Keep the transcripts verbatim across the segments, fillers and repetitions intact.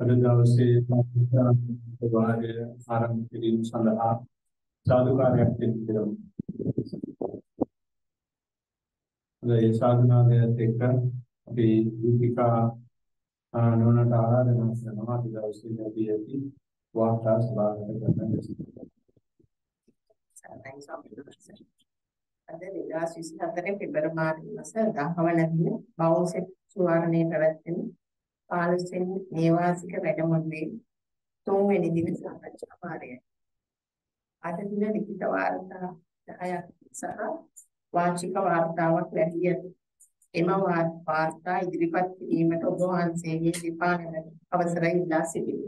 අද දවසේ වාරය ආරම්භ කිරීම සඳහා සාදුකාරයක් දෙන්න. ඒ සාධනාවයත් එක්ක අපි දීපිකා නෝනට ආරාධනා කරනවා අද දවසේ ලැබී ඇති වාර්තා සභාවකට ගන්න ලෙස. අද දෙදහස් විසිහතර පෙබරවාරි මාස දහ වන දින බෞද්ධ සුවාරණේ පැවැත්වෙන පහළොස් වෙනි නේවාසික වැඩමුළුවේ තුන්වෙනි දින සාකච්ඡා වාරයයි. අද දින ලිඛිත වාර්තා දහයක් සහ වාචික වාර්තාවක් ලැබී ඇත. එම වාර්තා ඉදිරිපත් කිරීමට ඔබ වහන්සේගේ දෙපාණකට අවසරයි ඉල්ලා සිටිමි.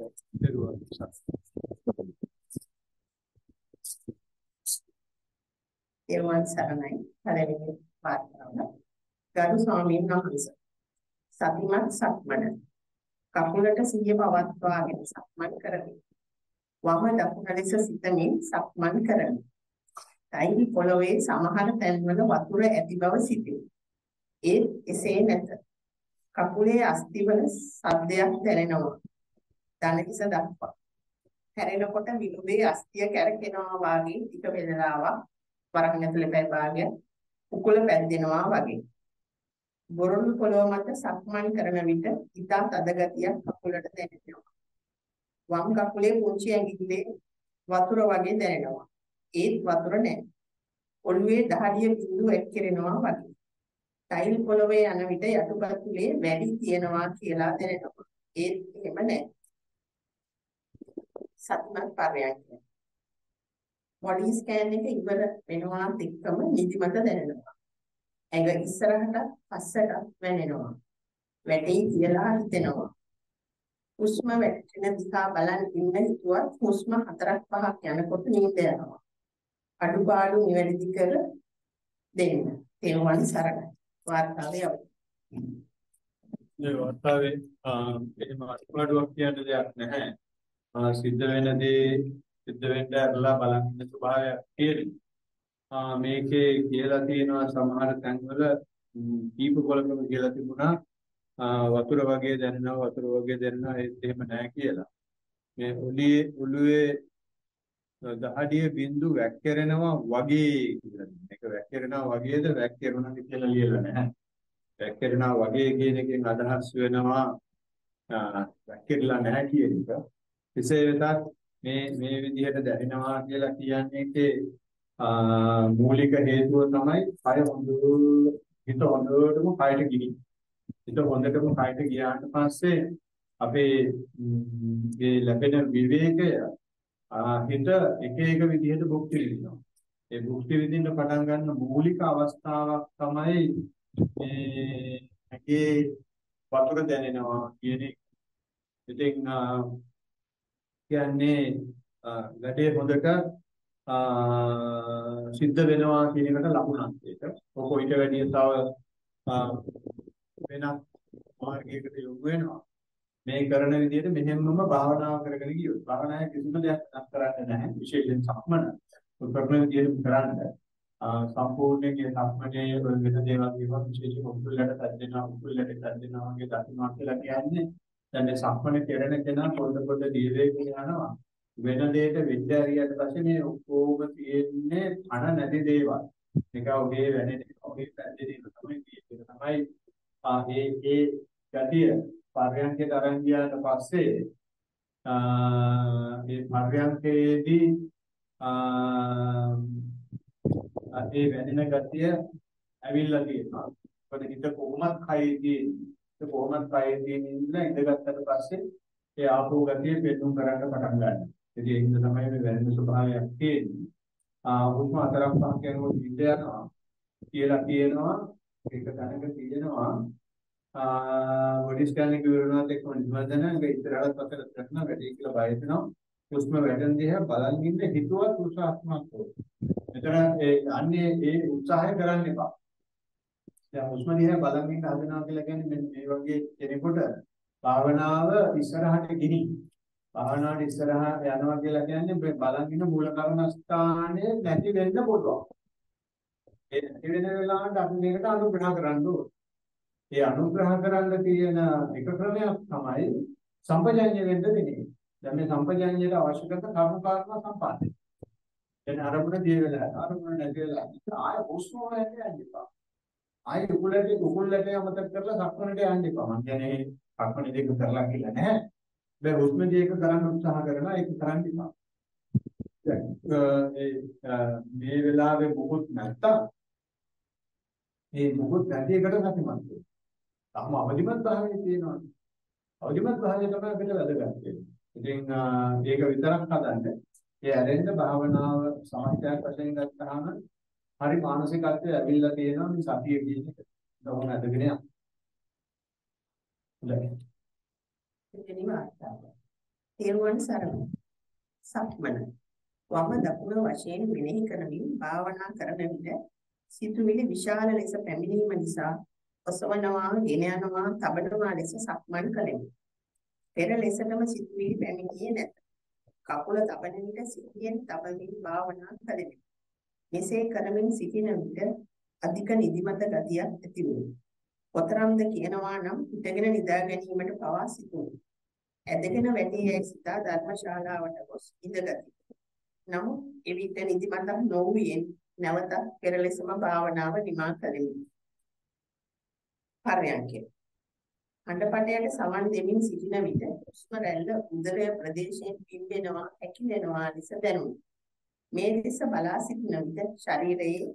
එවන් සරණයි. පළවෙනි වාර්තාව. ගරු ස්වාමීන් වහන්සේ සතිමත් සක්මන කකුලට සිහිය පවත්වාගෙන සක්මන් කරමි. වම දකුණ ලෙස සිතමින් සක්මන් කරමි. තයින් පොළවේ සමහර තැන්වල වතුර ඇති බව සිතේ. ඒ එසේ නැත. කකුලේ අස්තිවල සද්දයක් දැනෙනවා. දණහිස දක්වා. හැරෙනකොට විලුඹේ අස්තිය කැරකෙනවා වාගේ ටික වේලාවක් වරහන් ඇතුලේ පැය භාගයක් උකුල පැද්දෙනවා වගේ. බොරළු පොළොව මත සක්මන් කරන විට ඉතා තද ගතියක් කකුලට දැනෙනවා. වම් කකුලේ පුංචි ඇඟිල්ලේ වතුර වගේ දැනෙනවා. ඒත් වතුර නැහැ. ඔළුවේ දහඩිය බිඳු එක්කිරෙනවා වගේ. ටයිල් පොළොවේ යන විට යටිපතුලේ වැඩි තියෙනවා කියලා දැනෙනවා. ඒත් එහෙම නැහැ. සතිමත් පර්යන්කය. බොඩි ස්කෑන් එක ඉවර වෙනවා එක්කම නිදිමත දැනෙනවා. ඇඟ ඉස්සරහට පස්සට වැනෙනවා. වැටේ කියලා හිතෙනවා. හුස්ම වැටෙන දිහා බලන් ඉන්න හිතුවත් හුස්ම හතරක් පහක් යනකොට නිින්ද යනවා. අඩුපාඩු නිවැරදි කර දෙන්න. තේරුවන් සරණයි. වාර්තාවේ අවුල. මේ වාර්තාවේ එහෙම අඩුපාඩුවක් කියන දෙයක් නැහැ. සිද්ධ වෙන දේ සිද්ධ වෙන්න ඇරලා බලන්න ඉන්න ස්වභාවයක් තියෙනවා. මේකේ කියලා තියෙනවා සමහර තැන්වල දීප කොලකම කියලා තිබුණා වතුර වගේ දැනෙනවා වතුර වගේ දැනෙනවා ඒත් එහෙම නැහැ කියලා. මේ ඔලියේ ඔළුවේ දහඩිය බිඳු වැක්කිරෙනවා වගේ කියලා. මේක වැක්කිරෙනවා වගේද වැක්කිරුණාද කියලා ලියලා නැහැ. වැක්කිරෙනවා වගේ කියන එකෙන් අදහස් වෙනවා වැක්කිරලා නැහැ කියන එක. එසේ වෙතත් මේ මේ විදිහට දැනෙනවා කියලා කියන්නේ මූලික හේතුව තමයි කය හොඳට හිත හොඳටම කයට ගිනි. හිත හොඳටම කයට ගියාට පස්සේ අපේ මේ ලැබෙන විවේකය හිත එක එක විදිහට භුක්ති විඳිනවා. ඒ භුක්ති විඳින්න පටන් ගන්න මූලික අවස්ථාවක් තමයි මේ ඇගේ වතුර දැනෙනවා කියන එක. ඉතින් කියන්නේ වැඩේ හොඳට සිද්ධ වෙනවා කියන එකට ලකුණක් ඒක. ඔක ඊට වැඩිය තව වෙනත් මාර්ගයකට යොමු වෙනවා. මේ කරන විදිහට මෙහෙම්මම භාවනාව කරගෙන ගියොත් භාවනාවේ කිසිම දෙයක් කරන්න නැහැ. විශේෂයෙන් සක්මන කරන විදිහට කරන්න. සම්පූර්ණයෙන් මේ සක්මනේ වෙන දේවල් කියනවා විශේෂයෙන් උකුල්ලට තද්දෙනවා උකුල්ලට තද්දෙනවා වගේ දකින්නවා කියලා කියන්නේ දැන් මේ සක්මනේ කෙරෙන කෙනා පොඩ පොඩ දීවේගෙන යනවා. වෙන දෙයක විද්‍යාරියට පස්සේ මේ ඔක්කොම තියෙන්නේ අන නැති දේවල්. ඒක ඔගේ වෙන්නේ ඔගේ පැත්තේ තමයි තියෙන්නේ. තමයි ආ ඒ ඒ ගතිය පර්යන්කේ තරංග ගියාට පස්සේ ආ මේ පර්යන්කේදී ආ ඒ වෙනින ගතිය ඇවිල්ලා තියෙනවා. මොකද හිත කොහොමත් කයේදී ඒ කොහොමත් කයේදී ඉඳලා ඉඳගත්තට පස්සේ ඒ ආපෝ ගතිය පෙන්නුම් කරන්න පටන් ගන්නවා. ඉතින් ඒක තමයි මේ වැරෙන ස්වභාවයක් තියෙන්නේ. ආ උස්ම අතරක් පහක් යනකොට විඳ යනවා කියලා කියනවා. ඒක දැනග තියෙනවා. ආ බොඩි ස්කෑන් එක විවරණات එක්ක නිවදන ඒක ඉතරහට පස්සට කරන වැඩි කියලා බය වෙනවා. උස්ම වැඩෙන දිහා බලන් ඉන්න හිතුවත් උත්සාහත්මක වෙනවා. මෙතන ඒ අන්නේ ඒ උත්සාහය කරන්න එපා. දැන් උස්ම දිහා බලන් ඉන්න හදනවා කියලා කියන්නේ මෙන්න මේ වගේ කෙනෙකුට භාවනාව ඉස්සරහට ගිනි. භාවනාවට ඉස්සරහා යනවා කියලා කියන්නේ බලන් ඉන්න මූල කර්මස්ථානයේ නැති වෙන්න පුළුවන්. ඒ නැති වෙන වෙලාවට අපි මේකට අනුග්‍රහ කරන්න ඕනේ. ඒ අනුග්‍රහ කරන්න තියෙන එක ක්‍රමයක් තමයි සම්පජඤ්ඤය වෙන්න දෙන්නේ. දැන් මේ සම්පජඤ්ඤයට අවශ්‍ය කරන කර්ම කාරණා සම්පාදනය. දැන් අරමුණ දිය වෙලා අරමුණ නැති වෙලා ආය හුස්ම වලට යන්න එපා. ආය උකුලට උකුලට අමතක කරලා සක්මනට යන්න එපා. මම කියන්නේ සක්මන දෙක කරලා කියලා නැහැ. දැන් හුස්ම දෙක කරන්න උත්සාහ කරනවා ඒක කරන්න එපා. මේ වෙලාවේ මොකුත් නැත්තම් මේ මොකුත් නැති එකට සතුටුමත් වෙන්න. තාම අවදිමත් භාවයේ තියෙනවා. අවදිමත් භාවය තමයි අපිට වැදගත්. ඉතින් ඒක විතරක් හදන්න. ඒ ඇරෙන්න භාවනාව සමස්තයක් වශයෙන් ගත්තාම හරි මානසිකත්වයේ ඇවිල්ලා තියෙනවා මේ සතිය කියන එක. ඒක නැදගෙන යනවා. හොඳයි. දෙවෙනි වාර්තාව. තේරුවන් සරණ. සක්මන. වම දකුණ වශයෙන් මෙනෙහි කරමින් භාවනා කරන විට සිතුවිලි විශාල ලෙස පැමිණීම නිසා ඔසවනවා, ගෙන යනවා, තබනවා ලෙස සක්මන් කළෙමි. පෙර ලෙසටම සිතුවිලි පැමිණියේ නැත. කකුල තබන විට සිහියෙන් තබමින් භාවනා කළෙමි. මෙසේ කරමින් සිටින විට අධික නිදිමත ගතියක් ඇති වුණා. කොතරම්ද කියනවා නම් හිටගෙන නිදා ගැනීමට පවා සිටුණා. ඇදගෙන වැටී යයි සිතා ධර්මශාලාවට ගොස් ඉඳගතිමි. නමුත් එවිට නිදිමතක් නොවුයෙන් නැවත පෙර ලෙසම භාවනාව නිමා කළෙමි. පරයන්කය. හඬපටයට සමන් දෙමින් සිටින විට හුස්ම රැල්ල උදරය ප්‍රදේශයෙන් පිම්බෙනවා, හැකිලෙනවා ලෙස දැනුනි. මේ දෙස බලා සිටින විට ශරීරයේ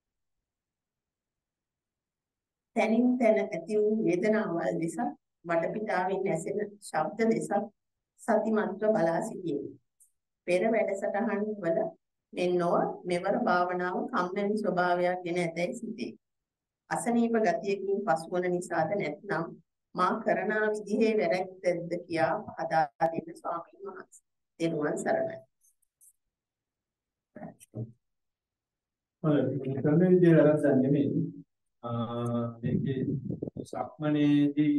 තනින් තන ඇති වූ වේදනාවල් දෙස වටපිටාවෙන් ඇසෙන ශබ්ද දෙස සතිමත්ව බලා සිටියෙමි. පෙර වැඩසටහන් වල මෙන්නව මෙවර භාවනාව කම්මැලි ස්වභාවයක් ගෙන ඇතැයි සිටේ. අසනීප ගතියකින් පසුවන නිසාද නැත්නම් මා කරන විදිහේ වැරැද්දක්ද කියා පහදා දෙන්න ස්වාමීන් වහන්සේ. දෙනුවන් සරණයි. හොඳයි. කරන විදිහ වැරද්දක් නෙමෙයි. මේකේ සක්මනේදී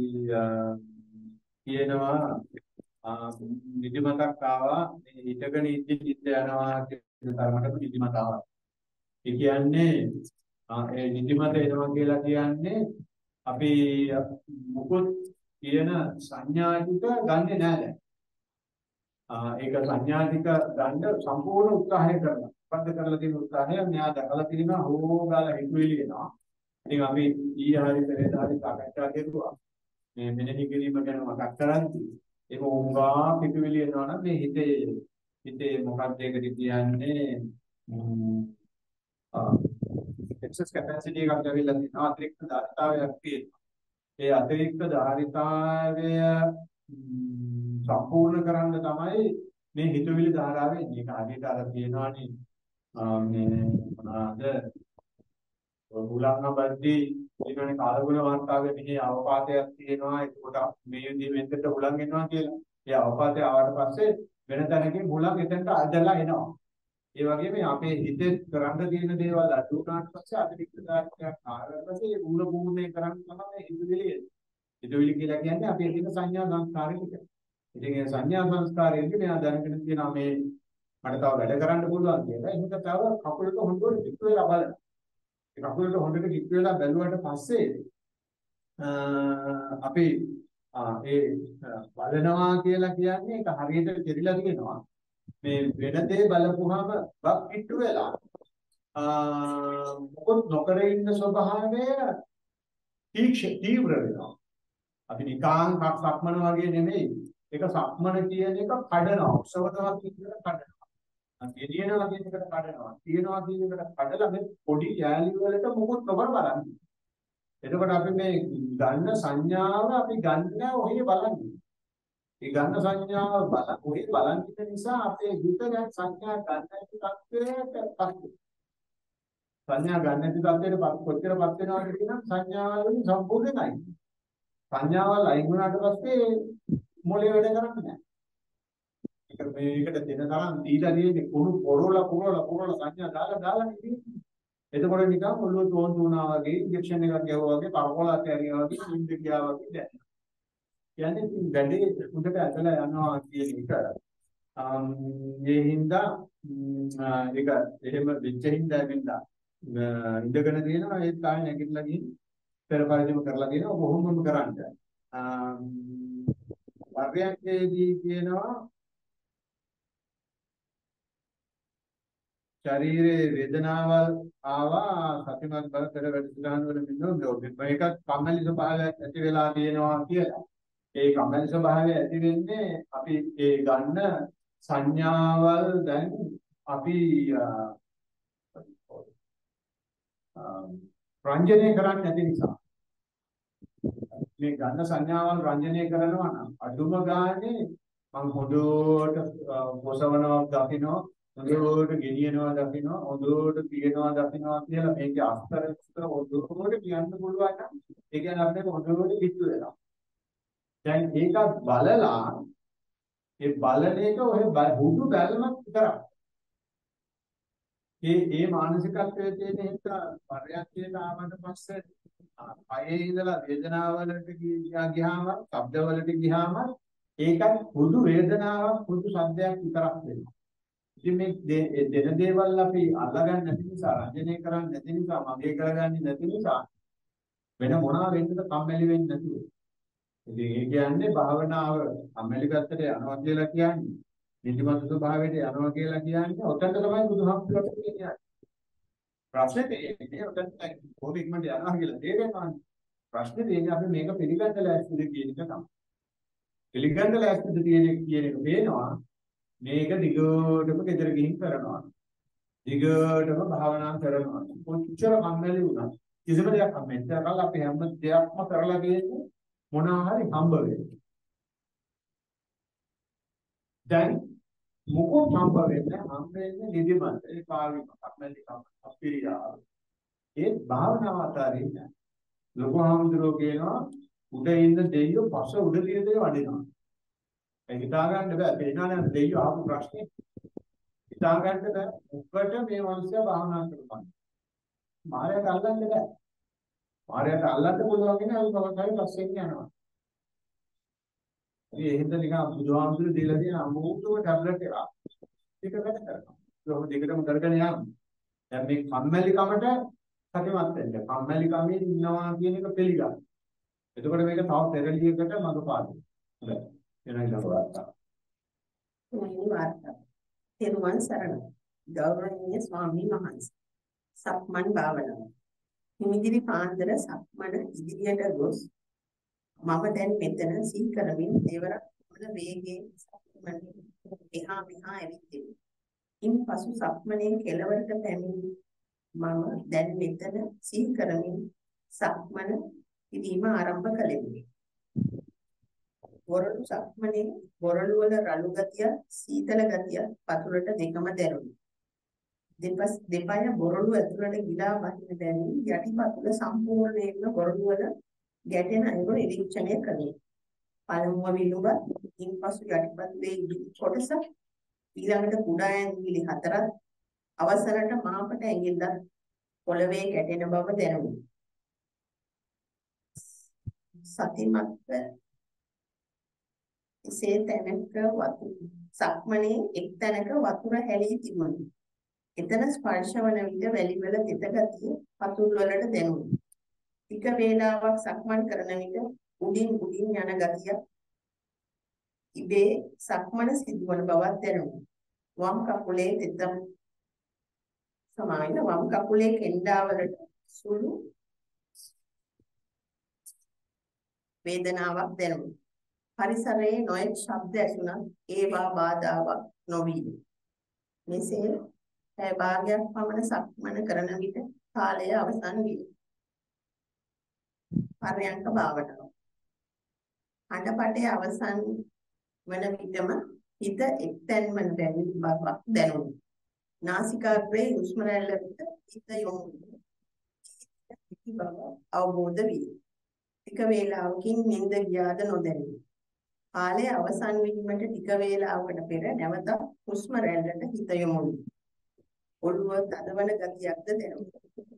කියනවා නිදිමතක් ආවා මේ හිතගෙන ඉඳි ඉඳ යනවා කියන තරමට නිදිමත ආවා. ඒ කියන්නේ ඒ නිදිමත එනවා කියලා කියන්නේ අපි මොකොත් කියන සංඥාතික ගන්නෙ නෑ දැන්. ඒක සංඥාතික ගන්න සම්පූර්ණ උත්සාහය කරනවා. පද්ද කරලා තියෙන උත්සාහය මෙයා දැකලා තියෙනවා හොෝගාලා හිතුවිලි එනවා. ඉතින් අපි ඊයේ හරි පෙරේද හරි සාකච්ඡා කරුවා. මේ මෙනෙහි කිරීම ගැන මතක් කරන්ති. ඒක උංගා පිටුවිලි එනවා නම් මේ හිතේ හිතේ මොකක්ද ඒකට කියන්නේ එක්සස් කැපැසිටි එකක් ලැබිලා තියෙනවා අතිරික්ත ධාරිතාවයක් තියෙනවා. ඒ අතිරික්ත ධාරිතාවය සම්පූර්ණ කරන්න තමයි මේ හිතවිලි ධාරාවේ මේක හරියට අර තියෙනවානේ මේ මොනවාද උලංග බද්දී ඊළඟ කාලගුණ වාර්තාවේ මෙහි අවපාතයක් තියෙනවා. ඒකට මේ විදිහේ මෙතෙන්ට උලංග එනවා කියලා. ඒ අවපාතය ආවට පස්සේ වෙන තැනකින් උලංග එතෙන්ට අදලා එනවා. ඒ වගේම අපේ හිතේ කරන්න තියෙන දේවල් අඩු වුණාට පස්සේ අතිරික්ත ධාර්මයක් ආවට පස්සේ ඒ මූල භූමියේ කරන්න තමයි හිතවිලි එන්නේ. හිතවිලි කියලා කියන්නේ අපේ තියෙන සංඥා සංස්කාරය ටික. ඉතින් ඒ සංඥා සංස්කාරයෙන් මෙයා දැනගෙන තියෙනවා මේ මට තව වැඩ කරන්න පුළුවන් කියලා. එහෙනම් තව කකුලට හොඳට පිට වෙලා බලන්න. ඒ කකුලට හොඳට පිට වෙලා බැලුවට පස්සේ අපි ඒ බලනවා කියලා කියන්නේ ඒක හරියට දෙරිලා තියෙනවා. මේ වෙන දේ බලපුවාම වක් පිටු වෙලා මොකොත් නොකර ඉන්න ස්වභාවය තීක්ෂ තීව්‍ර වෙනවා. අපි නිකාං සක්මන වගේ නෙමෙයි. ඒක සක්මන කියන එක කඩනවා. උසවනවා කියන එක කඩනවා. ගෙනියනවා කියන එකට කඩනවා. තියනවා කියන එකට කඩලා මේ පොඩි යාලි වලට මොකොත් නොකර බලන්න. එතකොට අපි මේ ගන්න සංඥාව අපි ගන්න ඔහේ බලන්නේ. ඒ ගන්න සංඥාව බල ඔහේ බලන්න නිසා අපේ හිත දැන් සංඥා ගන්න තත්ත්වයටපත් සංඥා ගන්න තත්ත්වයටපත් කොච්චරපත් වෙනවද කියන සංඥාවලින් සම්පූර්ණ නැහැ. සංඥාවල් අයින් වුණාට පස්සේ මොලේ වැඩ කරන්නේ නැහැ. ඒක මේකට දෙන තරම් දීලා දෙන්නේ කුණු පොරොල පොරොල පොරොල සංඥා දාලා දාලා නෙමෙයි. එතකොට නිකන් ඔළුව තෝන් තුනා වගේ ඉන්ජෙක්ෂන් එකක් ගැහුවා වගේ පරකොලක් ඇරියා වගේ නිින්ද ගියා වගේ දැනෙනවා. කියන්නේ වැඩේ උඩට ඇදලා යනවා කියන එක. අම් මේ හින්දා ඒක එහෙම වෙච්ච හින්දා වෙන්නා ඉඳගෙන තියෙනවා ඒත් ආයෙ නැගිටලා ගිහින් පෙර පරිදිම කරලා තියෙනවා කොහොමද කරන්නේ? අම් වර්ග පර්යන්කේදී කියනවා ශරීරයේ වේදනාවල් ආවා සතිමත් බව පෙර වැඩසටහන් වල මෙන්න මේකත් කම්මැලි ස්වභාවයක් ඇති වෙලා තියෙනවා කියලා. ඒ කම්මැලි ස්වභාවය ඇති වෙන්නේ අපි ඒ ගන්න සංඥාවල් දැන් අපි රංජනය කරන්නේ නැති නිසා. මේ ගන්න සංඥාවල් රංජනය කරනවා නම් අඩුම ගානේ මම හොඳට පොසවනවා දකින්නවා හොඳට ගෙනියනවා දකින්නවා හොඳට පියනවා දකින්නවා කියලා මේකේ අස්තර විස්තර හොඳට කියන්න පුළුවන් නම් ඒ කියන්නේ අපිට හොඳට කිට්ටු වෙනවා. දැන් ඒක බලලා ඒ බලන එක ඔය හුදු බැලමක් විතරක්. ඒ ඒ මානසිකත්වයේ තියෙන හිත පරයන්කයට ආවට පස්සේ පයේ ඉඳලා වේදනාවලට ගියාම, ශබ්දවලට ගියාම ඒකත් හුදු වේදනාවක්, හුදු ශබ්දයක් විතරක් වෙනවා. ඉතින් මේ දෙන දේවල් අපි අල්ලගන්න නැති නිසා, රංජනය කරන්නේ නැති නිසා, මගේ කරගන්නේ නැති නිසා වෙන මොනවා වෙන්නද කම්මැලි වෙන්නේ නැතුව. ඉතින් ඒ කියන්නේ භාවනාව කම්මැලි පැත්තට යනවා කියලා කියන්නේ, නිදිමත ස්වභාවයට යනවා කියලා කියන්නේ ඔතනට තමයි බුදුහාමුදුරුවෝ කියන්නේ. ප්‍රශ්නේ තියෙන්නේ ඔතනට කොහොම ඉක්මනට යනවා කියලා තේරෙනවා. ප්‍රශ්නේ තියෙන්නේ අපි මේක පිළිගන්න ලෑස්තිද කියන එක තමයි. පිළිගන්න ලෑස්තිද කියන කියන එක පේනවා. මේක දිගටම ගෙදර ගිහින් කරනවා. දිගටම භාවනා කරනවා. කොච්චර කම්මැලි වුණත් කිසිම දෙයක් කම්මැලි කරලා අපි හැම දෙයක්ම කරලා ගියේ මොනවා හරි හම්බ වෙන්නේ. දැන් මොකෝ හම්බ වෙන්නේ හම්බ වෙන්නේ නිදිමත ඒ කාර්යයක් කම්මැලි කම අපිරියාව. ඒ භාවනාව අතරින් ලොකු හාමුදුරුවෝ කියනවා උඩ ඉන්න දෙයියෝ පස උඩ තියෙන දේ වඩිනවා. ඒ හිතා ගන්න බෑ. පේනවනේ දෙයියෝ ආපු ප්‍රශ්නේ. හිතා ගන්න බෑ. උඩට මේ මිනිස්සු භාවනා කරපන්. මායයට අල්ලන්න බෑ. මායයට අල්ලන්න පුළුවන් කෙනා අපි කවදාවත් පස්සෙන් යනවා. ඒ හින්දා නිකන් බුදුහාමුදුරුවෝ දීලා තියෙන අමුතුම ටැබ්ලට් එකක්. ඒක වැඩ කරනවා. ඒක දෙකටම කරගෙන යනවා. දැන් මේ කම්මැලි කමට සතිමත් වෙන්න. කම්මැලි කමේ ඉන්නවා කියන එක පිළිගන්න. එතකොට මේක තව පෙරලියකට මඟ පාදේ. හොඳයි. එනයි ලබාගත්තා. මේ වාර්තා. තෙරුවන් සරණයි. ගෞරවනීය ස්වාමීන් වහන්සේ. සක්මන් භාවනාව. හිමිදිරි පාන්දර සක්මන ඉදිරියට ගොස් මම දැන් මෙතන සිහි කරමින් දෙවරක් මොන වේගයෙන් සක්මන් එහා මෙහා ඇවිත් ඉන්පසු සක්මනේ කෙළවරට පැමිණි මම දැන් මෙතන සිහි කරමින් සක්මන කිරීම ආරම්භ කළෙමි. වරළු සක්මනේ වරළු වල රළු ගතිය සීතල ගතිය පතුලට දෙකම දැනුනි. දෙපස් දෙපය වරළු ඇතුළට ගිලා වහින දැනි යටිපතුල සම්පූර්ණයෙන්ම වරළු වල ගැටෙන අයුරු නිරීක්ෂණය කළේ. පළමුව විලුඹ, ඉන්පසු යටිපතුලේ ඉදිරි කොටස, ඊළඟට කුඩා ඇඟිලි හතරක්, අවසරට මාපට ඇඟිල්ල පොළවේ ගැටෙන බව දැනුනි. සතිමත්ව එසේ තැනක වතුර සක්මනේ එක් තැනක වතුර හැලී තිබුණි. එතන ස්පර්ශ වන විට වැලිවල තෙත ගතිය පතුල් වලට දැනුනි. ටික වේලාවක් සක්මන් කරන විට උඩින් උඩින් යන ගතිය ඉබේ සක්මන සිදුවන බවක් දැනුනි. වම් කකුලේ තෙත සමාන වම් කකුලේ කෙන්ඩාවලට සුළු වේදනාවක් දැනුනි. පරිසරයේ නොයෙක් ශබ්ද ඇසුණත් ඒවා බාධාවක් නොවිය. මෙසේ පැය භාගයක් පමණ සක්මන කරන විට කාලය අවසන් විය. පර්යංක භාවනාව. හඬපටේ අවසන් වන විටම හිත එක්තැන් වන බවක් දැනුනි. නාසිකාග්‍රේ හුස්ම රැල්ල විට හිත යොමු වී බව අවබෝධ විය. ටික වේලාවකින් නිින්ද ගියාද නොදැනුනි. කාලය අවසන් වීමට ටික වේලාවකට පෙර නැවත හුස්ම රැල්ලට හිත යොමු වී ඔළුව තදවන ගතියක්ද දැනුනි.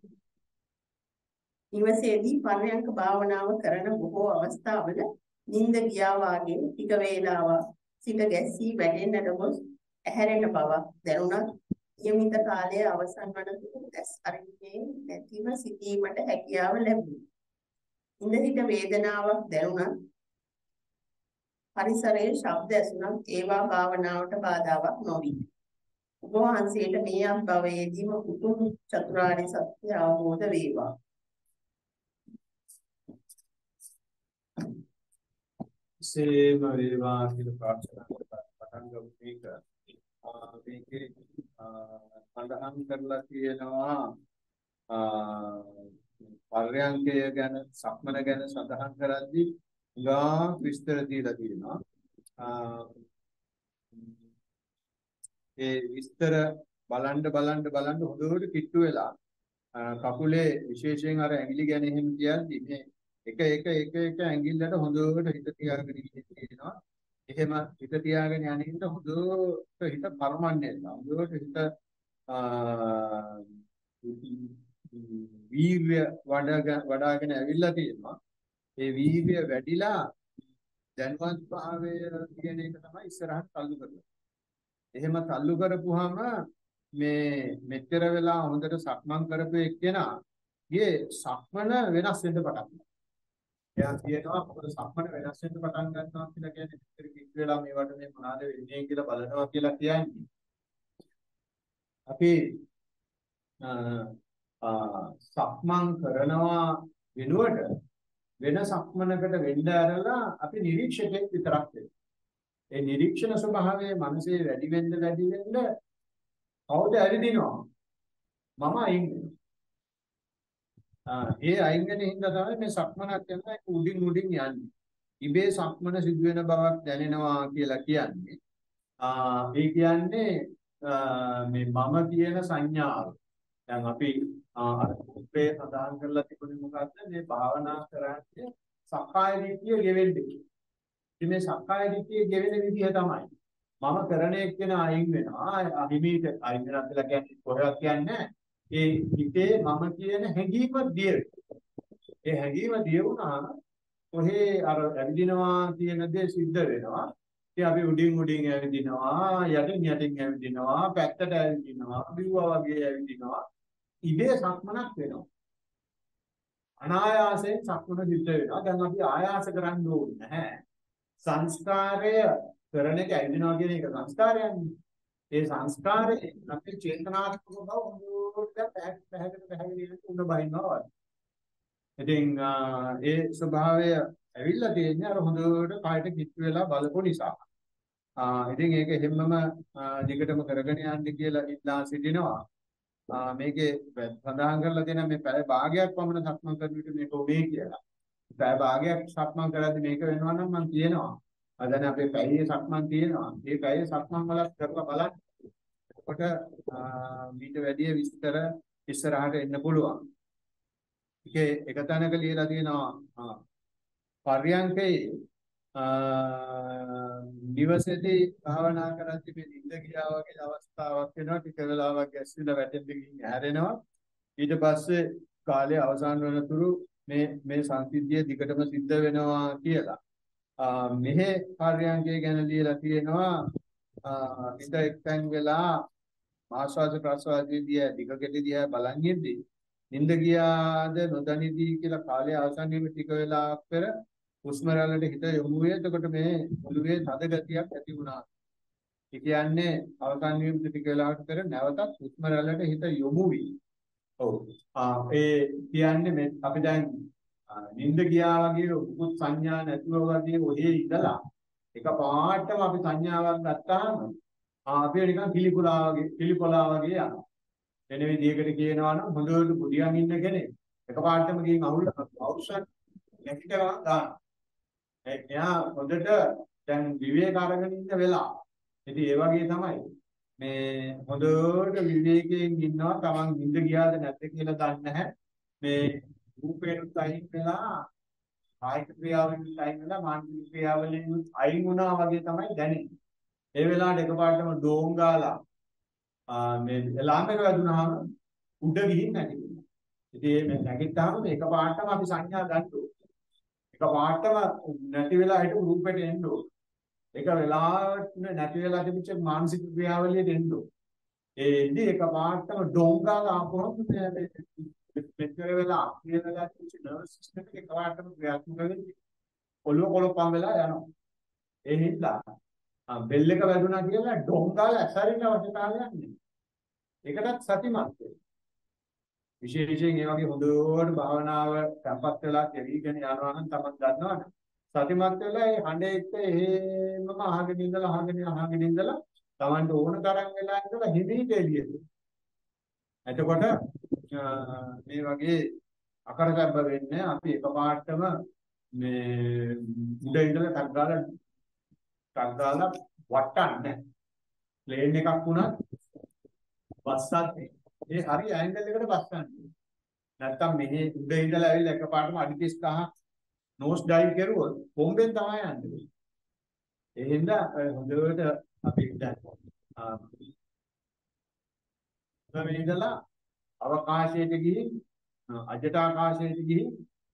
නිවසේදී පර්යංක භාවනාව කරන බොහෝ අවස්ථාවල නිින්ද ගියා වාගේ ටික වේලාවක් සිට ගැස්සී වැටෙන්නට ගොස් ඇහැරෙන බවක් දැනුණත් නියමිත කාලයේ අවසන් වන තුරු ඇස් අරින්නේ නැතිව සිටීමට හැකියාව ලැබුණි. ඉඳ හිට වේදනාවක් දැනුණත් පරිසරයේ ශබ්ද ඇසුණත් ඒවා භාවනාවට බාධාවක් නොවේ. ඔබ වහන්සේට මේ අත්භවයේදීම උතුම් චතුරාර්ය සත්‍ය අවබෝධ වේවා. සේම වේවා කියලා ප්‍රාර්ථනා කරලා පටන් ගමු මේක. ආ මේකේ සඳහන් කරලා තියෙනවා පර්යංකය ගැන සක්මන ගැන සඳහන් කරද්දී ගා විස්තර දීලා තියෙනවා. ඒ විස්තර බලන්න බලන්න බලන්න හොඳට කිට්ටු වෙලා කකුලේ විශේෂයෙන් අර ඇඟිලි ගැන එහෙම කියද්දි මේ එක එක එක එක ඇඟිල්ලට හොඳට හිත තියාගෙන ඉන්නවා. එහෙම හිත තියාගෙන යනින්ද හොඳට හිත පරමන්නේ නැහැ. හොඳට හිත වීර්ය වඩා වඩාගෙන ඇවිල්ලා තියෙනවා. ඒ වීර්ය වැඩිලා දැනුවත් භාවය කියන එක තමයි ඉස්සරහට තල්ලු කරන්නේ. එහෙම තල්ලු කරපුවාම මේ මෙච්චර වෙලා හොඳට සක්මන් කරපු එක්කෙනාගේ සක්මන වෙනස් වෙන්න පටන් ගන්නවා. එයා කියනවා මොකද සක්මන වෙනස් වෙන්න පටන් ගන්නවා කියලා කියන්නේ මෙච්චර කික් වෙලා මේවට මේ මොනවාද වෙන්නේ කියලා බලනවා කියලා කියන්නේ. අපි සක්මන් කරනවා වෙනුවට වෙන සක්මනකට වෙන්න ඇරලා අපි නිරීක්ෂකෙක් විතරක් වෙනවා. ඒ නිරීක්ෂණ ස්වභාවයේ මනසේ වැඩි වෙන්න වැඩි වෙන්න කවුද ඇවිදිනවා මම අයින් වෙනවා. ආ ඒ අයින් වෙන හින්දා තමයි මේ සක්මනක් යනවා ඒක උඩින් උඩින් යන්නේ. ඉබේ සක්මන සිදු වෙන බවක් දැනෙනවා කියලා කියන්නේ. ආ ඒ කියන්නේ මේ මම කියන සංඥාව. දැන් අපි අර උපේ සදාන් කරලා තිබුණේ මොකද්ද මේ භාවනා කරන්නේ සක්කාය දිට්ඨිය ගෙවෙන්නේ. ඉතින් මේ සක්කාය දිට්ඨිය ගෙවෙන විදිහ තමයි මම කරන එක්කෙන අයින් වෙනවා. අහිමීට අයින් වෙනවා කියලා කියන්නේ කොහෙවත් කියන්නේ ඒ හිතේ මම කියන හැඟීම දිය වෙනවා. ඒ හැඟීම දිය වුණාම කොහේ අර ඇවිදිනවා කියන දේ සිද්ධ වෙනවා. ඉතින් අපි උඩින් උඩින් ඇවිදිනවා, යටින් යටින් ඇවිදිනවා, පැත්තට ඇවිදිනවා, බිව්වා වගේ ඇවිදිනවා. ඉබේ සක්මනක් වෙනවා. අනායාසයෙන් සක්මන සිද්ධ වෙනවා. දැන් අපි ආයාස කරන්න ඕනේ නැහැ. සංස්කාරය කරන එක ඇවිදිනවා කියන එක සංස්කාරයන්නේ. ඒ සංස්කාරේ අපි චේතනාත්මක බව හොඳට පැහැදිලි පැහැදිලි උඩ බහිනවා. ඉතින් ඒ ස්වභාවය ඇවිල්ලා තියෙන්නේ අර හොඳට කායට කිට්ටු වෙලා බලපු නිසා. ආ ඉතින් ඒක හැමම දිගටම කරගෙන යන්න කියලා ඉල්ලා සිටිනවා. ආ මේකේ සඳහන් කරලා තියෙන මේ පැය භාගයක් පමණ සක්මන් කරන විට මේක ඔබේ කියලා. පැය භාගයක් සක්මන් කරද්දී මේක වෙනවා නම් මම කියනවා. අදන අපේ පැයේ සක්මන් තියෙනවා. මේ පැයේ සක්මන් වලත් කරලා බලන්න. එතකොට මීට වැඩි විස්තර ඉස්සරහට එන්න පුළුවන්. ඒකේ එක තැනක ලියලා තියෙනවා පර්යංකේ නිවසේදී භාවනා කරද්දී මේ නිින්ද ගියා වගේ අවස්ථාවක් වෙනවා. ටික වෙලාවක් ඇස්සිලා වැටෙන්න ගිහින් හැරෙනවා. ඊට පස්සේ කාලය අවසන් වෙනතුරු මේ මේ සංසිද්ධිය දිගටම සිද්ධ වෙනවා කියලා. මෙහි පර්යංකය ගැන ලියලා තියෙනවා. හිත එක්තැන් වෙලා ආස්වාද ප්‍රසවාසයේදී දිග කෙටිදී බලන් ඉද්දී නිින්ද ගියාද නොදනිදී කියලා කාලය අවසන් වීම ටික වෙලාවක් පෙර හුස්ම රැල්ලට හිත යොමු වේ. එතකොට මේ ඔළුවේ තද ගතියක් ඇති වුණා. ඒ කියන්නේ අවසන් වීම ටික වෙලාවක් පෙර නැවතත් හුස්ම රැල්ලට හිත යොමු වී. ඔව්. ආ ඒ කියන්නේ මේ අපි දැන් නිින්ද ගියා වගේ උකුත් සංඥා නැතුව වගේ ඔහේ ඉඳලා එක පාටම අපි සංඥාවක් ගත්තාම අපි නිකන් කිලිපොලා වගේ කිලිපොලා වගේ යනවා. වෙන විදිහකට කියනවා නම් හොඳට බුදියන් ඉන්න කෙනෙක් එකපාරටම ගිහින් අවුල් අවශ්‍ය නැතිකවා දාන. එයා හොඳට දැන් විවේක අරගෙන ඉන්න වෙලාව. ඉතින් ඒ වගේ තමයි මේ හොඳට විවේකයෙන් ඉන්නවා. Taman නිින්ද ගියාද නැද්ද කියලා දන්නේ නැහැ. මේ රූපේට අයින් වෙලා කායික ක්‍රියාවලින් අයින් වෙලා මානසික ක්‍රියාවලින් අයින් වුණා වගේ තමයි දැනෙන්නේ. ඒ වෙලාවට එකපාරටම ඩෝන් ගාලා මේ එලාම් එක වැදුනහම උඩ ගිහින් නැගිටිනවා. ඉතින් මේ නැගිට්ටාම මේක පාටම අපි සංඥා ගන්න ඕනේ. එක පාටම නැති වෙලා හිටපු රූපෙට එන්න ඕනේ. එක වෙලාවට නැති වෙලා තිබිච්ච මානසික ක්‍රියාවලියට එන්න ඕනේ. ඒ ඉන්නේ එක පාටම ඩෝංගාල ආපුවම මෙතන වෙලා අක්‍රියලා තිබිච්ච නර්වස් සිස්ටම් එක එක පාටම ක්‍රියාත්මක වෙන්නේ. ඔළුව කොලොප්පම් වෙලා යනවා. ඒ හින්දා බෙල් එක වැදුනා කියලා ඩොංගාල ඇසරින්න අවශ්‍යතාවයක් නැහැ. ඒකටත් සතිමත් වෙන්න. විශේෂයෙන් ඒ වගේ හොඳට භාවනාව සම්පත් වෙලා කෙරීගෙන යනවා නම් තමන් දන්නවනේ. සතිමත් වෙලා ඒ හඬේ එක්ක එහෙමම අහගෙන ඉඳලා අහගෙන අහගෙන ඉඳලා තමන්ට ඕන තරම් වෙලා ඉඳලා හිමීට එළියට. එතකොට මේ වගේ අකරදැබ්බ වෙන්නේ අපි එකපාරටම මේ උඩ ඉඳලා ටක් ගාලා ටක් ගාලා වටන්නේ. ප්ලේන් එකක් වුණත් බස්සත් ඒ හරි ඇන්ගල් එකට බස්සන්නේ. නැත්තම් මෙහි උඩ ඉඳලා ඇවිල්ලා එකපාරටම අඩි තිස් පහක් නෝස් ඩයිව් කරුවොත් බෝම්බෙන් තමයි යන්නේ. ඒ හින්දා හොඳට අපි දැන් ආ මේ ඉඳලා අවකාශයට ගිහින් අජට ආකාශයට ගිහින්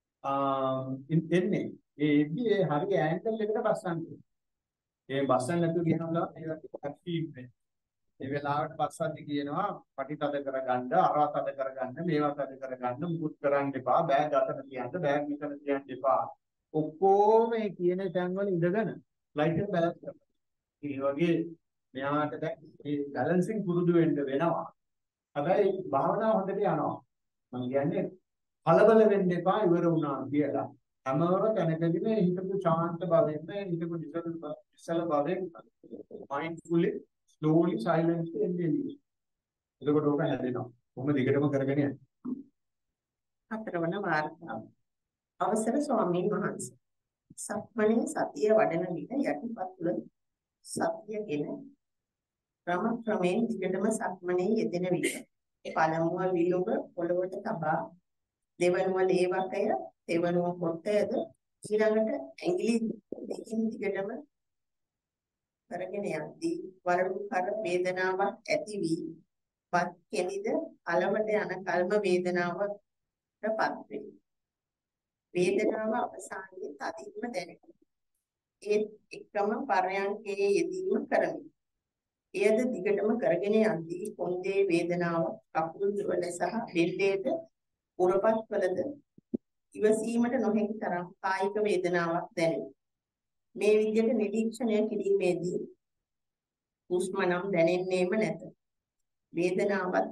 එන්නේ. ඒ එද්දි ඒ හරි ඇන්ගල් එකට බස්සන්නේ. ඒ බස්සන්න නැතුව ගියනම ඒකට ඇක්ටිව් වෙන්නේ. ඒ වෙලාවට පස්සද්දි කියනවා පටිතද කරගන්න, අරවත් අද කරගන්න, මේවත් අද කරගන්න, මුකුත් කරන්න එපා, බෑග් අතන තියන්න, බෑග් මෙතන තියන්න එපා. ඔක්කොම මේ කියන තැන්වල ඉඳගෙන ෆ්ලයිට් එක බැලන්ස් කරනවා. ඒ වගේ මෙයාට දැන් මේ බැලන්සින් පුරුදු වෙන්න වෙනවා. හැබැයි භාවනාව හොඳට යනවා. මම කියන්නේ කලබල වෙන්න එපා ඉවර වුණා කියලා. හැමෝම තැනකදී මේ හිතපු ශාන්ත භාවයෙන්, හිතපු නිසල භාවයෙන් mindfully slowly silently එන්නේ. එතකොට ඕක හැදෙනවා. කොහොම දිගටම කරගෙන යන්න. හතරවන වාර්තාව. අවසර ස්වාමීන් වහන්සේ. සක්මණේ සතිය වඩන විට යටිපතුල සතියගෙන ක්‍රම ක්‍රමයෙන් දිගටම සක්මණේ යෙදෙන විට පළමුව විලුඹ පොළවට තබා දෙවනුව ලේවකය දෙවනුව කොටයද ඊළඟට ඇඟිලි දෙකින් දිගටම කරගෙන යද්දී වරළු කර වේදනාවක් ඇති වී පත් කෙනිද අලවට යන කල්ම වේදනාවටපත් වේ. වේදනාව අවසානයේ තදින්ම දැනෙනවා. ඒ එකම පරයන්කේ යෙදීම කරමි. එයද දිගටම කරගෙන යද්දී කොන්දේ වේදනාව කකුල් දෙවල සහ බෙල්ලේද උරපත්වලද ඉවසීමට නොහැකි තරම් කායික වේදනාවක් දැනේ. මේ විදිහට නිරීක්ෂණය කිරීමේදී හුස්ම නම් දැනෙන්නේම නැත. වේදනාවත්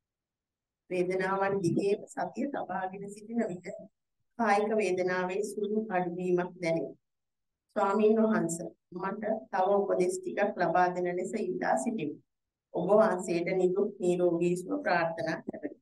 වේදනාවන් දිගේ සතිය තබාගෙන සිටින විට කායික වේදනාවේ සුළු අඩුවීමක් දැනේ. ස්වාමීන් වහන්සේ මට තව උපදෙස් ටිකක් ලබා දෙන ලෙස ඉල්ලා සිටිමි. ඔබ වහන්සේට නිදුක් නිරෝගී සුව ප්‍රාර්ථනා කරමි.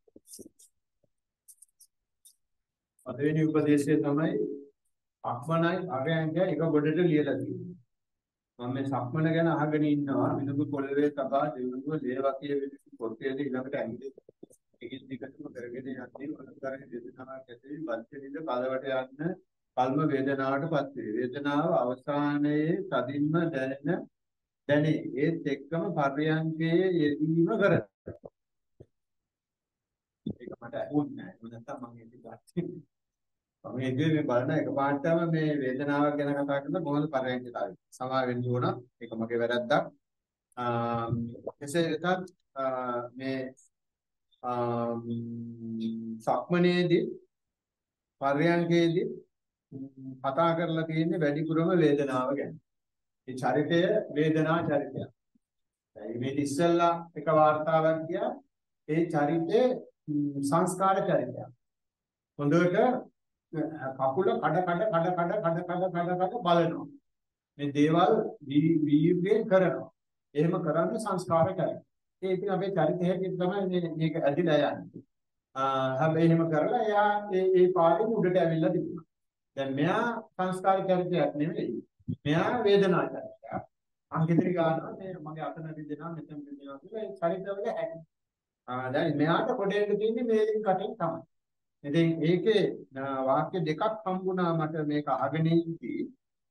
පළවෙනි උපදේශය තමයි සක්මනයි අරයන්ක එක ගොඩට ලියලා තියෙනවා. මම මේ සක්මන ගැන අහගෙන ඉන්නවා. විනුදු පොළවේ තබා දෙවිනුව ලේවකිය විදිහට පොට්ටේද ඊළඟට ඇඟිලි එකකින් දිගටම කරගෙන යන්නේ මොනතරම් වේදනාවක් ඇති වන්තිනින්ද කලවට යන්න කල්ම වේදනාවටපත් වේ. වේදනාව අවසානයේ තදින්ම දැනෙන දැනේ. ඒත් එක්කම පර්යංකයේ යෙදීම කර. ඒක මට ඇහුන්නේ නැහැ. නැත්නම් මම ඒක ගත්තේ. මම ඉතින් බලන එක පාඩම මේ වේදනාවක් ගැන කතා කරලා කොහොමද පරයන්කට ආවේ. සමා වෙන්න ඕන. ඒක මගේ වැරද්දක්. අ කෙසේ වෙතත් මේ සක්මනේදී පරයන්කේදී කතා කරලා තියෙන්නේ වැඩිපුරම වේදනාව ගැන. ඒ චරිතය වේදනා චරිතය. මේ ඉස්සෙල්ලා එක වார்த்தාවක් කියා ඒ චරිතේ සංස්කාර චරිතය. හොඳට කකුල කඩ කඩ කඩ කඩ කඩ කඩ කඩ කඩ බලනවා. මේ දේවල් වීර්යයෙන් කරනවා. එහෙම කරන්නේ සංස්කාර චරිතය. ඒ ඉතින් අපේ චරිතය හැටියට තමයි මේක ඇදිලා යන්නේ. ආ හැබැයි එහෙම කරලා එයා ඒ ඒ පාරෙන් උඩට ඇවිල්ලා තිබුණා. දැන් මෙයා සංස්කාර චරිතයක් නෙමෙයි. මෙයා වේදනා චරිතයක්. අංකිතේ ගන්නවා මේ මගේ අතන විදෙනවා මෙතන විදෙනවා කියලා ඒ චරිතවල හැටි. ආ දැන් මෙයාට කොටෙන්න තියෙන්නේ මේලින් කටින් තමයි. ඉතින් ඒකේ වාක්‍ය දෙකක් හම්බුණා මට මේක අහගෙන ඉඳී.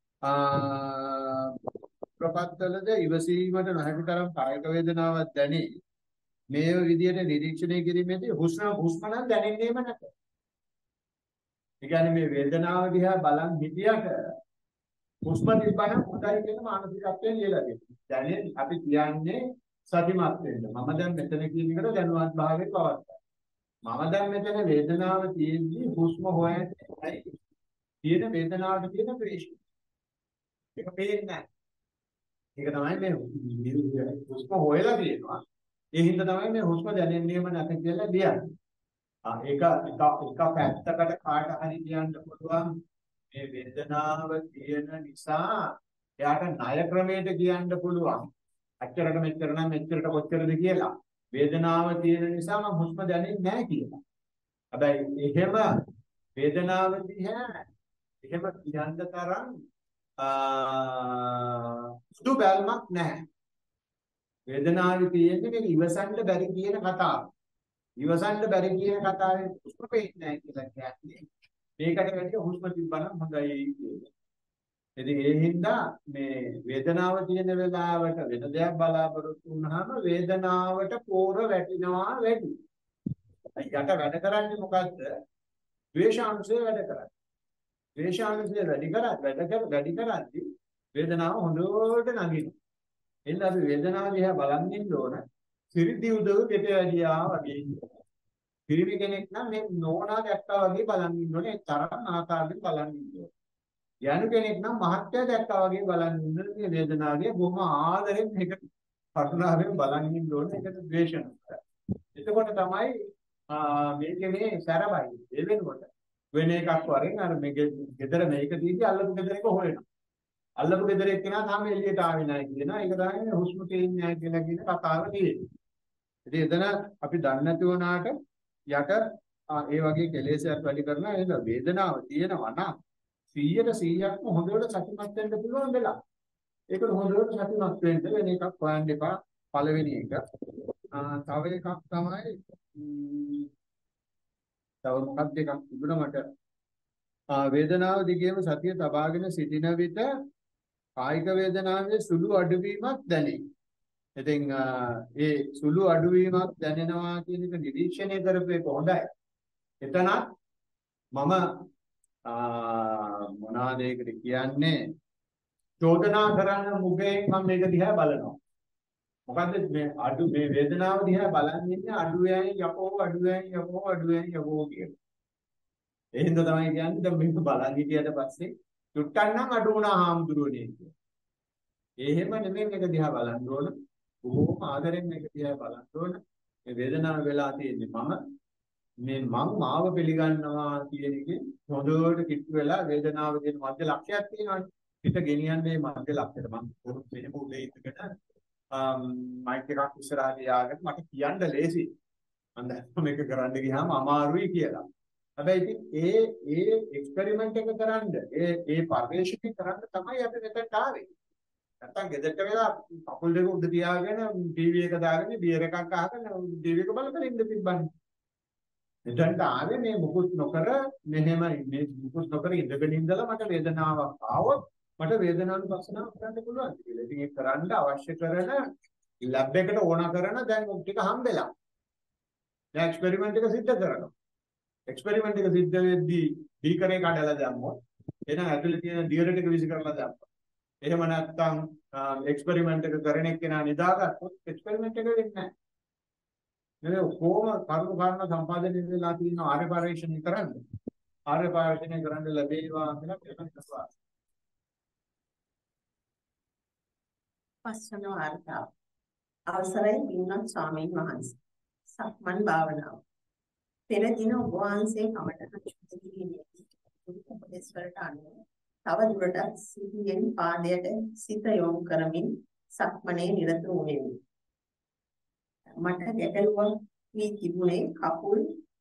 ආ ප්‍රපත්තලද ඉවසීමට නොහැකි තරම් කායික වේදනාවක් දැනේ. මේ විදිහට නිරීක්ෂණය කිරීමේදී හුස්ම හුස්ම නම් දැනෙන්නේම නැත. ඒ කියන්නේ මේ වේදනාව දිහා බලන් හිටියට හුස්ම තිබ්බනම් හොඳයි කියන මානසිකත්වයෙන් ලියලා තියෙනවා. දැනේ අපි කියන්නේ සතිමත් වෙන්න. මම දැන් මෙතන කියන එකට දැනුවත් භාවයේ පවත්තා. මම දැන් මෙතන වේදනාව තියෙද්දි හුස්ම හොයන්නේ ඇයි? තියෙන වේදනාවට තියෙන ප්‍රේෂ්ඨ. ඒක පේන්නේ නැහැ. ඒක තමයි මේ හුස්ම හොයලා තියෙනවා. ඒ හින්දා තමයි මේ හුස්ම දැනෙන්නේම නැති කියලා ලියන්නේ. ආ ඒක එක එක පැත්තකට කාට හරි කියන්න පුළුවන් මේ වේදනාව තියෙන නිසා එයාට ණය ක්‍රමයට කියන්න පුළුවන්. අච්චරට මෙච්චර නම් මෙච්චරට කොච්චරද කියලා. වේදනාව තියෙන නිසා මම හුස්ම දැනෙන්නේ නැහැ කියලා. හැබැයි එහෙම වේදනාව දිහා එහෙම කියන්න තරම් සුදු බැල්මක් නැහැ. වේදනාවේ තියෙන්නේ මේක ඉවසන්න බැරි කියන කතාව. ඉවසන්න බැරි කියන කතාවේ හුස්ම පේන්නේ නැහැ කියලා කියන්නේ. මේකට වැඩිය හුස්ම තිබ්බනම් හොඳයි කියන්නේ. ඉතින් ඒ හින්දා මේ වේදනාව තියෙන වෙලාවට වෙන දෙයක් බලාපොරොත්තු වුණාම වේදනාවට පෝර වැටෙනවා වැඩි. යට වැඩ කරන්නේ මොකද්ද? ද්වේෂාංශය වැඩ කරන්නේ. ද්වේෂාංශය වැඩි කරා වැඩ කර වැඩි කරද්දී වේදනාව හොඳට නගිනවා. එන්න අපි වේදනාව දිහා බලන් ඉන්න ඕන. සිරිදි උදව පිට වැඩියා වගේ. පිරිමි කෙනෙක් නම් මේ නෝනා දැක්කා වගේ බලන් ඉන්න ඕනේ. ඒ තරම් ආකාරයෙන් බලන් ඉන්න ඕනේ. යනු කෙනෙක් නම් මහත්ය දැක්කා වගේ බලන් ඉන්න මේ වේදනාවේ බොහොම ආදරෙන් මේක කරුණාවෙන් බලන් ඉන්න ඕනේ. ඒකට ද්වේෂ නැහැ. එතකොට තමයි මේකේ මේ සැරබයි. ඒ වෙනකොට වෙන එකක් වරෙන් අර මේ ගෙදර මේක දීදී අල්ලපු ගෙදර එක හොයනවා. අල්ලපු ගෙදර එක්කෙනා තාම එළියට ආවේ නැහැ කියනවා. ඒක තමයි හුස්ම තේින්නේ නැහැ කියලා කියන කතාව තියෙන්නේ. ඉතින් එතන අපි දන්නේ නැති වුණාට යට ඒ වගේ කෙලෙසයක් වැඩි කරනවා. ඒක වේදනාව තියෙනවා නම් සීයට සීයක්ම හොඳට සතුටුමත් වෙන්න පුළුවන් වෙලා. ඒකට හොඳට සතුටුමත් වෙන්න වෙන එකක් හොයන්න එපා. පළවෙනි එක. තව එකක් තමයි තව මොකක්ද එකක් තිබුණා මට. වේදනාව දිගේම සතිය තබාගෙන සිටින විට කායික වේදනාවේ සුළු අඩුවීමක් දැනේ. ඉතින් ඒ සුළු අඩුවීමක් දැනෙනවා කියන එක නිරීක්ෂණය කරපු එක හොඳයි. එතනත් මම මොනවාද ඒකට කියන්නේ චෝදනා කරන මුඛයෙන් මම මේක දිහා බලනවා. මොකද්ද මේ අඩු මේ වේදනාව දිහා බලන් ඉන්නේ අඩුවෙන් යකෝ අඩුවෙන් යකෝ අඩුවෙන් යකෝ කියන. ඒ හින්දා තමයි කියන්නේ දැන් මේක බලන් හිටියට පස්සේ චුට්ටක් නම් අඩු වුණා හාමුදුරුවනේ කියන්නේ. එහෙම නෙමෙයි මේක දිහා බලන්න ඕන. බොහොම ආදරෙන් මේක දිහා බලන්න ඕන. මේ වේදනාව වෙලා තියෙන්නේ මම මේ මං මාව පිළිගන්නවා කියන එකේ හොඳට කිට්ටු වෙලා වේදනාව කියන මධ්‍ය ලක්ෂයක් තියෙනවානේ. පිට ගෙනියන්නේ මධ්‍ය ලක්ෂයට. මම කොහොමද මෙහෙම උදේ ඉඳගෙන මයික් එකක් ඉස්සරහට යාගෙන මට කියන්න ලේසි. මම දැන් මේක කරන්න ගියාම අමාරුයි කියලා. හැබැයි ඉතින් ඒ ඒ එක්ස්පෙරිමන්ට් එක කරන්න ඒ ඒ පරිශ්‍රණය කරන්න තමයි අපි මෙතනට ආවේ. නැත්තම් ගෙදරට වෙලා කකුල් දෙක උඩ තියාගෙන ටීවී එක දාගෙන බියර් එකක් අහගෙන ටීවී එක බල බල ඉන්න තිබ්බන්නේ. එතනට ආවේ මේ මුකුත් නොකර මෙහෙම මේ මුකුත් නොකර ඉඳගෙන ඉඳලා මට වේදනාවක් ආවොත් මට වේදනානුපස්සනාව කරන්න පුළුවන් කියලා. ඉතින් ඒක කරන්න අවශ්‍ය කරන ලැබ් එකට ඕන කරන දැන් උන් ටික හම්බෙලා. දැන් එක්ස්පෙරිමන්ට් එක සිද්ධ කරනවා. එක්ස්පෙරිමන්ට් එක සිද්ධ වෙද්දී බීකරේ කඩලා දැම්මොත් එහෙනම් ඇතුලේ තියෙන දියර ටික විසි කරලා දැම්මා. එහෙම නැත්නම් එක්ස්පෙරිමන්ට් එක කරන එක්කෙනා නිදාගත්තොත් එක්ස්පෙරිමන්ට් එක වෙන්නේ නැහැ. මේ කොහොම කරුණු කාරණා සම්පාදනය වෙලා තියෙන ආර්ය පරිශ්‍රණය කරන්නේ. ආර්ය පරිශ්‍රණය කරන්න ලැබේවා කියලා පිළිගන්නවා. පස්වන වර්තාව. අවසරයි පින්වත් ස්වාමීන් වහන්සේ. සක්මන් භාවනාව. පෙර දින ඔබ වහන්සේ කමඨහන් සුද්ධ කිරීමේදී උපදේශ වලට අනුව තව දුරටත් සිහියෙන් පාදයට සිත යොමු කරමින් සක්මනේ නිරත වූෙමි. මට ගැටලුවක් වී තිබුණේ කකුල්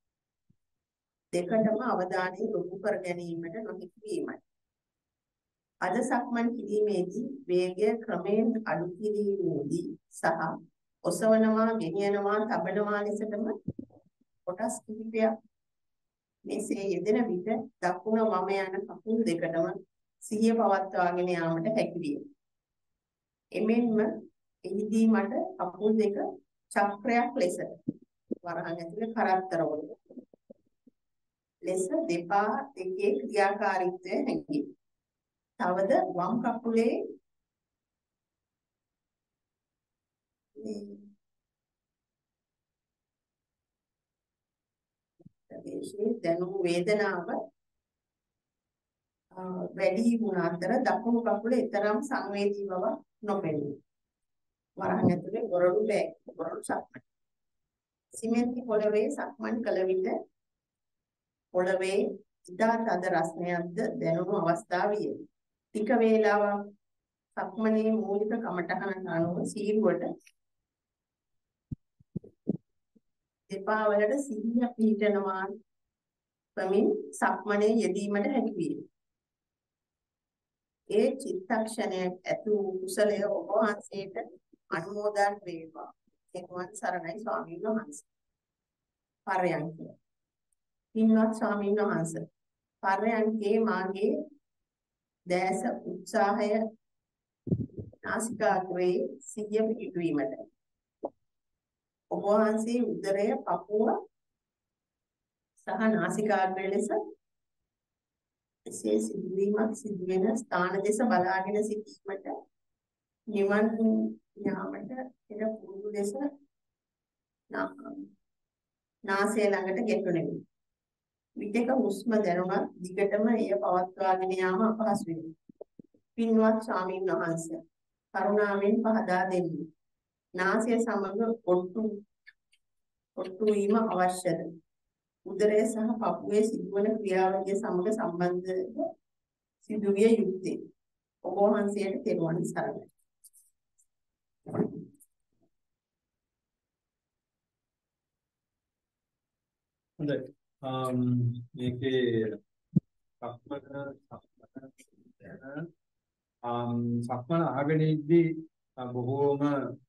දෙකටම අවධානය යොමු කර ගැනීමට නොහැකි වීමයි. අද සක්මන් කිරීමේදී වේගය ක්‍රමයෙන් අඩු කිරීමේදී සහ ඔසවනවා, ගෙනියනවා, තබනවා ලෙසටම කොටස් කිහිපයක් මෙසේ යෙදෙන විට දකුණ වම යන කකුල් දෙකටම සිහිය පවත්වාගෙන යාමට හැකි විය. එමෙන්ම එහිදී මට කකුල් දෙක චක්‍රයක් ලෙස වරහන් ඇතුලේ කරත්තරවල ලෙස දෙපා දෙකේ ක්‍රියාකාරීත්වය හැඟේ. තවද වම් කකුලේ ප්‍රදේශයේ දැනුණු වේදනාව වැඩි වුණ අතර දකුණු කකුල ඊතරම් සංවේදී බව නොපෙනේ. වරහන් ඇතුලේ ගොරළු බෑ ගොරළු සක්මන්. සිමෙන්ති පොළවේ සක්මන් කළ විට පොළවේ ඉදා තද රස්නයක්ද දැනුණු අවස්ථාවිය. ටික වේලාවක් සක්මනේ මූලික කමටහන අනුව සීරුවට දෙපා වලට සිහිය පිහිටනවා පමින් සක්මනේ යෙදීමට හැකි විය. ඒ චිත්තක්ෂණයේ ඇතු කුසලය ඔබ වහන්සේට අනුමෝදන් වේවා. එක්වන් සරණයි ස්වාමීන් වහන්සේ. පරයන්කය. පින්වත් ස්වාමීන් වහන්සේ. පරයන්කේ මාගේ දැස උත්සාහය නාසිකාග්‍රේ සිහිය පිහිටුවීමට. ඔබ වහන්සේ උදරය පපුව සහ නාසිකාග්‍රය ලෙස එසේ සිදුවීමක් සිදුවෙන ස්ථාන දෙස බලාගෙන සිටීමට නිවන් යාමට පෙර පුරුදු ලෙස නාසය ළඟට ගැටුණෙමි. විටක හුස්ම දැනුණත් දිගටම එය පවත්වාගෙන යාම අපහසු වෙනවා. පින්වත් ස්වාමීන් වහන්සේ කරුණාවෙන් පහදා දෙන්න. නාසය සමග ඔට්ටු ඔට්ටු වීම අවශ්‍යද? උදරය සහ පපුවේ සිදුවන ක්‍රියාවලිය සමග සම්බන්ධව සිදුවිය යුත්තේ. ඔබ වහන්සේට තෙරුවන් සරණයි. හොඳයි. um මේකේ සක්මන සක්මන um සක්මන අහගෙන ඉද්දී බොහෝම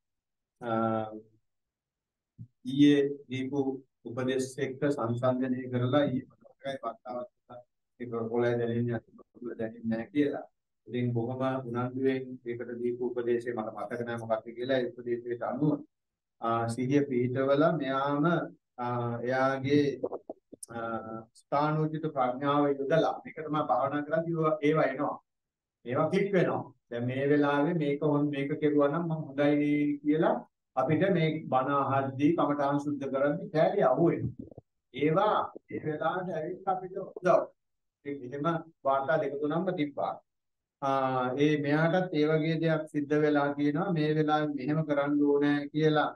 ඊයේ දීපු උපදේශ එක්ක සංසන්දනය කරලා ඊයේ මොකක්ද වතාවක් ඒක කොලේ දැනෙන්නේ අතුල දැනෙන්නේ නැහැ කියලා. ඉතින් බොහොම උනන්දුවෙන් ඒකට දීපු උපදේශය මට මතක නැහැ මොකක්ද කියලා. ඒ උපදේශයට අනුව සිහිය පිහිටවලා මෙයාම එයාගේ ස්ථානෝචිත ප්‍රඥාව යොදලා මේක තමයි භාවනා කරද්දී ඒවා එනවා. ඒවා ක්ලික් වෙනවා. දැන් මේ වෙලාවේ මේක හොන් මේක කෙරුවා නම් මම හොඳයි කියලා අපිට මේ බණ අහද්දී කමඨාන් සුද්ධ කරද්දී කැලිය අහු වෙනවා. ඒවා ඒ වෙලාවට ඇවිත් අපිට උදව්. ඒක එහෙම වාර්තා දෙක තුනක්ම තිබ්බා. ආ ඒ මෙයාටත් ඒ වගේ දෙයක් සිද්ධ වෙලා කියනවා මේ වෙලාවේ මෙහෙම කරන්න ඕනේ කියලා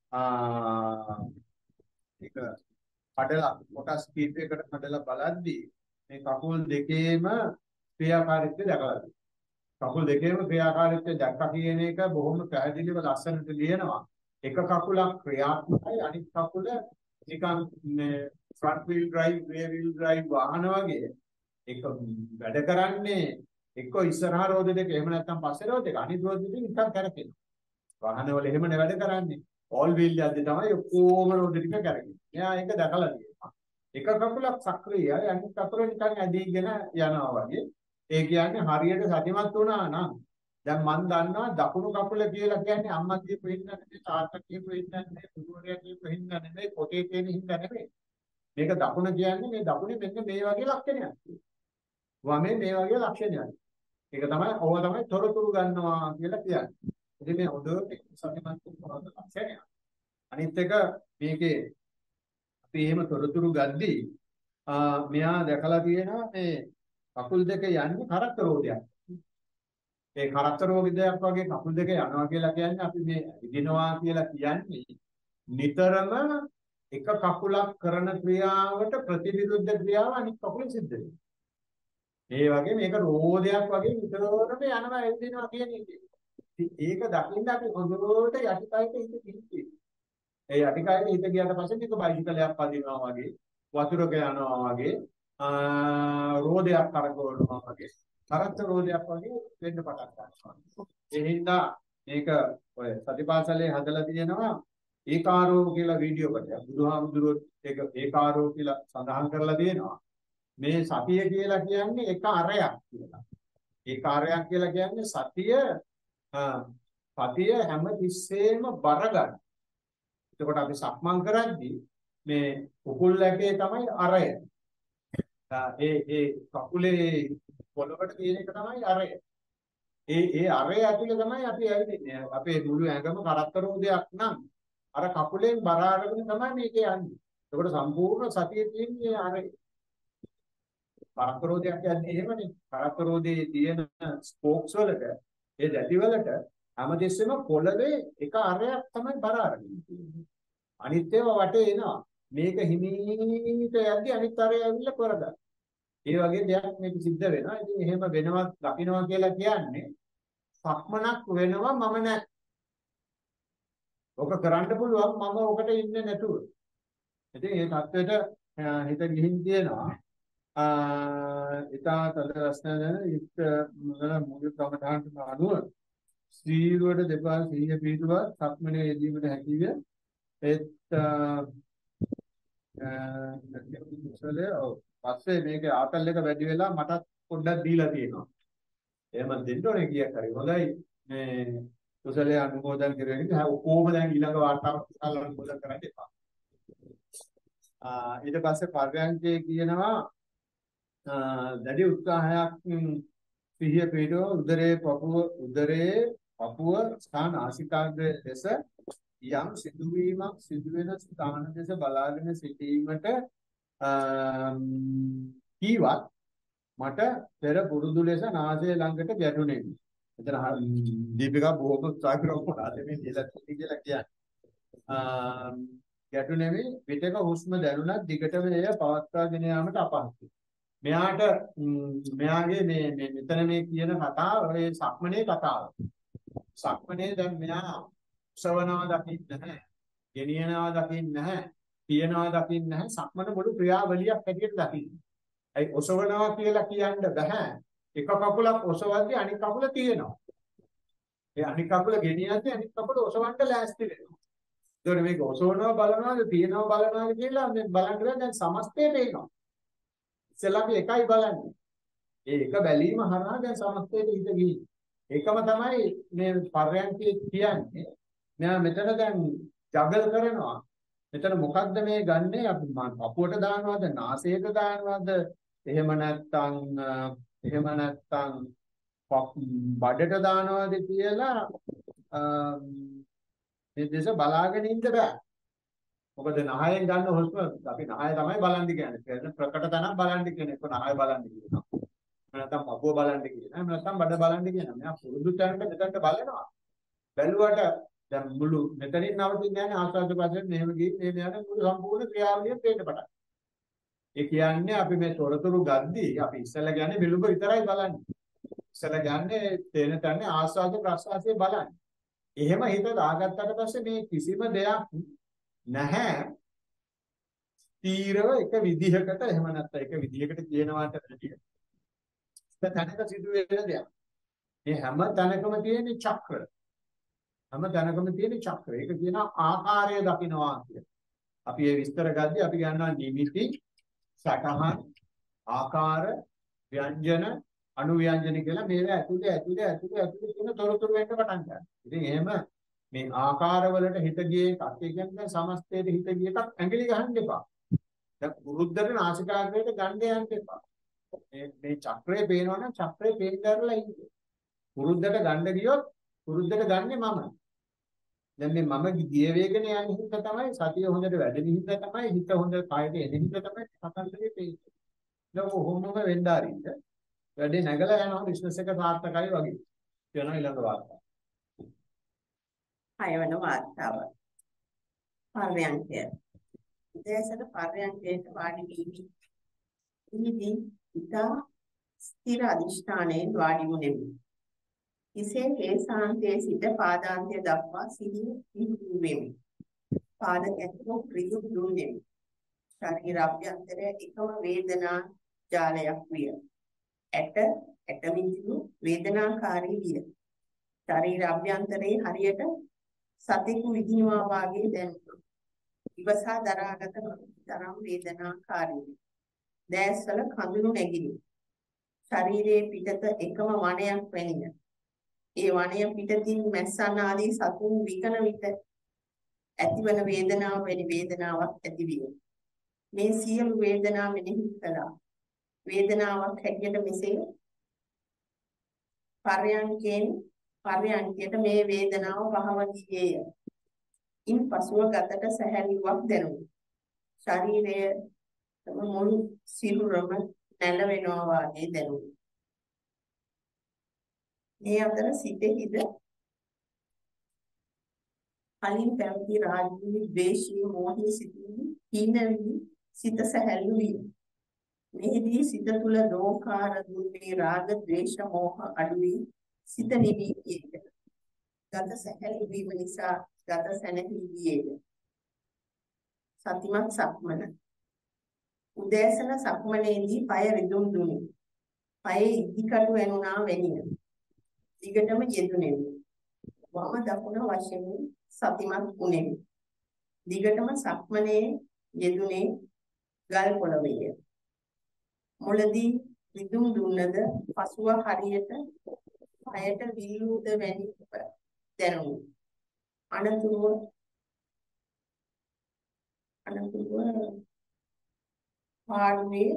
ආ ඒක කඩලා කොටස් කීපයකට කඩලා බලද්දී මේ කකුල් දෙකේම ක්‍රියාකාරීත්වය දැකලා තියෙනවා. කකුල් දෙකේම ක්‍රියාකාරීත්වය දැක්කා කියන එක බොහොම පැහැදිලිව ලස්සනට ලියනවා. එක කකුලක් ක්‍රියාත්මකයි අනිත් කකුල නිකන් front wheel drive rear wheel drive වාහන වගේ එක වැඩ කරන්නේ එක්ක ඉස්සරහා රෝද දෙක එහෙම නැත්නම් පස්සේ රෝද දෙක අනිත් රෝද දෙක නිකන් කරකිනවා. වාහනවල එහෙමනේ වැඩ කරන්නේ. ඕල් වීල් යද්දි තමයි ඔක්කොම රෝද ටික කරකින්නේ. එයා ඒක දැකලා තියෙනවා. එක කකුලක් සක්‍රියයි අනිත් කකුල නිකන් ඇදීගෙන යනවා වගේ. ඒ කියන්නේ හරියට සතිමත් වුණා නම් දැන් මම දන්නවා දකුණු කකුල කියලා කියන්නේ අම්මා කියපු හින්දා නෙමෙයි තාත්තා කියපු හින්දා නෙමෙයි පුදුවරයා කියපු හින්දා නෙමෙයි පොතේ තියෙන හින්දා නෙමෙයි. මේක දකුණ කියන්නේ මේ දකුණේ මෙන්න මේ වගේ ලක්ෂණයක්. වමේ මේ වගේ ලක්ෂණයක්. ඒක තමයි ඕව තමයි තොරතුරු ගන්නවා කියලා කියන්නේ. ඉතින් මේ හොඳට සතිමත් වුණා ලක්ෂණයක්. අනිත් එක මේකේ අපි එහෙම තොරතුරු ගද්දී මෙයා දැකලා තියෙනවා මේ කකුල් දෙක යන්නේ කරත්ත රෝගයක්. ඒ කරත්ත රෝගයක් වගේ කකුල් දෙක යනවා කියලා කියන්නේ අපි මේ ඉදිනවා කියලා කියන්නේ නිතරම එක කකුලක් කරන ක්‍රියාවට ප්‍රතිවිරුද්ධ ක්‍රියාව අනිත් කකුලෙන් සිද්ධ වෙනවා. ඒ වගේ මේක රෝදයක් වගේ නිතරම යනවා එදිනවා කියන එක. ඒක දකින්න අපි හොඳට යටිකයට හිත පිහිටි. ඒ යටිකයට හිත ගියාට පස්සේ මේක බයිසිකලයක් පදිනවා වගේ වතුරක යනවා වගේ රෝදයක් කරකවනවා වගේ කරත්ත රෝදයක් වගේ වෙන්න පටන් ගන්නවා. ඒ හින්දා මේක ඔය සතිපාසලේ හදලා තියෙනවා ඒකාරෝ කියලා වීඩියෝ එකක්. බුදුහාමුදුරුවෝ ඒක ඒකාරෝ කියලා සඳහන් කරලා තියෙනවා. මේ සතිය කියලා කියන්නේ එක අරයක් කියලා. ඒකාරයක් කියලා කියන්නේ සතිය සතිය හැම තිස්සෙම බර ගන්න. එතකොට අපි සක්මන් කරද්දී මේ උකුල් ඇටේ තමයි අරය. ඒ ඒ කකුලේ පොළවට තියෙන එක තමයි අරය. ඒ ඒ අරය ඇතුලේ තමයි අපි ඇවිදින්නේ. අපේ මුළු ඇඟම කරත්ත රෝදයක් නම් අර කකුලෙන් බර අරගෙන තමයි මේක යන්නේ. එතකොට සම්පූර්ණ සතිය තියෙන්නේ අරේ. පරක්කරෝධයක් කියන්නේ එහෙමනේ. පරක්කරෝධයේ තියෙන ස්පෝක්ස් වලට ඒ දැටි වලට හැමතිස්සෙම පොළවේ එක අරයක් තමයි බර අරගෙන තියෙන්නේ. අනිත් ඒවා වටේ එනවා. මේක හිමීට යද්දි අනිත් අරය ඇවිල්ලා කරගන්න. ඒ වගේ දෙයක් මේක සිද්ධ වෙනවා. ඉතින් එහෙම වෙනවත් දකින්නවා කියලා කියන්නේ සක්මනක් වෙනවා මම නැහැ. ඔක කරන්න පුළුවන් මම ඔකට ඉන්නේ නැතුව. ඉතින් මේ தത്വෙට හිත ගිහින් තියෙනවා. ඉතා තද රස්නන ඉත් මොන මුළු කමඨාන්ට අනුව සීරුවට දෙපා සිහිය පිටුවා සක්මනේ යෙදීමට හැකිය. ඒත් කුසලයේ පස්සේ මේක ආතල් එක වැඩි වෙලා මටත් පොඩ්ඩක් දීලා තියෙනවා. එහෙම දෙන්න ඕනේ කීයක් හරි. හොඳයි මේ කුසලයේ අනුමෝදන් කරගෙන කොහොම දැන් ඊළඟ වාර්තාව කුසල අනුමෝදන් කරන්න එපා. ආ ඊට පස්සේ පර්යන්කේ කියනවා දැඩි උත්සාහයක් සිහිය පිටව උදරයේ පපුව උදරයේ පපුව ස්ථාන ආශිකාග්‍රය ලෙස යම් සිදුවීමක් සිදුවෙන ස්ථාන දෙස බලාගෙන සිටීමට කීවත් මට පෙර පුරුදු ලෙස නාසය ළඟට ගැටුනේ. එතන දීපිකා බොහොම උත්සාහ කරනවා මේ කියලා කියලා කියන්නේ. ගැටුනේමි පිටක හුස්ම දැනුණත් දිගටම එය පවත්වාගෙන යාමට අපහසුයි. මෙයාට මෙයාගේ මේ මේ මෙතන මේ කියන කතාව ඒ සක්මනේ කතාව. සක්මනේ දැන් මෙයා උසවනවා දකින්න නැහැ. ගෙනියනවා දකින්න නැහැ. තියනවා දකින්න නැහැ. සක්මන මුළු ක්‍රියාවලියක් හැටියට දකින්න. ඒ ඔසවනවා කියලා කියන්න බෑ. එක කකුලක් ඔසවද්දී අනිත් කකුල තියෙනවා. ඒ අනිත් කකුල ගෙනියද්දී අනිත් කකුල ඔසවන්න ලෑස්ති වෙනවා. ඒතකොට මේක ඔසවනවා බලනවාද තියනවා බලනවාද කියලා මේ බලන්න දැන් සමස්තය පේනවා. ඉස්සෙල්ලා අපි එකයි බලන්නේ. ඒ එක බැලීම හරහා දැන් සමස්තයට හිත ගිහින්. ඒකම තමයි මේ පර්යන්කේ කියන්නේ. මෙයා මෙතන දැන් ජගල් කරනවා. මෙතන මොකද්ද මේ ගන්නෙ? අපි පපුවට දානවද? නාසයට දානවද? එහෙම නැත්නම් එහෙම නැත්නම් බඩට දානවද කියලා මේ දේශ බලාගෙන ඉන්න බෑ. මොකද නහයෙන් ගන්න හුස්ම අපි නහය තමයි බලන්නේ කියන්නේ. ඒක ප්‍රකට තැනක් බලන්නේ කියන්නේ. ඒක නහය බලන්නේ කියනවා. නැත්නම් අපුව බලන්නේ කියනවා. එහෙම නැත්නම් බඩ බලන්නේ කියනවා. මෙයා පුරුදු තැනට මෙතනට බලනවා. බැලුවට දැන් මුළු මෙතනින් නවතින්නේ නැහැ ආස්වාද ප්‍රසන්න මෙහෙම ගිහින් මේ යන මුළු සම්පූර්ණ ක්‍රියාවලිය පේන්න පටන්. ඒ කියන්නේ අපි මේ තොරතුරු ගද්දී අපි ඉස්සෙල්ලා කියන්නේ විලුඹ විතරයි බලන්නේ. ඉස්සෙල්ලා කියන්නේ තේන තැන්නේ ආස්වාද ප්‍රසආසයේ බලන්නේ. එහෙම හිත දාගත්තට පස්සේ මේ කිසිම දෙයක් නැහැ තීරව එක විදිහකට එහෙම නැත්නම් එක විදිහකට කියනවාට වැඩිය. ඒක තැනක සිදු වෙන දෙයක්. මේ හැම තැනකම තියෙන චක්‍ර. හැම තැනකම තියෙන චක්‍ර. ඒක කියන ආකාරය දකින්නවා කියන. අපි මේ විස්තර ගද්දී අපි ගන්නවා නිමිති, සටහන්, ආකාර, ව්‍යංජන, අනුව්‍යංජන කියලා මේවා ඇතුලේ ඇතුලේ ඇතුලේ ඇතුලේ කියන තොරතුරු වෙන්න පටන් ගන්නවා. ඉතින් එහෙම මේ ආකාරවලට හිත ගියේ එකක්. ඒ කියන්නේ සමස්තයට හිත ගිය එකක් ඇඟිලි ගහන්න එපා. දැන් පුරුද්දට නාසිකාග්‍රයට ගන්න යන්න එපා. මේ මේ චක්‍රය පේනවා නම් චක්‍රය පේන්න කරලා ඉන්න. පුරුද්දට ගන්න ගියොත් පුරුද්දට ගන්නෙ මම. දැන් මේ මම ගිය වේගනේ යන හින්දා තමයි සතිය හොඳට වැඩෙන හින්දා තමයි හිත හොඳ කායයට එන හින්දා තමයි සකන්දේ පේන්නේ. දැන් කොහොමම වෙන්න ආරින්ද වැඩේ නැගලා යනවා බිස්නස් එක සාර්ථකයි වගේ. කියනවා ඊළඟ වාර්තාව. හයවන වාර්තාව. පර්යන්කය. දේශන පර්යන්කයට වාඩි වීමි. ඉනිදී ඉතා ස්ථිර අධිෂ්ඨානයේ වාඩි වුනේමි. ඉසේ හේසාන්තයේ සිට පාදාන්තය දක්වා සිහිය පිහිටු වෙමි. පාද ඇතුළු ඍජු දුන්නේමි. ශරීර අභ්‍යන්තරයේ එකම වේදනා ජාලයක් විය. ඇට ඇට විඳිනු වේදනාකාරී විය. ශරීර අභ්‍යන්තරයේ හරියට සතෙකු විදිනවා වාගේ දැනුණා. ඉවසා දරාගත තරම් වේදනාකාරී. දැස්වල කඳුළු නැගිනි. ශරීරයේ පිටත එකම වණයක් වැනිය. ඒ වණය පිටතින් මැස්සන් ආදී සතුන් විකන විට ඇතිවන වේදනාව වැනි වේදනාවක් ඇතිවිය. මේ සියලු වේදනා මෙනෙහි කළා. වේදනාවක් හැටියට මෙසේ පර්යන්කෙන් පර්යන්කයට මේ වේදනාව පහව ගියේය. ඉන් පසුව ගතට සැහැල්ලුවක් දැනුනි. ශරීරයේ මුළු සිරුරම නැලවෙනවා වගේ දැනුනි. මේ අතර සිතෙහිද කලින් පැවති රාගී, ද්වේෂී, මෝහී සිතුවිලි හීන වී සිත සැහැල්ලු විය. මෙහිදී සිත තුළ දෝකාර, දුර්වේ, රාග, ද්වේෂ, මෝහ අඩු වී සිත නිවි ගියේද. ගත සැහැල්ලු වීම නිසා ගත සැනහි ගියේද. සතිමත් සක්මන. උදෑසන සක්මනේදී පය රිදුම් දුනි. පයේ ඉදිකටු වෙනුණා වැනිය. දිගටම යෙදුණෙමි. වම දකුණ වශයෙන් සතිමත් වුණෙමි. දිගටම සක්මනේ යෙදුනේ ගල් පොළවේය. මුලදී රිදුම් දුන්නද පසුව හරියට පයට විල්ලුද වැනි දැනුනි. අනතුරුව අනතුරුව පාඩුවේ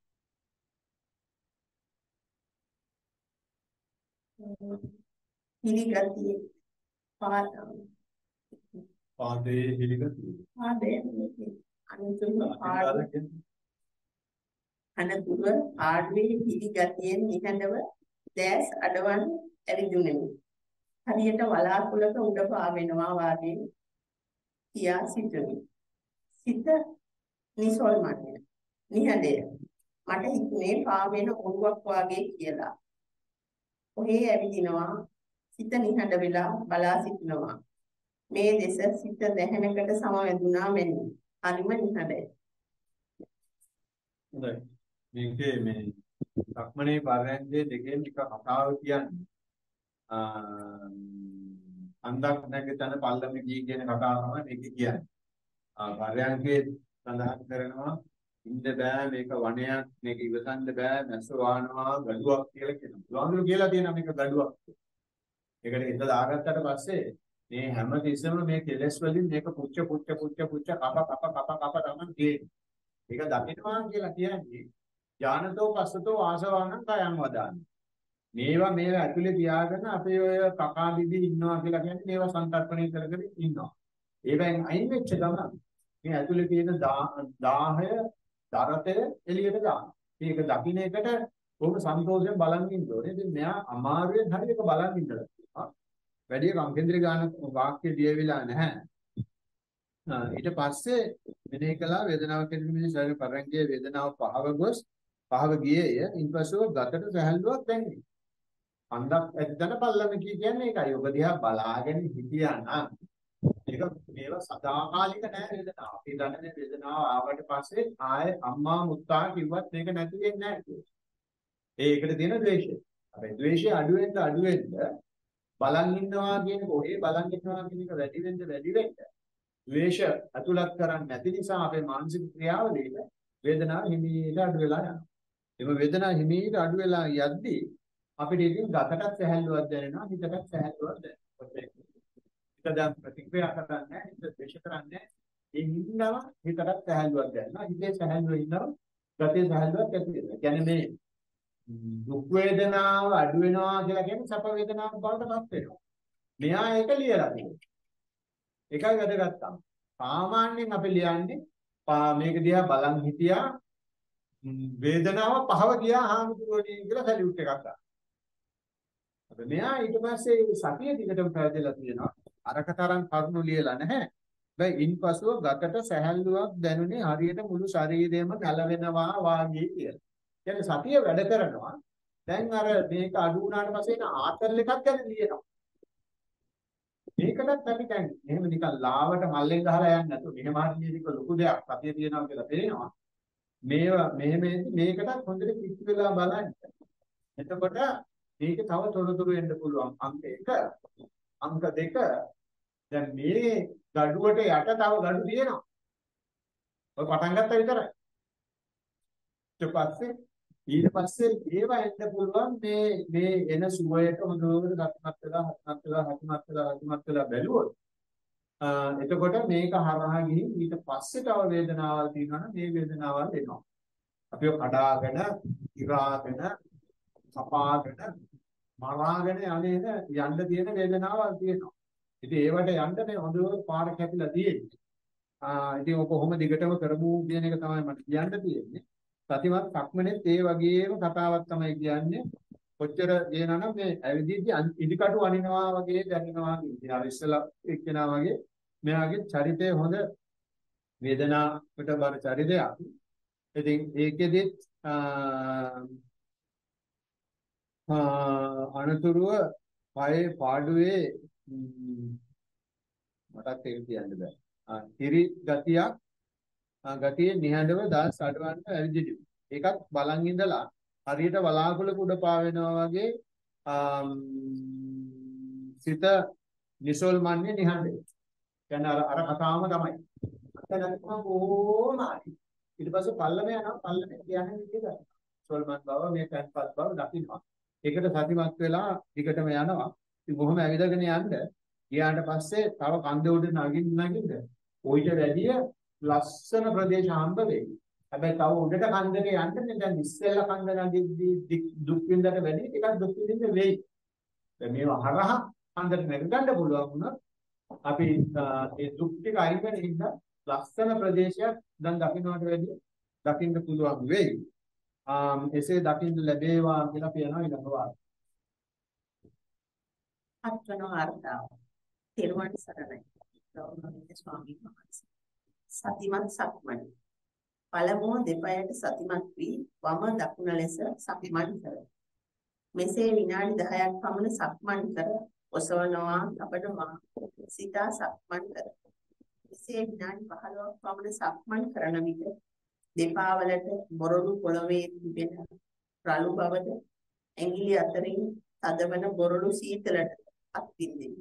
හිලිගතිය පාදයේ හිලිගතිය පාදයේ අනතුරුව පාඩුවේ අනතුරුව පාඩුවේ හිලිගතියෙන් නිහඬව දැස් අඩවන් ඇවිදුණෙමි. හරියට වලාකුළක උඩ පාවෙනවා වාගේ කියා සිටුනි. සිත නිසල්මන්ය, නිහඬය. මට හිතුනේ පාවෙන ඔරුවක් වාගේ කියලා. ඔහේ ඇවිදිනවා, සිත නිහඬ වෙලා බලා සිටිනවා. මේ දෙස සිත දැහැනකට සමවැදුනා මෙන්න. හරිම නිහඬයි. හොඳයි. මේකේ මේ සක්මනේ පරයන්ගේ දෙකෙන් එක කතාව කියන්නේ අන්දක් නැග තන පල්ලම ගිය කියන කතාව තමයි මේක කියන්නේ. පරයන්ගේ සඳහන් කරනවා ඉන්න බෑ මේක වනයක් මේක ඉවසන්න බෑ මැස්ස වානවා ගඩුවක් කියලා කියනවා. බුදුහාමුදුරු කියලා තියෙනවා මේක ගඩුවක්. ඒකට හිත දාගත්තට පස්සේ මේ හැම තිස්සෙම මේ කෙලස් වලින් මේක පුච්ච පුච්ච පුච්ච පුච්ච කප කප කප කප තමයි තියෙන්නේ. ඒක දකින්නවා කියලා කියන්නේ ඥානතෝ පස්සතෝ ආසවානං කයං වදාන. මේවා මේවා ඇතුලේ තියාගෙන අපේ ඔය කකා දිදි ඉන්නවා කියලා කියන්නේ මේවා සංකල්පණය කරගෙන ඉන්නවා. ඒවෙන් අයින් වෙච්ච ගමන් මේ ඇතුලේ තියෙන දාහය දරතය එළියට දානවා. මේක දකින්න එකට බොහොම සන්තෝෂයෙන් බලන් ඉන්න ඕනේ. ඉතින් මෙයා අමාරුවෙන් හරි එක බලන් ඉන්නවා. වැඩි කම්කේන්ද්‍රී ගාන වාක්‍ය දියවිලා නැහැ. ඊට පස්සේ මෙනේ කළා වේදනාව කියන මේ ශරීර පරංගයේ වේදනාව පහව ගොස් පහව ගියේය. ඉන්පසුව ගතට සැහැල්ලුවක් දැනෙනවා. අන්දක් ඇද්දන පල්ලම කියන්නේ ඒකයි. ඔබ දිහා බලාගෙන හිටියා නම් ඒක මේවා සදාකාලික නෑ වේදනාව. අපි දන්නේ වේදනාව ආවට පස්සේ ආයේ අම්මා මුත්තා කිව්වත් මේක නැති වෙන්නේ නෑ කියලා. ඒකට තියෙන ද්වේෂය. හැබැයි ද්වේෂය අඩු වෙන්න අඩු වෙන්න බලන් ඉන්නවා කියන කොහේ බලන් ඉන්නවා කියන එක වැඩි වෙන්න වැඩි වෙන්න ද්වේෂ අතුලත් කරන්නේ නැති නිසා අපේ මානසික ක්‍රියාවලියක වේදනාව හිමීට අඩු වෙලා යනවා. එම වේදනාව හිමීට අඩු වෙලා යද්දී අපිට ඉතින් ගතටත් සැහැල්ලුවක් දැනෙනවා හිතටත් සැහැල්ලුවක් දැනෙනවා. හිත දැන් ප්‍රතික්‍රියා කරන්නේ හිත ද්වේෂ කරන්නේ ඒ හින්දාම හිතටත් සැහැල්ලුවක් දැනෙනවා. හිතේ සැහැල්ලුව ඉන්නවා ගතේ සැහැල්ලුවක් ඇති වෙනවා. කියන්නේ මේ දුක් වේදනාව අඩු වෙනවා කියලා කියන්නේ සැප වේදනාවක් බවට පත් වෙනවා. මෙයා ඒක ලියලා තියෙනවා. ඒකයි වැදගත්කම. සාමාන්‍යයෙන් අපි ලියන්නේ මේක දිහා බලන් හිටියා වේදනාව පහව ගියා හාමුදුරුවනේ කියලා සැලියුට් එකක් ගන්න. අපි මෙයා ඊට පස්සේ සතිය දිගටම පැවැදලා තියෙනවා. අරකතරම් කරුණු ලියලා නැහැ. දැන් ඉන්පසුව ගතට සැහැල්ලුවක් දැනුනේ හරියට මුළු ශරීරයම කලවෙනවා වාගේ කියලා. කියන්නේ සතිය වැඩ කරනවා. දැන් අර මේක අඩු වුණාට පස්සේ එන ආතල් එකක් ගැන ලියනවා. මේකටත් අපි දැන් එහෙම නිකන් ලාවට මල්ලෙන් ගහලා යන්නේ නැතුව මෙහෙම හරියට ලොකු දෙයක් සතිය තියෙනවා කියලා පේනවා. මේවා මෙහෙම මේකටත් හොඳට කිච්චු වෙලා බලන්න. එතකොට මේක තව තොරතුරු එන්න පුළුවන්. අංක එක අංක දෙක දැන් මේ gadu-ට යට තව gadu තියෙනවා. ඔය පටන් ගත්තා විතරයි. ඊට පස්සේ ඊට පස්සේ ඒවා එන්න පුළුවන් මේ මේ එන සුවයට හොඳට ගතමත් වෙලා හත්මත් වෙලා හත්මත් වෙලා හත්මත් වෙලා බැලුවොත් එතකොට මේක හරහා ගිහින් ඊට පස්සේ තව වේදනාවල් තියෙනවා නම් මේ වේදනාවල් එනවා. අපිව කඩාගෙන, ඉරාගෙන, කපාගෙන, මරාගෙන යන්නේ යන්න තියෙන වේදනාවල් තියෙනවා. ඉතින් ඒවට යන්න මේ හොඳට පාර කැපිලා තියෙන්නේ. ආ ඉතින් ඔක කොහොම දිගටම කරමු කියන එක තමයි මට කියන්න තියෙන්නේ. සතිමත් සක්මනේත් ඒ වගේම කතාවක් තමයි කියන්නේ. කොච්චර කියනවා නම් මේ ඇවිදින්දි ඉදිකටු අනිනවා වගේ දැනෙනවා කියන්නේ. අර ඉස්සලා එක්කෙනා වගේ මෙයාගේ චරිතය හොඳ වේදනාවට බර චරිතයක්. ඉතින් ඒකෙදිත් අනතුරුව පයේ පාඩුවේ මටත් ඒක කියන්න බෑ. ආ ඉරි ගතියක් ගතියේ නිහඬව දාස් අඩවන්න ඇවිදිනු. ඒකත් බලන් ඉඳලා හරියට වලාකුළු උඩ පාවෙනවා වගේ සිත නිසල්මන්නේ නිහඬව. කියන්නේ අර අර කතාවම තමයි. අතනක්ම ඕමාරි. ඊට පස්සේ පල්ලම යනවා පල්ලම කියන්නේ විදිහට. නිසල්මන් බව මේ පැත්පත් බව දකින්නවා. ඒකට සතිමත් වෙලා ටිකටම යනවා. ඉතින් කොහොම ඇවිදගෙන යන්න ගියාට පස්සේ තව කන්ද උඩ නගින්න නගින්න ඔయిత වැඩිය ලස්සන ප්‍රදේශ හම්බ වෙයි. හැබැයි තව උඩට කන්දක යන්න දැන් ඉස්සෙල්ලා කන්ද නගිද්දී දුක් විඳට වැඩි ටිකක් දුක් විඳින්න වෙයි. දැන් මේවා හරහා කන්දට නැගගන්න පුළුවන් වුණා අපි ඒ දුක් ටික අයින් වෙන හින්දා ලස්සන ප්‍රදේශයක් දැන් දකින්නට වැඩි දකින්න පුළුවන් වෙයි. ආම් එසේ දකින්න ලැබේවා කියලා කියනවා ඊළඟ වාර. අත්වන වර්තාව. තෙරුවන් සරණයි. ගෞරවනීය ස්වාමීන් වහන්සේ. සතිමත් සක්මන්. පළමුව දෙපයට සතිමත් වී වම දකුණ ලෙස සක්මන් කර. මෙසේ විනාඩි දහයක් පමණ සක්මන් කර ඔසවනවා තබනවා සිතා සක්මන් කර. මෙසේ විනාඩි පහළොවක් පමණ සක්මන් කරන විට දෙපා වලට බොරළු පොළවේ තිබෙන රළු බවද ඇඟිලි අතරින් තදවන බොරළු සීතලට අත්විඳින්න.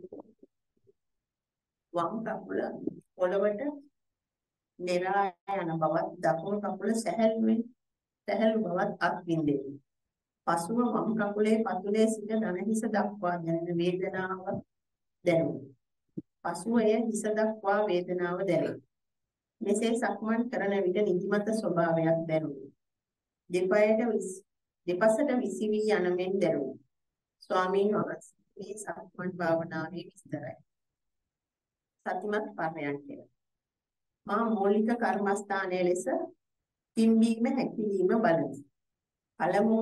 වම් කකුල පොළවට නෙරා යන බවත් දකුණු කකුල සැහැල්ලුවෙන් සැහැල්ලු බවත් අත්විඳින්න. පසුව වම් කකුලේ පතුලේ සිට දන හිස දක්වා දැනෙන වේදනාව දැනුනි. පසුව එය හිස දක්වා වේදනාව දැනේ. මෙසේ සක්මන් කරන විට නිදිමත ස්වභාවයක් දැනුනි. දෙපයට දෙපසට විසිවී යන මෙන් දැනුනි. ස්වාමීන් වහන්සේ මේ සක්මන් භාවනාවේ විස්තරයි. සතිමත් පරයන්කය. මා මූලික කර්මස්ථානයේ ලෙස පිම්බීම හැකිලිම බලමි. පළමුව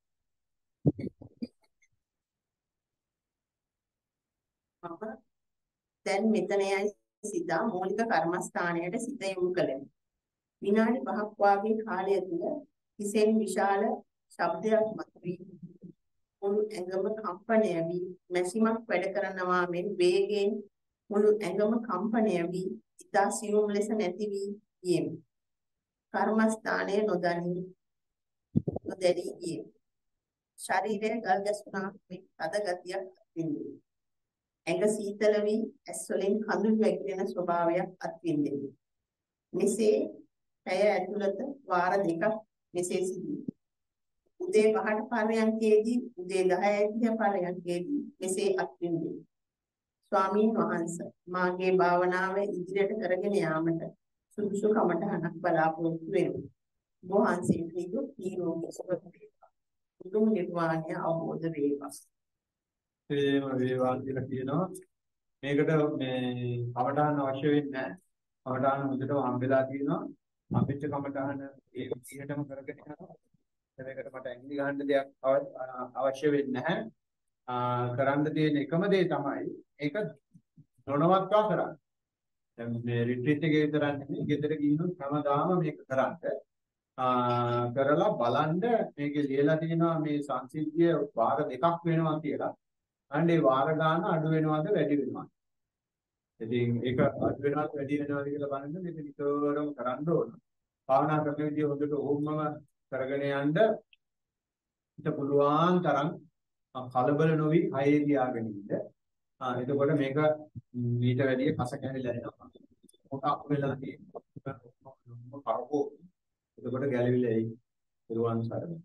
මම දැන් මෙතනයි සිතා මූලික කර්මස්ථානයට සිත යොමු කළෙමි. විනාඩි පහක් වාගේ කාලය තුළ කිසිම විශාල ශබ්දයක් මතුවී මුළු ඇඟම කම්පණය වී මැසිමක් වැඩ කරනවා මෙන් වේගයෙන් මුළු ඇඟම කම්පණය වී ඉතා සියුම් ලෙස නැති වී ගියෙමි. කර්මස්ථානයේ නොදැනී නොදැනී ගියෙමි. ශරීරයේ ගල් ගැසුණා මෙන් තද ගතියක් අත්විඳිමි. ඇඟ සීතල වී ඇස් වලින් කඳුළු වැగిරෙන ස්වභාවයක් අත්විඳිමි. මෙසේ පැය ඇතුළත වාර දෙකක් මෙසේ සිදුවේ. උදේ පහට පරයන්කේදී උදේ දහයයි පරයන්කේදී මෙසේ අත්විඳිමි. ස්වාමීන් වහන්සේ මාගේ භාවනාව ඉදිරියට කරගෙන යාමට සුදුසු කමටහනක් බලාපොරොත්තු වෙමි. වහන්සේ නිදුක් නිරෝගී සුව වේවා. උතුම් නිර්වාණය අවබෝධ වේවා. ඒම වේවා කියලා කියනවා. මේකට මේ කමටහන් අවශ්‍ය වෙන්නේ නැහැ. කමටහන් මුදට හම්බෙලා තියෙනවා. අපිට කමටහන ඒ විදිහටම කරගෙන යනවා. ඒකට මට ඇඟිලි ගහන්න දෙයක් අවශ්‍ය වෙන්නේ නැහැ. කරන්න තියෙන එකම දේ තමයි ඒක නොනවත්වා කරන්න. දැන් මේ රිට්‍රීට් එකේ විතරක් නෙමෙයි ගෙදර ගිහිනුත් හැමදාම මේක කරන්න. කරලා බලන්න මේකේ ලියලා තියෙනවා මේ සංසිද්ධිය වාර දෙකක් වෙනවා කියලා. අනේ වාර ගන්න අඩු වෙනවද වැඩි වෙනවද? ඉතින් ඒක අඩු වෙනවද වැඩි වෙනවද කියලා බලන්න මේක නිතරම කරන්න ඕන. භාවනා කරන විදිය හොඳට ඕමම කරගෙන යන්න ඉත පුළුවන් තරම් කලබල නොවි හයේ තියාගෙන ඉන්න. ආ එතකොට මේක ඊට වැඩිය කස කැවිලා එනවා. මොකක් වෙලා තියෙනවා. කරකෝ. එතකොට ගැලවිලා එයි. පිරුවන් සරණ.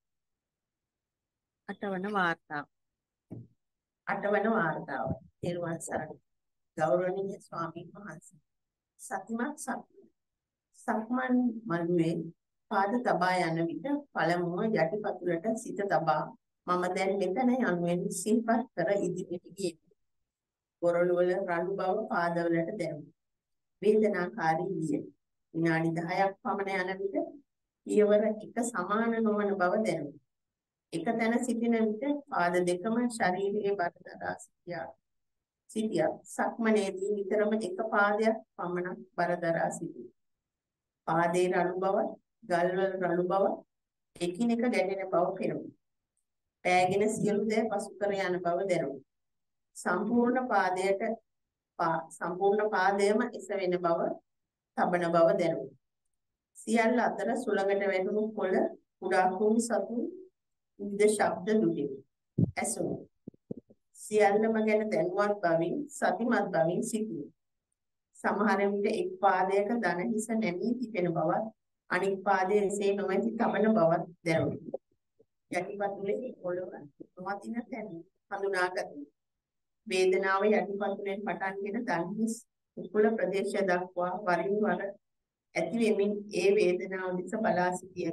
අටවන වාර්තාව. අටවන වාර්තාව. පිරුවන් සරණ. ගෞරවනීය ස්වාමීන් වහන්සේ. සතිමත් සක්මන් මළුවේ පාද තබා යන විට පළමුව යටිපතුලට සිත තබා මම දැන් මෙතන යනුවෙන් සිහිපත් කර ඉදිරියට ගියෙමි. බොරළු වල රළු බව පාදවලට දැනුනි. වේදනාකාරී විය. විනාඩි දහයක් පමණ යන විට පියවර එක සමාන නොවන බව දැනුනි. එක තැන සිටින විට පාද දෙකම ශරීරයේ බර දරා සිටියා. සිටියා. සක්මනේදී විතරම එක පාදයක් පමණක් බර දරා සිටියා. පාදයේ රළු බව, ගල්වල රළු බව, එකිනෙක ගැටෙන බව පෙනුනි. පෑගෙන සියලු දේ පසු කර යන බව දැනුනි. සම්පූර්ණ පාදයට සම්පූර්ණ පාදයම එසවෙන බව, තබන බව දැනුනි. සියල්ල අතර සුළඟට වැටුණු කොළ, කුඩා කුණු සතු විවිධ ශබ්ද දුටිනි. ඇසුණි. සියල්ලම ගැන දැනුවත් බවින්, සතිමත් බවින් සිටිනි. සමහර විට එක් පාදයක දන හිස නැමී තිබෙන බවත්, අනික් පාදයේ එසේ නොමැති තබන බවත් දැනුනි. යටිපතුලේ පොළව නොවතින තැන හඳුනාගතිමි. වේදනාව යටිපතුලෙන් පටන්ගෙන දන්හිස් උකුල ප්‍රදේශය දක්වා වරින් වර ඇති වෙමින් ඒ වේදනාව දෙස බලා සිටිය.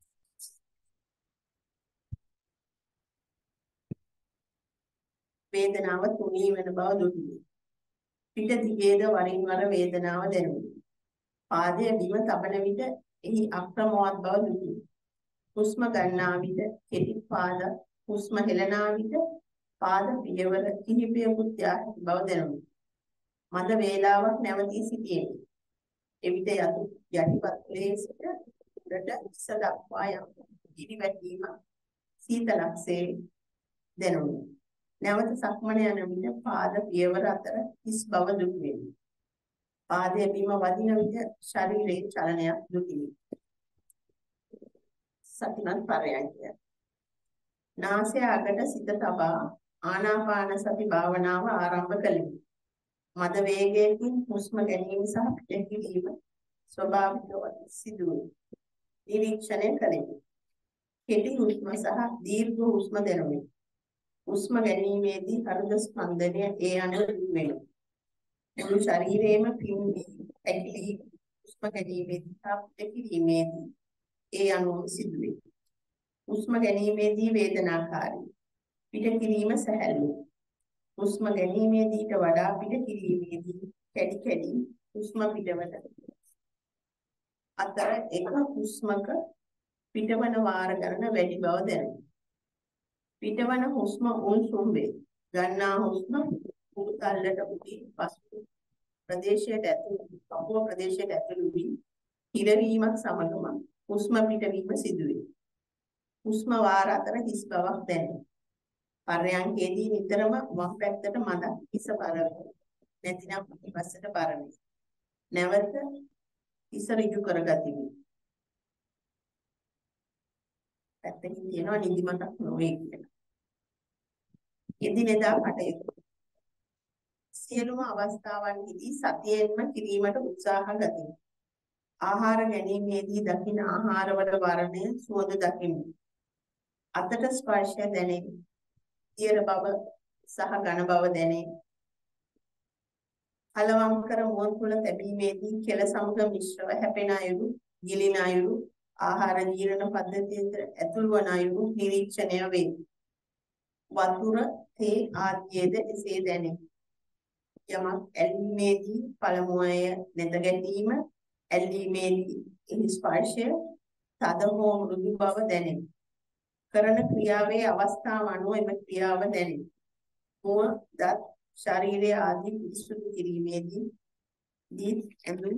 වේදනාව තුනී වෙන බව දුටිමි. පිට දිගේද වරින් වර වේදනාව දැනුනි. පාදයේ බිම තබන විට එහි අක්‍රමවත් බව දුටිමි. හුස්ම ගන්නා විට කෙටි පාද, හුස්ම හෙළනා විට පාද පියවර කිහිපයකුත් යා බව දැනුනි. මද වේලාවක් නැවතී සිටියෙමි. එවිට යතු යටිපතුලේ සිට උඩට ඉස දක්වා යම් ඉරිවැටීම සීතලක්සේ දැනුනි. නැවත සක්මන යන විට පාද පියවර අතර හිස් බව දුටුවෙමි. පාදයේ බිම වදින විට ශරීරයේ චලනයක් දුටිමි. සතිමත් පරයන්කය. නාසය අගට සිත තබා ආනාපාන සති භාවනාව ආරම්භ කළෙමි. මද වේගයෙන් හුස්ම ගැනීම සහ පිටකිරීම ස්වභාවිකව සිදුවේ. නිරීක්ෂණය කළෙමි. කෙටි හුස්ම සහ දීර්ඝ හුස්ම දැනුනි. හුස්ම ගැනීමේදී හෘද ස්පන්දනය ඒ අනුව වෙනවා. මුළු ශරීරයේම පිම්බි ඇකිලි හුස්ම ගැනීමේදී සහ පිටකිරීමේදී ඒ අනුව සිදුවේ. හුස්ම ගැනීමේදී වේදනාකාරී, පිටකිරීම සැහැල්ලු. හුස්ම ගැනීමේදීට වඩා පිටකිරීමේදී කැඩි කැඩි හුස්ම පිටවන අතර එක හුස්මක පිටවන වාර ගණන වැඩි බව දැනුනි. පිටවන හුස්ම උණුසුම් වේ. ගන්නා හුස්ම මුළු තල්ලට උඩින් පසු ප්‍රදේශයට ඇතුළු කපුව ප්‍රදේශයට ඇතුළු වී හිරවීමක් සමගම හුස්ම පිටවීම සිදුවේ. හුස්ම වාර අතර හිස් බවක් දැනේ. පර්යංකේදී නිතරම වම් පැත්තට මද හිස බරව. නැතිනම් පිටිපස්සට බරවේ. නැවත හිස ඍජු කරගතිමි. පැත්තකින් තියෙනවා නිදිමතක් නොවේ කියලා. එදිනෙදා කටයුතු. සියලුම අවස්ථාවන්හිදී සතියෙන්ම කිරීමට උත්සාහ ගතිමි. ආහාර ගැනීමේදී දකින ආහාරවල වර්ණය සුවඳ දකිමි. අතට ස්පර්ශය දැනේ. තියර බව සහ ඝන බව දැනේ. කලවම් කර මුවන් තුල තැබීමේදී කෙල සමග මිශ්‍රව හැපෙන අයුරු, ගිලින අයුරු, ආහාර ජීර්ණ පද්ධතියට ඇතුළු වන අයුරු නිරීක්ෂණය වේ. වතුර, තේ ආදියද එසේ දැනේ. යමක් ඇලීමේදී පළමුවය නැද ගැනීම, ඇලීමේදී එහි ස්පර්ශය, තද හෝ මෘදු බව දැනේ. කරන ක්‍රියාවේ අවස්ථාව අනුව එම ක්‍රියාව දැනේ. මුව, දත්, ශරීරය ආදී පිරිසුදු කිරීමේදී දීත් ඇඳුම්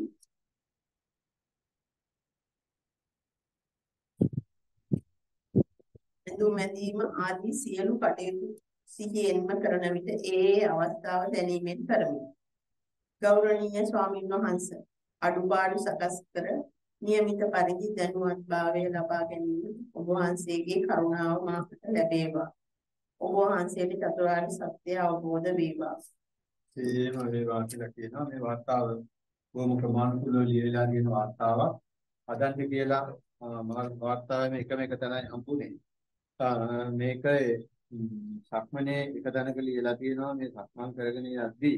ඇඳුම් ඇඳීම ආදී සියලු කටයුතු සිහියෙන්ම කරන විට ඒ අවස්ථාව දැනීමෙන් කරමි. ගෞරවනීය ස්වාමීන් වහන්සේ අඩුපාඩු සකස් කර නියමිත පරිදි දැනුවත්භාවය ලබා ගැනීම ඔබ වහන්සේගේ කරුණාව මාකට ලැබේවා. ඔබ වහන්සේට චතුරාර්ය සත්‍ය අවබෝධ වේවා. ඒම වේවා කියලා කියනවා. මේ වාර්තාව බොහොම ප්‍රමාණිකව ලියලා තියෙන වාර්තාවක්. අදන්ති කියලා මම වාර්තාවේ එකම එක තැනයි හම්බුනේ. මේක සක්මනේ එක තැනක ලියලා තියෙනවා. මේ සක්මන් කරගෙන යද්දී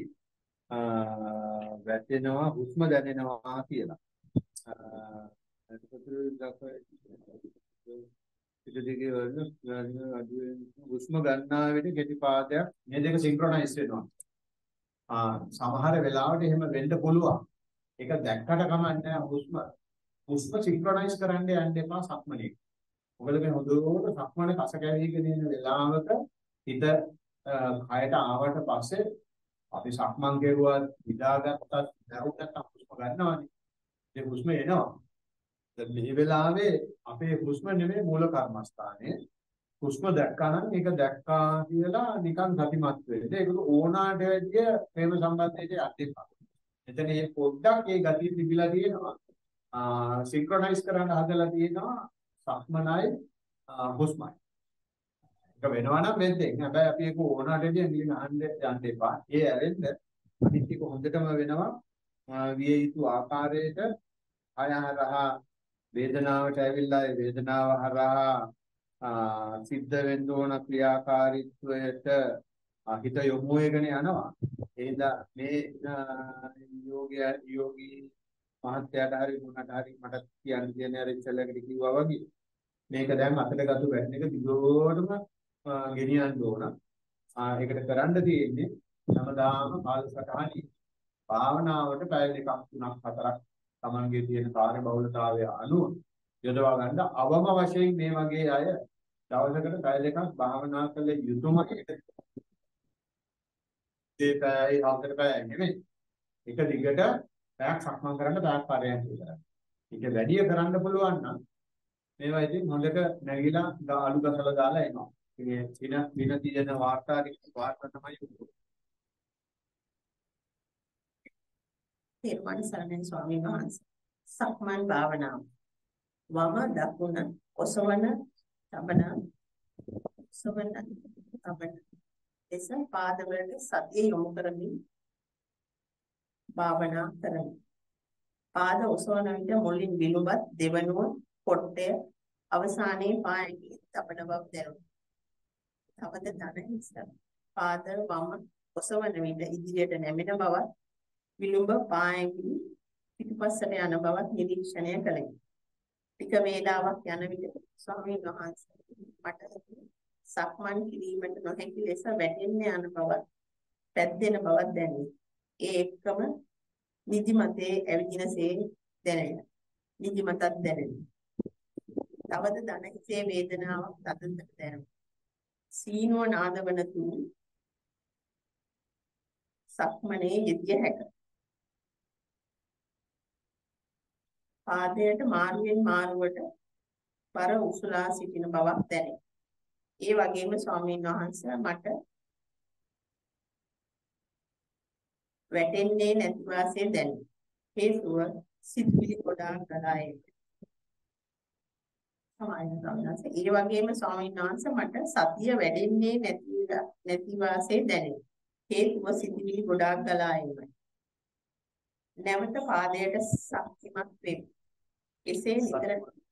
වැටෙනවා හුස්ම දැනෙනවා කියලා. පිටදිගේ වල හුස්ම ගන්නා විට කෙටි පාදයක් මේ දෙක සින්ක්‍රොනයිස් වෙනවා. ආ සමහර වෙලාවට එහෙම වෙන්න පුළුවන්. ඒක දැක්කට කමක් නැහැ හුස්ම හුස්ම සින්ක්‍රොනයිස් කරන්න යන්න එපා සක්මනේ. මොකද මේ හොඳට සක්මනේ කස කැවිගෙන යන වෙලාවක හිත කයට ආවට පස්සේ අපි සක්මන් කෙරුවා විදාගත්තත් නැවතත් හුස්ම ගන්නවානේ. ඒ හුස්ම එනවා. දැන් මේ වෙලාවේ අපේ හුස්ම නෙමෙයි මූල කර්මස්ථානේ. හුස්ම දැක්කා නම් ඒක දැක්කා කියලා නිකන් සතිමත් වෙන්න. ඒක ඕනාට වැඩිය ප්‍රේම සම්බන්ධයේ අත්‍යපා. එතන මේ පොඩ්ඩක් ඒ ගතිය තිබිලා තියෙනවා. සින්ක්‍රොනයිස් කරන්න හදලා තියෙනවා සක්මනයි හුස්මයි. ඒක වෙනවා නම් වෙද්දී. හැබැයි අපි ඒක ඕනාට වැඩිය නිකන් අහන්න යන්න එපා. ඒ ඇරෙන්න අනිත් එක හොඳටම වෙනවා. විය යුතු ආකාරයට ආයහරහා වේදනාවට ඇවිල්ලා ඒ වේදනාව හරහා සිද්ධ වෙන්න ඕන ක්‍රියාකාරීත්වයට හිත යොමු වෙගෙන යනවා. එහෙනම් මේ යෝගය යෝගී මහත්යට හරි මොනකට හරි මට කියන්න තියෙන අර ඉස්සෙල්ලකට කිව්වා වගේ මේක දැන් අතට ගතු වැටෙන එක දිගටම ගෙනියන්න ඕන. ඒකට කරන්න තියෙන්නේ හැමදාම කාලසටහනේ භාවනාවට පැය දෙකක් තුනක් හතරක් Tamanගේ තියෙන කාර්ය බහුලතාවය අනුව යොදවා ගන්න. අවම වශයෙන් මේ වගේ අය දවසකට පැය දෙකක් භාවනා කළ යුතුම එක. ඒ පැයයි හතර පැයයි නෙමෙයි. එක දිගට පැයක් සක්මන් කරන්න පැයක් පරයන්ක කරන්න. ඒක වැඩි කරන්න පුළුවන් නම් මේවා ඉතින් හොඳට නැගිලා අලු ගසලා දාලා එනවා. ඉතින් දින දින තියෙන වාර්තාරික වාර්තා තමයි උනේ. තෙරුවන් සරණයි ස්වාමීන් වහන්සේ. සක්මන් භාවනාව. වම දකුණ ඔසවන තබන ඔසවන තබන එස පාදවලට සතිය යොමු කරමින් භාවනා කරමි. පාද ඔසවන විට මුලින් විලුඹත් දෙවනුව කොට්ටය අවසානයේ පායකින් තබන බව දැනුනි. තවද දන හිස පාද වම ඔසවන විට ඉදිරියට නැමෙන බවත් විලුඹ පායකින් පිටුපස්සට යන බවත් නිරීක්ෂණය කළෙමි. ටික වේලාවක් යන විට ස්වාමීන් වහන්සේ මට සක්මන් කිරීමට නොහැකි ලෙස වැටෙන්න යන බවත් පැද්දෙන බවක් දැනේ. ඒ එක්කම නිදිමතේ ඇවිදිනසේ දැනෙන. නිදිමතක් දැනෙන. තවද දන හිසේ වේදනාවක් තදට දැනෙන. සීනුව නාදවන තුරු සක්මනේ යෙදිය හැකිය. පාදයට මාරුවෙන් මාරුවට බර උසුලා සිටින බවක් දැනේ. ඒ වගේම ස්වාමීන් වහන්සේ මට වැටෙන්නේ නැති වාසේ දැනේ. හේතුව සිත්විලි ගොඩාක් ගලා එන්නේ. ඒ වගේම ස්වාමීන් වහන්සේ මට සතිය වැඩෙන්නේ නැති නැති වාසේ දැනේ. හේතුව සිත්විලි ගොඩාක් ගලා එන්නේ. නැවත පාදයට ශක්තිමත් වෙමි. එසේ නිතර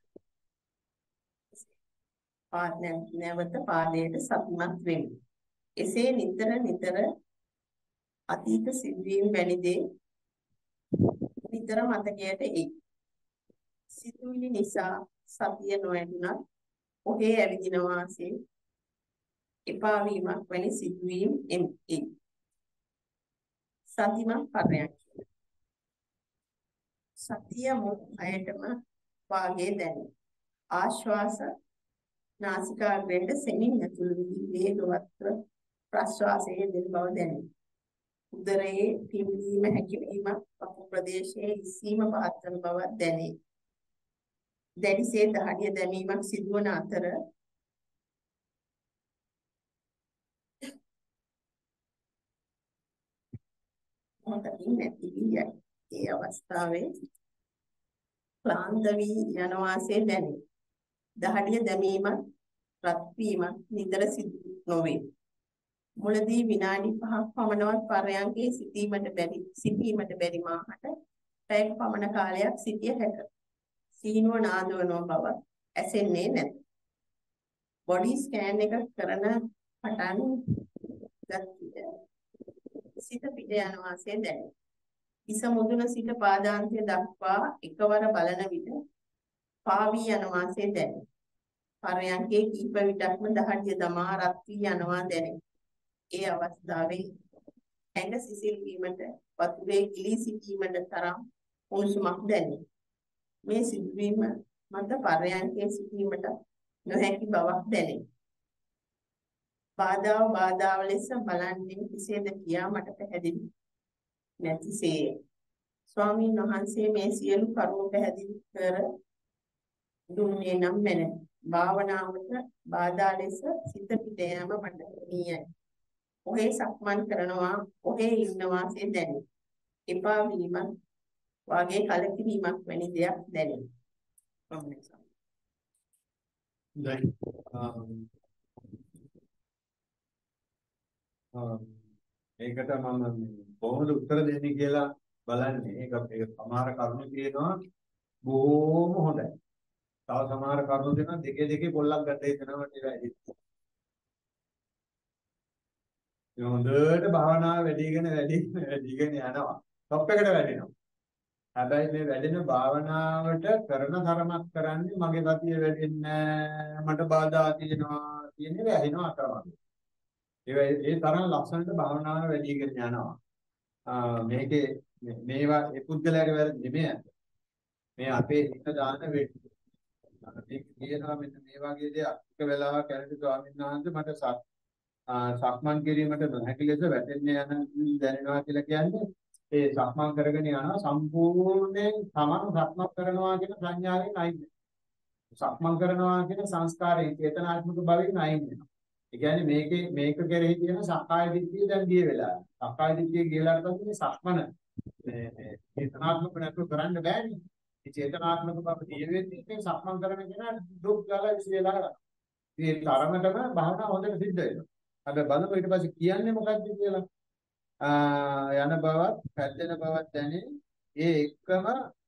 පාද නැවත පාදයට සතිමත් වෙමි. එසේ නිතර නිතර අතීත සිදුවීම් වැනි දේ නිතර මතකයට එයි. සිතුවිලි නිසා සතිය නොඇදුණත් ඔහේ ඇවිදින වාසේ එපා වීමක් වැනි සිදුවීම් එයි. සතිමත් පරයක්. සතිය මුඛයටම වාගේ දැනේ. ආශ්වාස නාසිකාග්‍රයෙන් සෙමින් ඇතුළු වී වේගවත්ව ප්‍රශ්වාසයේ දෙන බව දැනේ. උදරයේ පිම්වීම හැකිලිම පපු ප්‍රදේශයේ ඉසීම පහත්වන බව දැනේ. දැඩිසේ දහඩිය දැමීමක් සිදුවන අතර මොහොතකින් නැති වී යයි. ඒ අවස්ථාවේ ක්ලාන්ත වී යන වාසේ දැනේ. දහඩිය දැමීමක් රත් වීමක් නිතර සිදු නොවේ. මුලදී විනාඩි පහක් පමණවත් පරයන්කේ සිටීමට බැරි සිටීමට බැරි මාහට පැයක් පමණ කාලයක් සිටිය හැකිය. සීනුව නාදවන බව ඇසෙන්නේ නැත. බොඩි ස්කෑන් එක කරන පටන් ගත්තා. සිත පිට යන වාසේ දැනේ. හිස මුදුන සිට පාදාන්තය දක්වා එකවර බලන විට පාවී යන වාසේ දැනේ. පරයන්කේ කීප විටක්ම දහඩිය දමා රත් වී යනවා දැනේ. ඒ අවස්ථාවේ ඇඟ සිසිල් වීමට වතුරේ ගිලී සිටීමට තරම් උණුසුමක් දැනේ. මේ සිදුවීම මත පරයන්කේ සිටීමට නොහැකි බවක් දැනේ. බාධාව බාධාව ලෙස බලන්නේ කෙසේද කියා මට පැහැදිලි නැතිසේ. ස්වාමීන් වහන්සේ මේ සියලු කරුණු පැහැදිලි කර දුන්නේ නම් මැන. භාවනාවට බාධා ලෙස සිත පිට යාම මට නියයි. ඔහේ සක්මන් කරනවා, ඔහේ ඉන්නවා සේ දැනේ. එපා වීමක් වාගේ කලකිරීමක් වැනි දෙයක් දැනේ. දැන් ඒකට මම කොහොමද උත්තර දෙන්නේ කියලා බලන්නේ. ඒක ඒක සමහර කරුණු තියෙනවා බොහොම හොඳයි. තව සමහර කරුණු තියෙනවා දෙකේ දෙකේ පොල්ලක් ගන්න හිතනවා ටිකයි. ඒ හොඳට භාවනාව වැඩිගෙන වැඩිගෙන වැඩිගෙන යනවා. টොප් එකට වැටෙනවා. හැබැයි මේ වැඩෙන භාවනාවට කරන තරමක් කරන්නේ මගේ ගතිය වැඩෙන්නේ මට බාධා තියෙනවා කියන්නේ වැහෙනවා අතරමඟ. ඒ ඒ තරම් ලක්ෂණට භාවනාව වැඩිගෙන යනවා. මේකේ මේවා ඒ පුද්ගලයාගේ වැරදි නෙමෙයි. මේ අපේ හිත දාන වෙටි. මේක කියනවා මෙන්න මේ වගේ දෙයක් එක වෙලාවක කැලේ ස්වාමීන් වහන්සේ මට සක්මන් කිරීමට නොහැකි ලෙස වැටෙන්නේ යන දැනෙනවා කියලා කියන්නේ ඒ සක්මන් කරගෙන යනවා සම්පූර්ණයෙන් තමන් සක්මන් කරනවා කියන සංඥාවෙන් අයින් වෙනවා. සක්මන් කරනවා කියන සංස්කාරයේ චේතනාත්මක භාවයෙන් අයින් වෙනවා. ඒ කියන්නේ මේකේ මේක කෙරෙහි තියෙන සක්කාය දිට්ඨිය දැන් ගිය වෙලාව. සක්කාය දිට්ඨිය ගියලාට පස්සේ සක්මන මේ මේ චේතනාත්මක නැතුව කරන්න බෑනේ. මේ චේතනාත්මක බව තියෙන්නේ මේ සක්මන් කරන කෙනා දුක් ගාලා විශ්ලේෂණය කරනවා. ඒ තරමටම භාවනාව හොඳට සිද්ධ වෙනවා. හැබැයි බලමු ඊට පස්සේ කියන්නේ මොකක්ද කියලා. යන බවත් පැද්දෙන බවත් දැනේ. ඒ එක්කම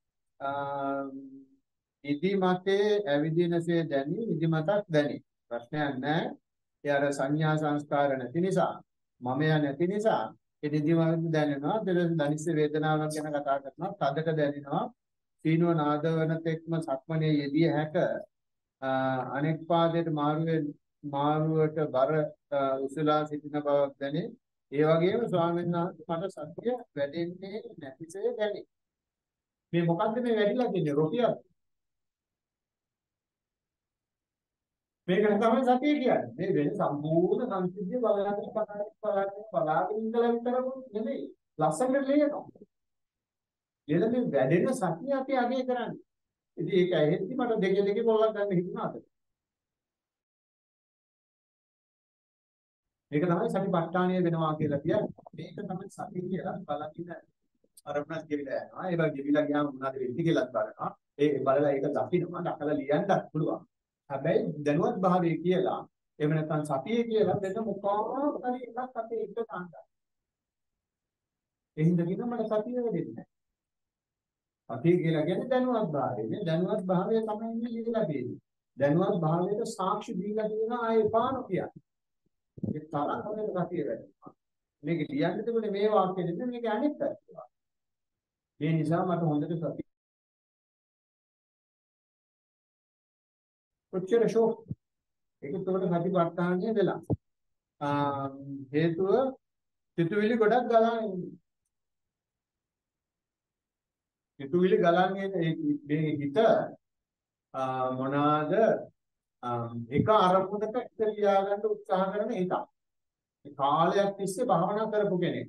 ඉදිමතේ ඇවිදිනසේ දැනි ඉදිමතක් දැනි. ප්‍රශ්නයක් නැහැ. ඒ අර සංඥා සංස්කාර නැති නිසා මම ය නැති නිසා ඒ ඉදිමත දැනෙනවා. ඊට දනිස්ස වේදනාවක් ගැන කතා කරනවා. තදට දැනෙනවා. සීනුව නාදවන තෙක්ම සක්මනේ යෙදිය හැක අනෙක් පාදයට මාරුවේ මාරුවට බර උසලා සිටින බවක් දැනේ. ඒ වගේම ස්වාමීන් වහන්සේ මට සත්‍ය වැඩෙන්නේ නැතිසේ දැනේ. මේ මොකද්ද මේ වැඩිලා තියෙන්නේ රොටියක්. මේක තමයි සතිය කියන්නේ. මේ වෙන සම්පූර්ණ සංසිද්ධිය බලන්න බලන්න බලන්න බලාගෙන ඉඳලා විතරක් නෙමෙයි. ලස්සනට ලියනවා. ලියලා මේ වැඩෙන සතිය අපි අගය කරන්නේ. ඉතින් ඒක ඇහෙද්දි මට දෙකේ දෙකේ පොල්ලක් ගන්න හිතුණාද? මේක තමයි සතිපට්ඨානය වෙනවා කියලා කියන්නේ. මේක තමයි සතිය කියලා බලකින අරමුණක් ගෙවිලා යනවා. ඒ වගේ ගෙවිලා ගියාම මොනවද වෙන්නේ කියලාත් බලනවා. ඒ බලලා ඒක දකින්නවා. දකලා ලියන්නත් පුළුවන්. හැබැයි දැනුවත් භාවය කියලා එහෙම නැත්නම් සතිය කියලා දෙන්න මොකක්ද හරි එකක් අපේ එක කාණ්ඩයක්. ඒ හින්දා කියන මට සතිය වෙන්නේ නැහැ. සතිය කියලා කියන්නේ දැනුවත් භාවය. මේ දැනුවත් භාවය තමයි මේ ලියලා තියෙන්නේ. දැනුවත් භාවයට සාක්ෂි දීලා තියෙන ආයේ පාන කියන්නේ. ඒ තරම් හොඳට සතිය වැඩෙනවා. මේක ලියන්න තිබුණේ මේ වාක්‍යෙ නෙමෙයි මේක අනිත් පැත්ත. ඒ නිසා මට හොඳට සතිය කොච්චර ෂෝක් ඒක උඩට සතිපට්ඨානය වෙලා. ආ හේතුව සිතුවිලි ගොඩක් ගලාගෙන සිතුවිලි ගලාගෙන මේ හිත මොනවාද එක අරමුණක ඉතිරියා ගන්න උත්සාහ කරන හිතක්. ඒ කාලයක් තිස්සේ භාවනා කරපු කෙනෙක්.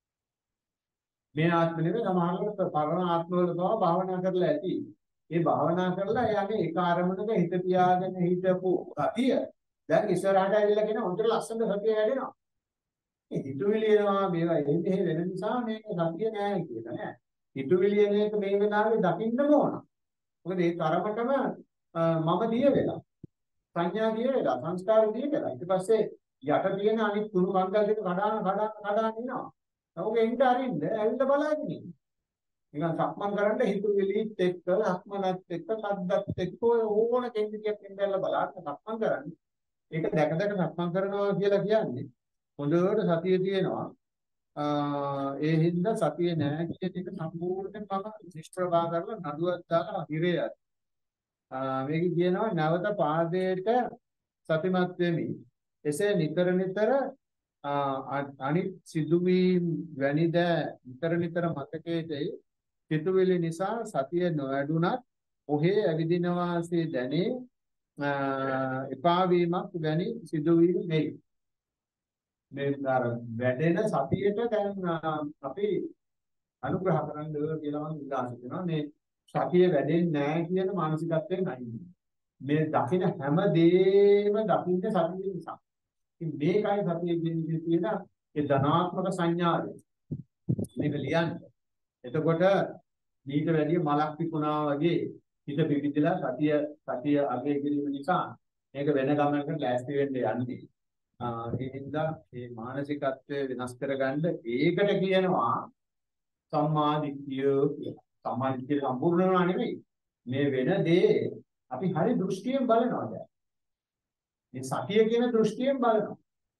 මේ ආත්ම නෙවෙයි සමහරවිට පරණ ආත්මවල බව භාවනා කරලා ඇති. ඒ භාවනා කරලා එයාගේ එක අරමුණක හිත තියාගෙන හිටපු ගතිය දැන් ඉස්සරහට ඇවිල්ලා කියන හොඳට ලස්සන සතිය වැඩෙනවා. මේ හිතුවිලි එනවා මේවා එන්නේ වෙන නිසා මේක සතිය නෑ කියලා නෑ. හිතුවිලි එන එක මේ වෙලාවේ දකින්නම ඕන. මොකද ඒ තරමටම මම දිය වෙලා. සංඥා දිය වෙලා සංස්කාර දිය වෙලා. ඊට පස්සේ යට තියෙන අනිත් තුරු කන්දල් දෙක කඩාන කඩාන කඩාන එනවා. නමුත් එන්න අරින්න ඇවිල්ලා බලාගෙන ඉන්න. නිකන් සක්මන් කරන්න හිතුවිලිත් එක්ක ලක්මනත් එක්ක සද්දත් එක්ක ඕන කෙනෙක්ට ඉඳලා බලන්න සක්මන් කරන්න. ඒක දැක දැක සක්මන් කරනවා කියලා කියන්නේ හොඳට සතිය තියෙනවා. ඒ හින්දා සතිය නැහැ කියන එක සම්පූර්ණයෙන්ම මම නිෂ්ප්‍රභා කරලා නඩුවක් දාලා හිරේ යයි. මේක කියනවා නැවත පාදයට සතිමත් වෙමි. එසේ නිතර නිතර අනිත් සිදුවීම් වැනිද නිතර නිතර මතකයේදී සිතුවිලි නිසා සතිය නොවැඩුණත් ඔහේ ඇවිදිනවාසේ දැනේ එපා වීමක් වැනි සිදුවීම් නෙයි. මේ අර වැඩෙන සතියට දැන් අපි අනුග්‍රහ කරන්න කියලා මම ඉල්ලා සිටිනවා. මේ සතිය වැඩෙන්නේ නැහැ කියන මානසිකත්වයෙන් අයින් වෙන්න. මේ දකින හැම දෙයක්ම දකින්න සතිය නිසා. ඉතින් මේකයි සතිය කියන්නේ කියන ඒ ධනාත්මක සංඥාවයි. මේක ලියන්න. එතකොට ඊට වැඩිය මලක් පිපුණා වගේ හිත පිපිදලා සතිය සතිය අගය කිරීම නිසා මේක වෙන ගමනකට ලෑස්ති වෙන්න යන්නේ. ඒ හින්දා මේ මානසිකත්වය වෙනස් කරගන්න ඒකට කියනවා සම්මා දිට්ඨිය කියලා. සම්මා දිට්ඨිය සම්පූර්ණ වෙනවා නෙමෙයි. මේ වෙන දේ අපි හරි දෘෂ්ටියෙන් බලනවා දැන්. මේ සතිය කියන දෘෂ්ටියෙන් බලනවා.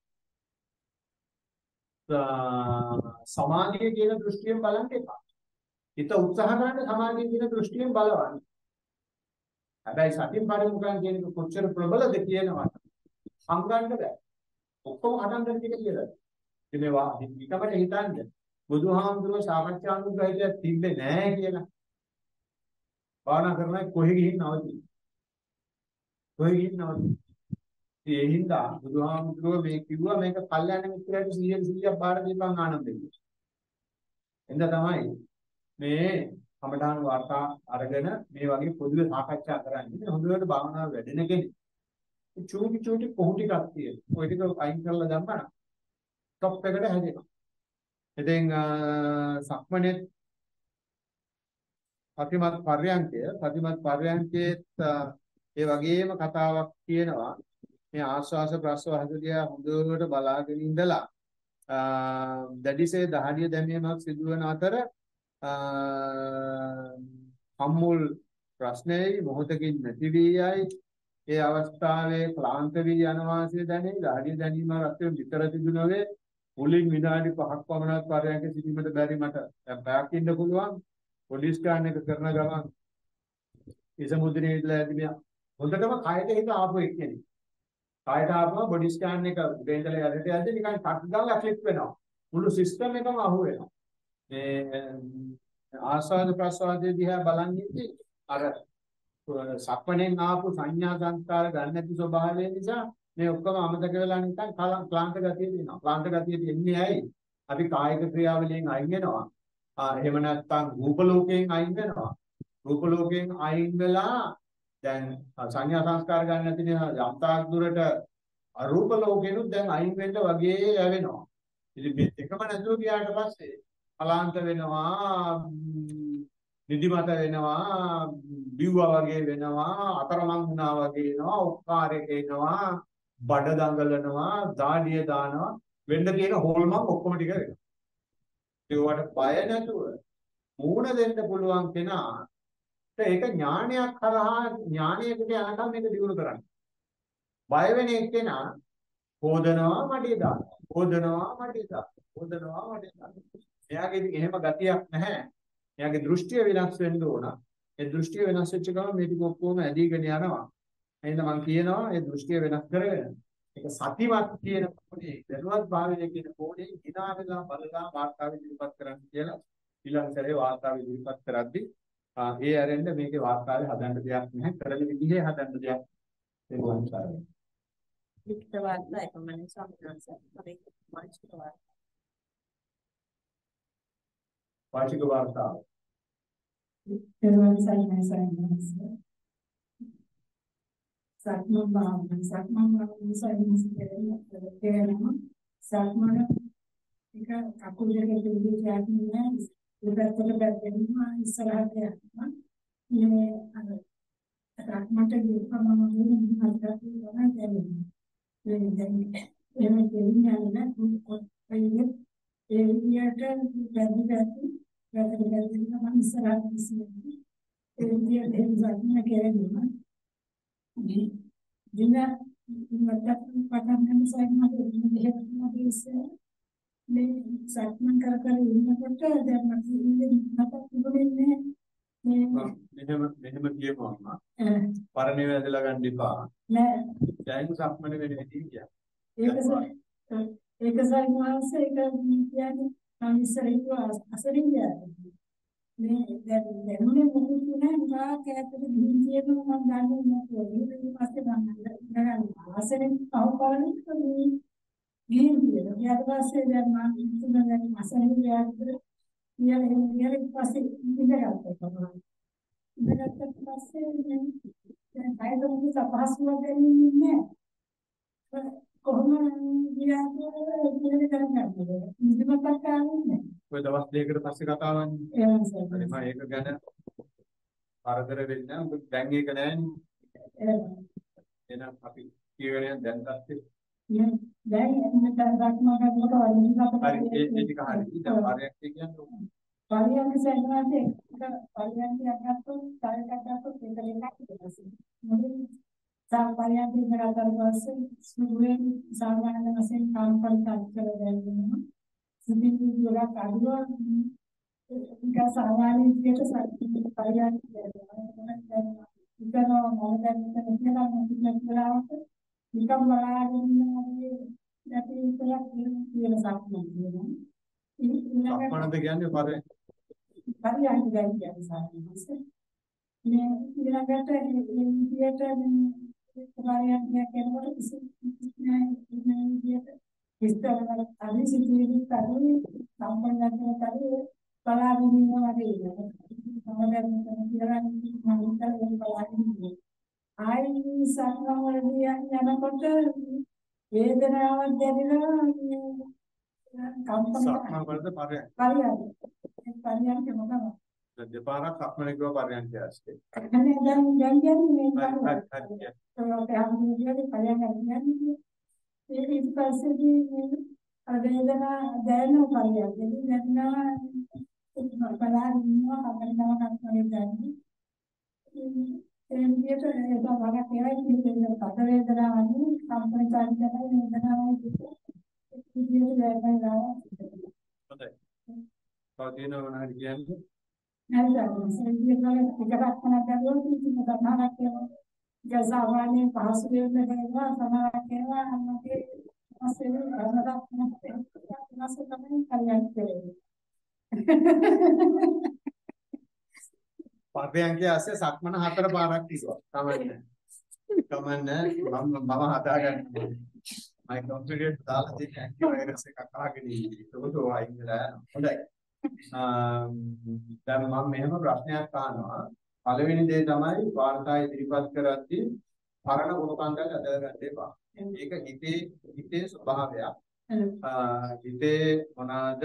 සමාධිය කියන දෘෂ්ටියෙන් බලන්න එපා. හිත උත්සාහ කරන්න සමාධිය කියන දෘෂ්ටියෙන් බලවන්න. හැබැයි සතිය පරිමුඛයන් කියන එක කොච්චර ප්‍රබලද කියනවා. අංගන්න බෑ. ඔක්කොම හදන්න ටික කියලා. ඉතින් මේවා ඊටකට හිතන්නේ බුදුහාමුදුරුවෝ සාකච්ඡානුග්‍රහය තිබ්බේ නෑ කියලා. භාවනා කරනවා කොහෙ ගිහින් නවතියි. කොහෙ ගිහින් නවතියි. ඒ හින්දා බුදුහාමුදුරුවෝ මේ කිව්වා මේක කල්යනා මිත්‍රයාට සීයෙන් සීයක් බාර දීපන් ආනන්දෙන්න. එඳ තමයි මේ කමඨාන් වාර්තා අරගෙන මේ වගේ පොදුවේ සාකච්ඡා කරන්නේ. හොඳට භාවනාව වැඩෙන කෙනෙක්. චූටි චූටි පොහු ටිකක් තියෙනවා. ඔය ටික අයින් කරලා දැම්මම টොප් එකට හැදෙනවා. ඉතින් සක්මනේ ප්‍රතිමත් පර්යංකය ප්‍රතිමත් පර්යංකයේත් ඒ වගේම කතාවක් තියෙනවා. මේ ආස්වාස ප්‍රස්වාස දිහා හොඳට බලාගෙන ඉඳලා දැඩිසේ දහඩිය දැමීමක් සිදුවන අතර සම්මුල් ප්‍රශ්නයයි මොහොතකින් නැති වී යයි. ඒ අවස්ථාවේ ක්ලාන්ත වී යන වාසිය දැනේ. දහඩිය දැනීම රත්යෙන් විතර තිබුණේ මුලින් විනාඩි පහක් පමණක් පරයන්ක සිටීමට බැරි මට දැන් පැයක් ඉන්න පුළුවන්. පොඩි ස්කෑන් එක කරන ගමන් ඉස මුද්‍රේ ඉඳලා ඇදිමිය හොඳටම කයට හිත ආපු එක්කෙනෙක්. කයට ආපුවම බොඩි ස්කෑන් එක බෙන්දලා යද්දී යද්දී නිකන් ටක් ගාලා ක්ලික් වෙනවා. මුළු සිස්ටම් එකම අහු වෙනවා. මේ ආස්වාද ප්‍රසවාදයේ දිහා බලන්නේ අර සක්මණෙන් ආපු සංඥා සංස්කාර ගන්න නැති ස්වභාවය නිසා මේ ඔක්කොම අමතක වෙලා නිකන් ක්ලාන්ත ගතිය තියෙනවා. ක්ලාන්ත ගතිය දෙන්නේ ඇයි? අපි කායික ක්‍රියාවලියෙන් අයින් වෙනවා. ආ එහෙම නැත්නම් රූප ලෝකයෙන් අයින් වෙනවා. රූප ලෝකයෙන් අයින් වෙලා දැන් සංඥා සංස්කාර ගන්න නැති නිසා යම්තාක් දුරට අරූප ලෝකෙනුත් දැන් අයින් වෙන්න වගේ යවෙනවා. ඉතින් මේ එකම නැතුව ගියාට පස්සේ අලාන්ත වෙනවා, නිදිමත වෙනවා, බිව්වා වගේ වෙනවා, අතරමං වුණා වගේ වෙනවා, ඔක්කාරයක එනවා, බඩ දඟලනවා, දාඩිය දානවා, වෙන්න තියෙන හොල්මන් ඔක්කොම ටික වෙනවා. ඒවට බය නැතුව මූණ දෙන්න පුළුවන් කෙනා ඒක ඥානයක් කරහා ඥානයකට යනකම් මේක දියුණු කරන්න. බය වෙන එක්කෙනා හොදනවා මඩිය දානවා. හොදනවා මඩිය දානවා. හොදනවා මඩිය දානවා. එයාගේ ඉතින් එහෙම ගතියක් නැහැ. එයාගේ දෘෂ්ටිය වෙනස් වෙන්න ඕන. ඒ දෘෂ්ටිය වෙනස් වෙච්ච ගමන් මේ ටික ඔක්කොම ඇදීගෙන යනවා. එහෙනම් මම කියනවා ඒ දෘෂ්ටිය වෙනස් කරගෙන ඒක සතිමත් කියන පොඩි දැනුවත් භාවය කියන පොඩි හිනා වෙලා බලලා වාර්තාව ඉදිරිපත් කරන්න කියලා ඊළඟ සැරේ වාර්තාව ඉදිරිපත් කරද්දී ඒ ඇරෙන්න මේකේ වාර්තාවේ හදන්න දෙයක් නැහැ. කරන විදිහේ හදන්න දෙයක් ඒක වන්සාරයි. ලිඛිත වාර්තා එකමනේ සම්පූර්ණ කරේ මානසික වාර්තා. වාචික වාර්තාව. පෙරවන් සයින්ස් සයින්ස් සක්මන් භාවන සක්මන් භාවන සයින්ස් කියනවා සක්මන එක අකුල් දෙකේ දෙවියන් යන්නේ ඉවතට බැදෙනවා ඉස්සරහට යනවා මේ අර සක්මන්ට ගිහම මම හිතට යනවා ඒ දැන් එහෙම දෙන්නේ නැහැ ඒ විදියට බැරි බැරි බැරි බැරි නම් ඉස්සරහට ඉස්සරහට ඒ විදියට එහෙම සක්මන කරනවා මේ දින මතක් පටන් ගන්න සයින්මට දෙහෙම ඉස්සර මේ සක්මන් කර කර ඉන්නකොට දැන් මට ඉන්නේ මතක් තිබුණේ මේ මෙහෙම මෙහෙම කියපුවා පරණේ වැදලා ගන්න එපා නෑ දැන් සක්මන වෙන විදිහ කියන්නේ ඒක ඒක සයින්ස් ඒක කියන්නේ මම ඉස්සර ඉන්නවා අසරින් යන්නේ මේ දැන් දැනුනේ මොකද නෑ නිකා කැතට ගිහින් කියනවා මම දන්නේ නැතුව ඊට පස්සේ මම ඉඳගන්න ආසනෙන් පහු කරන්නේ මේ ගිහින් කියලා. ඊට පස්සේ දැන් මම ඉතින් දැන් අසනෙන් ගියාට කියලා එහෙම කියලා ඊට පස්සේ ඉඳගත්තා. ඉඳගත්තට පස්සේ දැන් දැන් කයද මොකද අපහසුවක් දැනෙන්නේ නෑ. කොහොමද ගියාද කියලා කරන්නේ. ඉඳමත් කරන්නේ. ඔය දවස් දෙකකට පස්සේ කතා වන්නේ. එහෙනම් සර්. මම ඒක ගැන කරදර වෙන්නේ නැහැ. මොකද දැන් ඒක නෑනේ. එහෙනම් අපි කියගෙන යන දැන් තත්ත්වෙ. දැන් එන්න දක්මකට කොට වලින් හරි ඒ ඒ ටික හරි. ඊට පරියක් කියන්නේ පරියන්ක සෙන්නාදී එක පරියන්කයක් ගත්තොත් තරයක් ගත්තොත් ඒක දෙකක් වෙනස්. මොකද සාපරියන්ක ඉඳලා පස්සේ සුදුවෙන් සාමාන්‍ය වශයෙන් කාම්පල් තාක්ෂර දැල්වෙනවා. සිතිවිලි වලක් අඩුවා ඒක සාමාන්‍ය විදිහට සත්‍ය පරියන්ක දැල්වෙනවා. ඉතන මොන දැන් මෙතන කියලා මොකක්ද කරාවට නිකම් බලාගෙන ඉන්නවාගේ නැති විතරක් කියන සක්මන් කියනවා. සක්මනද කියන්නේ පරේ පරියන්ක දැන් කියන්නේ සාමාන්‍යයෙන් මේ ඊළඟට මේ විදියට පරියන්ක කරනකොට කිසි නෑ මේ විදියට විස්තරවල අදි සිටිනේ තරේ සම්බන්ධයෙන් තරේ බලාගෙන ඉන්නවා වගේ නේද? සමහරවිට මම කියලා මම හිතලා බලාගෙන ඉන්නේ. ආයි සක්මන් වලදී යනකොට වේදනාවක් දැනෙනවා කම්පන සක්මන් වලද පරේ පරියන්ක පරියන්ක මොකක්ද? දෙපාරක් සක්මනේ කිව්ව පරයන්ක ඇස්සේ. අනේ දැන් දැන් කියන්නේ මේ හරි හරි හරි. ඒක හැමෝගෙම පරියන්ක කියන්නේ. ඒක ඊට පස්සේදී අර වේදනා දැනෙන පරියන්ක. දැනෙනවා බලාගෙන ඉන්නවා කම්පනවා කම්පන දැනෙන්නේ. ඒ විදිහට ඒක වඩා කියලා කියන්නේ පද වේදනාවන්නේ කම්පන චාරිකයි වේදනාවයි ඒක විදිහට දැනෙනවා. හොඳයි. තව තියෙනව නේද කියන්නේ? නැත්නම් සෙන්ටිමීටර් එකක් කරන දරුවෝ කිසි මොකක්ද කියනවා. ගසාවානේ පහසු වෙනවා සමහරක් කරනවා අන්නකේ අසෙල අරකට නැස්සේ තමයි කල්යන් කරන්නේ. පරයන්කේ ඇස්සේ සක්මන හතර පාරක් කිව්වා. කමන්නේ. කමන්නේ මම මම හදාගන්නවා. මයි කම්පියුටර් දාලා තියෙන ඇන්ටි වෛරස් එකක් අහගෙන ඉන්නේ. ඒක ඔය ඉඳලා හොඳයි. දැන් මම මෙහෙම ප්‍රශ්නයක් අහනවා. පළවෙනි දේ තමයි වාර්තා ඉදිරිපත් කරද්දී පරණ ගුණකන්දල් අදලා ගන්න එපා. ඒක හිතේ හිතේ ස්වභාවයක්. හිතේ මොනවාද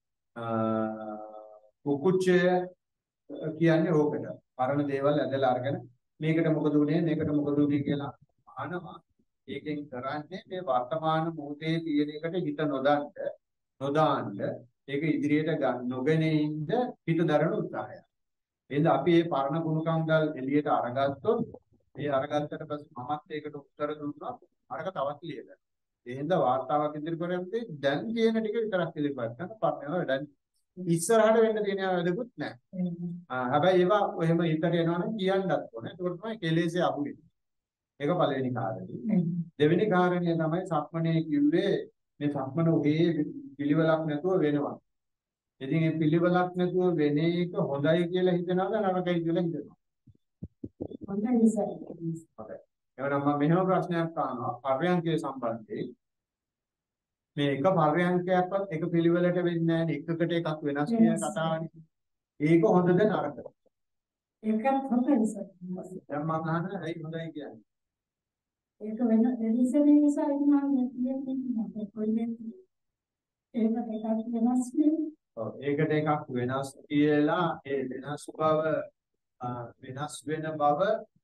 කුකුච්චය කියන්නේ ඕකට. පරණ දේවල් ඇදලා අරගෙන මේකට මොකද උනේ මේකට මොකද උනේ කියලා අහනවා. ඒකෙන් කරන්නේ මේ වර්තමාන මොහොතේ තියෙන එකට හිත නොදන්න නොදාන්න ඒක ඉදිරියට ගන්න නොගෙන ඉන්න හිත දරන උත්සාහය. එහෙනම් අපි මේ පරණ ගුණකන්දල් එළියට අරගත්තොත් ඒ අරගත්තට පස්සේ මමත් ඒකට උත්තර දුන්නා අරක තවත් ලියලා. එහෙනම් වාර්තාවක් ඉදිරි කරන්නේ දැන් කියන ටික විතරක් ඉදිරිපත් කරන පරණව දැන් ඉස්සරහට වෙන්න තියෙන වැඩකුත් නැහැ. හැබැයි ඒවා එහෙම හිතට එනවනම් කියන්නත් ඕනේ. ඒක තමයි කෙලෙසේ අහු වෙන්නේ. ඒක පළවෙනි කාරණේ. දෙවෙනි කාරණේ තමයි සක්මනේ කිව්වේ මේ සක්මන ඔහේ පිළිවෙලක් නැතුව වෙනවා. ඉතින් මේ පිළිවෙලක් නැතුව වෙන එක හොඳයි කියලා හිතනවද නරකයි කියලා හිතනවා? හොඳයි සර්. හොඳයි. එහෙනම් මම මෙහෙම ප්‍රශ්නයක් අහනවා පර්යංකයේ සම්බන්ධයෙන්. මේ එක පර්යංකයක්වත් එක පිළිවෙලට වෙන්නේ නැහැ. එකකට එකක් වෙනස් කියන කතාවනේ. ඒක හොඳද නරකද? ඒකත් හොඳයි සර්. දැන් මම අහන්නේ ඇයි හොඳයි කියන්නේ? ඒක වෙන දෙවිසනේ නිසා ඉන්නවා කියන්නේ කොයිද? ඒක දෙකක් වෙනස් නේ. ඔව් ඒකට එකක් වෙනස් කියලා ඒ වෙනස් බව වෙනස් වෙන බව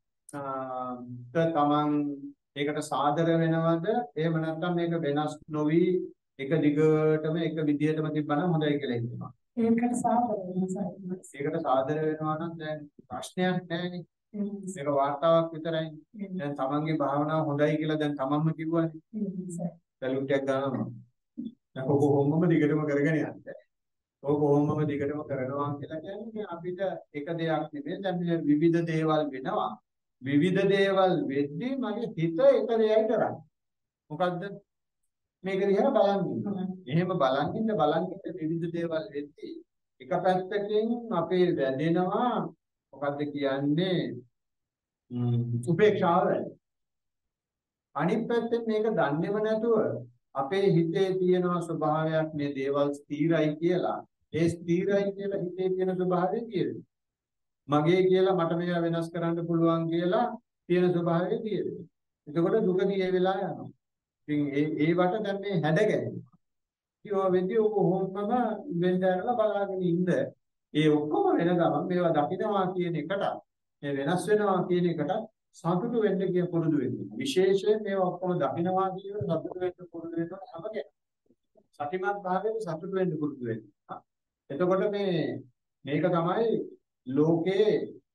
තමන් ඒකට සාදර වෙනවද එහෙම නැත්නම් මේක වෙනස් නොවි එක දිගටම එක විදිහටම තිබ්බනම් හොඳයි කියලා හිතනවා. ඒකට සාදර වෙනවා. ඒකට සාදර වෙනවා නම් දැන් ප්‍රශ්නයක් නැහැනේ. මේක වාර්තාවක් විතරයි. දැන් තමන්ගේ භාවනාව හොඳයි කියලා දැන් තමන්ම කිව්වනේ. සැලුට්යක් ගන්නවා. දැන් කොහොමම දිගටම කරගෙන යන්න. ඔය කොහොමම දිගටම කරනවා කියලා කියන්නේ අපිට එක දෙයක් නෙමෙයි දැන් විවිධ දේවල් වෙනවා. විවිධ දේවල් වෙද්දී මගේ හිත එක දෙයයි කරන්නේ. මොකද්ද? මේක දිහා බලන් ඉන්න. එහෙම බලන් ඉන්න බලන් ඉන්න විවිධ දේවල් වෙද්දී එක පැත්තකින් අපේ වැදෙනවා මොකද්ද කියන්නේ උපේක්ෂාව වැඩි. අනිත් පැත්තෙන් මේක දන්නේම නැතුව අපේ හිතේ තියෙන ස්වභාවයක් මේ දේවල් ස්ථිරයි කියලා. ඒ ස්ථිරයි කියලා හිතේ තියෙන ස්වභාවය තියෙනවා. මගේ කියලා මට මේවා වෙනස් කරන්න පුළුවන් කියලා තියෙන ස්වභාවය තියෙනවා. එතකොට දුකදී ඒ වෙලා යනවා. ඉතින් ඒ ඒවට දැන් මේ හැඩ ගැහෙනවා. ඉතින් ඔය වෙද්දී ඔක කොහොමද වෙන්දරලා බලාගෙන ඉන්න. ඒ ඔක්කොම වෙන ගමන් මේවා දකින්නවා කියන එකට මේ වෙනස් වෙනවා කියන එකට සතුටු වෙන්න කිය පුරුදු වෙන්න. විශේෂයෙන් මේවා ඔක්කොම දකින්නවා කියන සතුටු වෙන්න පුරුදු වෙනවා හැම කෙනෙක්. සතිමත් භාවයෙන් සතුටු වෙන්න පුරුදු වෙන්න. එතකොට මේ මේක තමයි ලෝකේ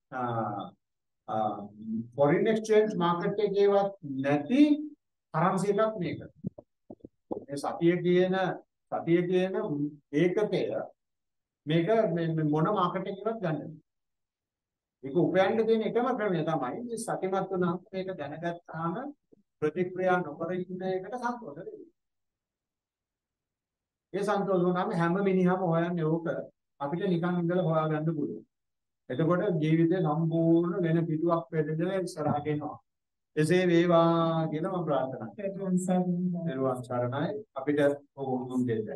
foreign exchange market එකේවත් නැති currency එකක් මේක. මේ සතිය කියන සතිය කියන ඒකකය මේක මොන මාකට් එකකවත් ගන්න බෑ. ඒක උපයන්න තියෙන එකම ක්‍රමය තමයි මේ සතිමත් වුණාම මේක දැනගත්තාම ප්‍රතික්‍රියා නොකර ඉන්න එකට සන්තෝෂ වෙනවා. ඒ සන්තෝෂ වුණාම හැම මිනිහම හොයන්නේ ඕක අපිට නිකන් ඉඳලා හොයාගන්න පුළුවන්. එතකොට ජීවිතේ සම්පූර්ණ වෙන පිටුවක් වෙදෙදලා ඉස්සරහට එනවා. එසේ වේවා කියලා මම ප්‍රාර්ථනා කරනවා. නිර්වාණ සරණයි අපිට ඕගොල්ලෝ දෙන්න.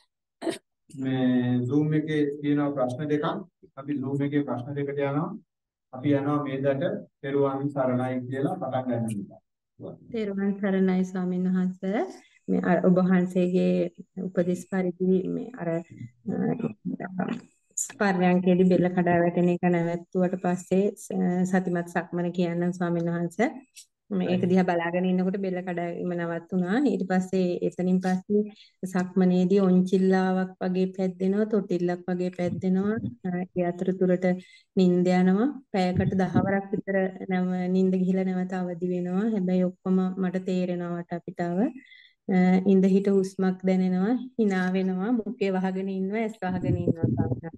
මේ Zoom එකේ තියෙන ප්‍රශ්න දෙකක් අපි Zoom එකේ ප්‍රශ්න දෙකට යනවා. අපි යනවා මේකට නිර්වාණ සරණයි කියලා පටන් ගන්නවා. නිර්වාණ සරණයි ස්වාමීන් වහන්සේ මේ ඔබ වහන්සේගේ උපදේශ පරිදි මේ අර ස්පර්ශයන්කේදී බෙල්ල කඩා වැටෙන එක නැවැත්තුවට පස්සේ සතිමත් සක්මන කියන්න ස්වාමීන් වහන්සේ මේක දිහා බලාගෙන ඉන්නකොට බෙල්ල කඩාවීම නවත්තුණා. ඊට පස්සේ එතනින් පස්සේ සක්මනේදී ඔන්චිල්ලාවක් වගේ පැද්දෙනවා, තොටිල්ලක් වගේ පැද්දෙනවා. ඒ අතරතුරට නිින්ද යනවා. පැයකට දහවරක් විතර නිින්ද ගිහිලා නැවත අවදි වෙනවා. හැබැයි ඔක්කොම මට තේරෙනවා වටපිටාව. ඉඳ හිට හුස්මක් දැනෙනවා, hina වෙනවා, මුඛේ වහගෙන ඉන්නවා, ඇස් වහගෙන ඉන්නවා.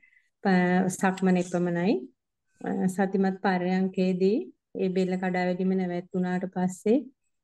සක්මන එපමණයි. සතිමත් පරයන්කේදී ඒ බෙල්ල කඩා වැටීම නැවැත්ුණාට පස්සේ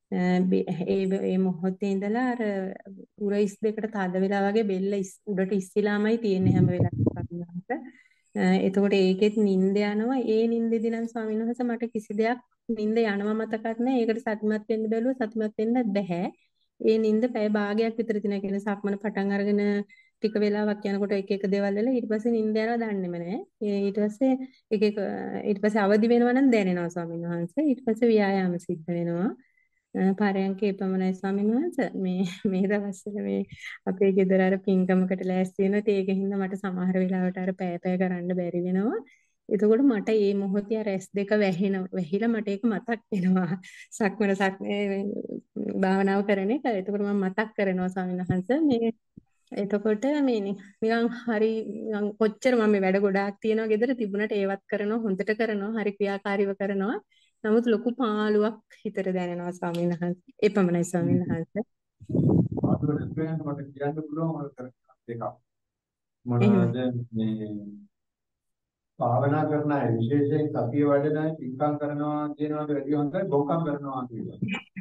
ඒ ඒ මොහොතේ ඉඳලා අර උරයිස් දෙකට තද වෙලා වගේ බෙල්ල උඩට ඉස්සිලාමයි තියෙන්නේ හැම වෙලාවෙම. එතකොට ඒකෙත් නිින්ද යනවා. ඒ නිින්දේදී නම් ස්වාමීන් වහන්සේ මට කිසි දෙයක් නිින්ද යනවා මතකත් නැහැ. ඒකට සතිමත් වෙන්න බැලුවා සතිමත් වෙන්නත් බැහැ. ඒ නිින්ද පැය භාගයක් විතර තියෙන කියන සක්මන පටන් අරගෙන ටික වෙලාවක් යනකොට එක එක දේවල් වල ඊට පස්සේ නිින්ද යනවා දන්නේම නැහැ. ඊට පස්සේ එක එක ඊට පස්සේ අවදි වෙනවා නම් දැනෙනවා ස්වාමීන් වහන්සේ. ඊට පස්සේ ව්‍යායාම සිද්ධ වෙනවා. පාරයන්කේ පමණයි ස්වාමීන් වහන්සේ. මේ මේ දවස්වල මේ අපේ ගෙදර අර පින්කමකට ලෑස්ති වෙනවා. ඒකින්ද මට සමහර වෙලාවට අර පෑ පෑ කරන්න බැරි වෙනවා. එතකොට මට මේ මොහොතේ අර ඇස් දෙක වැහෙන වැහිලා මට ඒක මතක් වෙනවා. සක්මන සක්මේ භාවනාව කරන එක. එතකොට මම මතක් කරනවා ස්වාමීන් වහන්සේ මේ එතකොට මේ නිකන් හරි කොච්චර මම මේ වැඩ ගොඩාක් තියෙනවා ගෙදර තිබුණට ඒවත් කරනවා හොඳට කරනවා හරි ක්‍රියාකාරීව කරනවා. නමුත් ලොකු පාළුවක් හිතට දැනෙනවා ස්වාමීන් වහන්සේ. එපමණයි ස්වාමීන් වහන්සේ. ආතුරෙන් මට කියන්න පුළුවන් වල දෙකක්. මොනවාද මේ භාවනා කරන අය විශේෂයෙන් සතිය වඩන අය පින්කම් කරනවා කියනවාට වැඩිය හොඳයි බොකම් කරනවා කියලා.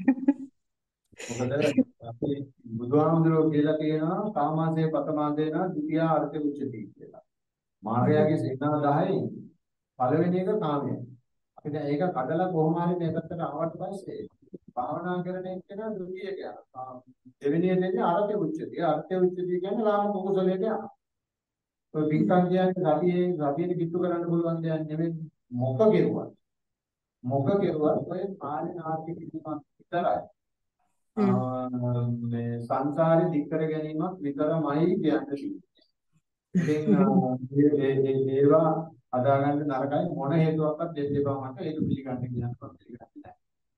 මොකද අපි බුදුහාමුදුරුවෝ කියලා කියනවා කාමාසේ පතමාදේනා ද්විතිය අර්ථ උච්චති කියලා. මාර්යාගේ සේනා දහයෙන් පළවෙනි එක කාමය. අපි දැන් ඒක කඩලා කොහොම හරි මේ පැත්තට ආවට පස්සේ භාවනා කරන එක්කෙනා ද්විතිය කියනවා. දෙවෙනි එකේ අර්ථ උච්චති. අර්ථ උච්චති කියන්නේ ලාම කුසලයට යනවා. ඔය පින්කම් කියන්නේ රතියේ රතියේ කිට්ටු කරන්න පුළුවන් දෙයක් නෙමෙයි මොක කෙරුවා. මොක කෙරුවා ඔය පාලන ආර්ථික කිරීමක් විතරයි. මේ සංසාරේ දික් කර ගැනීමක් විතරමයි කියන්නේ. ඉතින් ඒවා අදාගන්න නරකයි මොන හේතුවක්වත් දෙන්න එපා මට ඒක පිළිගන්න කියනවා පිළිගන්නේ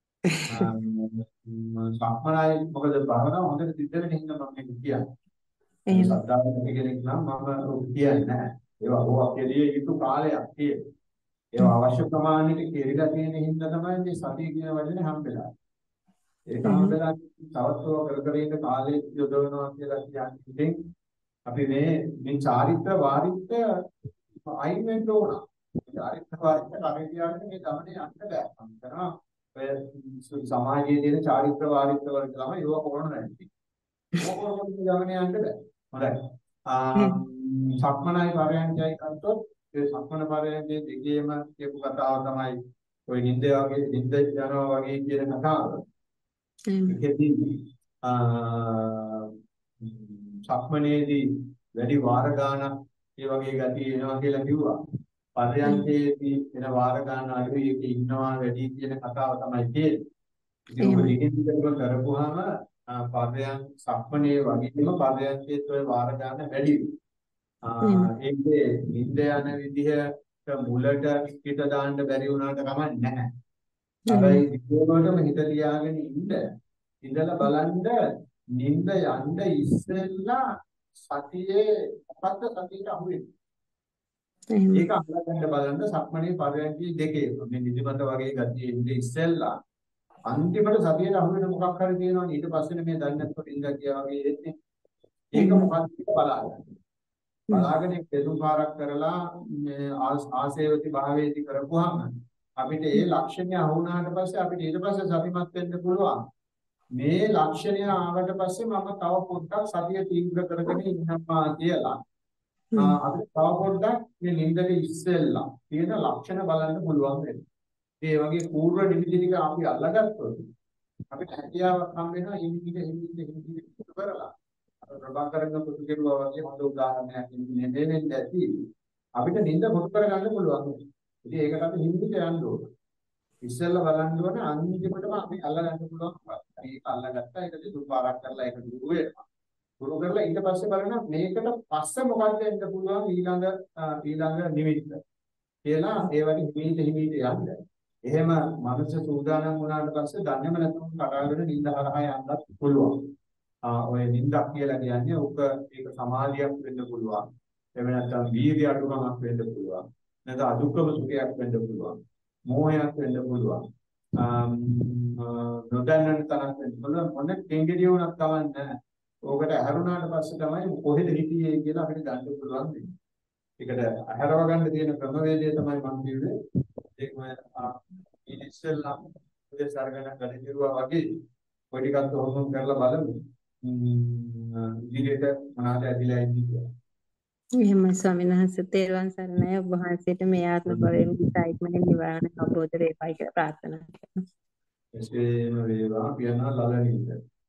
නැහැ. සම්මරයි මොකද භාවනාව හොඳට සිද්ධ වෙන හින්දා මම මේක කියන්නේ. ඒ සද්ධාර්ථ කෙනෙක් නම් මම කියන්නේ නැහැ. ඒවා හොවා කෙලියේ යුතු කාලයක් තියෙනවා. ඒවා අවශ්‍ය ප්‍රමාණයට කෙරිලා තියෙන හින්දා තමයි මේ සතිය කියන වචනේ හම්බෙලා. ඒක හම්බෙලා තවත්ව කර කර ඉන්න කාලේ යොදවනවා කියලා කියන්නේ. ඉතින් අපි මේ මේ චාරිත්‍ර වාරිත්‍ර අයින් වෙන්න ඕන. චාරිත්‍ර වාරිත්‍ර කමේ කියන්නේ මේ ගමනේ යන්න බෑ. මම කරනවා ඔය සමාජයේ තියෙන චාරිත්‍ර වාරිත්‍ර වල තමයි ඒවා කරන්න නැති. ඕක කොහොමද ගමනේ යන්න බෑ. හොඳයි. සක්මනයි පරයන්කයි ගත්තොත් ඒ සක්මන පරයන්කේ දෙකේම කියපු කතාව තමයි ඔය නිින්ද වගේ නිින්ද යනවා වගේ කියන කතාව. ඒකෙදී සක්මනේදී වැඩි වාර ගානක් ඒ වගේ ගතිය එනවා කියලා කිව්වා. පරයන්කේදී එන වාර ගාන අඩුයි ඒක ඉන්නවා වැඩි කියන කතාව තමයි තියෙන්නේ. ඉතින් ඔබ නිින්ද කරපුවාම පරයන් සක්මනේ වගේම පරයන්කේත් ඔය වාර ගාන වැඩි වෙනවා. ඒකේ නිින්ද යන විදිහට මුලට පිට දාන්න බැරි වුණාට කමක් නැහැ. හැබැයි විද්‍යාවටම හිත තියාගෙන ඉන්න ඉඳලා බලන්න නිින්ද යන්න ඉස්සෙල්ලා සතියේ අපත්ත සතියට අහු වෙනවා. ඒක අහලගන්න බලන්න සක්මණේ පරයන්කී දෙකේ මේ නිදිමත වගේ ගතිය ඉන්නේ ඉස්සෙල්ලා අන්තිමට සතියට අහු වෙන මොකක් හරි තියෙනවනේ ඊට පස්සේ මේ දන්නේ නැත්නම් ඉඳ ගියා වගේ එන්නේ. ඒක මොකක්ද කියලා බලන්න. බලාගෙන දෙතුන් පාරක් කරලා ආසේවති භාවයේදී කරපුවාම අපිට ඒ ලක්ෂණය අහුණාට පස්සේ අපිට ඊට පස්සේ සතිමත් වෙන්න පුළුවන්. මේ ලක්ෂණය ආවට පස්සේ මම තව පොඩ්ඩක් සතිය තීව්‍ර කරගෙන ඉන්නවා කියලා. අපිට තව පොඩ්ඩක් මේ නිින්දට ඉස්සෙල්ලා තියෙන ලක්ෂණ බලන්න පුළුවන් වෙනවා. ඒ වගේ පූර්ව නිමිති ටික අපි අල්ලගත්තොත් අපිට හැකියාවක් හම් වෙනවා හිමිට හිමිට හිමිට කරලා. ප්‍රභාකරන් පුතු කෙරුවා වගේ හොඳ උදාහරණයක් ඉන්නේ දෙන්නේ නැති අපිට නිින්ද කොට කරගන්න පුළුවන්. ඉතින් ඒකට අපි හිමිට යන්න ඕන. ඉස්සෙල්ලා බලන්න ඕන අන්තිමටම අපි අල්ලගන්න පුළුවන්. ඒක අල්ලගත්තා ඒක දෙතුන් පාරක් කරලා ඒක දුරු වෙනවා. දුරු කරලා ඊට පස්සේ බලනවා මේකට පස්සේ මොකක්ද වෙන්න පුළුවන් ඊළඟ ඊළඟ නිමිත්ත. කියලා ඒ වගේ හිමිට හිමිට යන්න. එහෙම මනස සූදානම් වුණාට පස්සේ දන්නේම නැතුව කඩාගෙන නිින්ද හරහා යන්නත් පුළුවන්. ඔය නිින්දක් කියලා කියන්නේ උක ඒක සමාධියක් වෙන්න පුළුවන්. එහෙම නැත්නම් වීර්ය අඩුකමක් වෙන්න පුළුවන්. නැත්නම් අදුක්කම සුඛයක් වෙන්න පුළුවන්. මෝහයක් වෙන්න පුළුවන්. නොදන්නන තරක් වෙන්න පුළුවන්. මොන කෙන්ගෙඩිය වුණත් කවන්නේ නැහැ. ඕකට ඇහැරුණාට පස්සේ තමයි කොහෙද හිටියේ කියලා අපිට ගන්න පුළුවන් වෙන්නේ. ඒකට ඇහැරව ගන්න තියෙන ක්‍රමවේදය තමයි මම කිව්වේ. ඒකම ඉනිෂියල්ලා ඔය සරගණ කඩේරුවා වගේ පොඩි ටිකක් හොරොන් කරලා බලමු. ඉදිරියට මොනවාද ඇදිලා ඉන්නේ කියලා. එහෙමයි ස්වාමීන් වහන්සේ තෙරුවන් සරණයි ඔබ වහන්සේට මේ ආත්ම භවයේ විසයික්මනේ නිවන අවබෝධ වේවායි කියලා ප්‍රාර්ථනා කරනවා. එසේම වේවා කියන ලලනින්ද.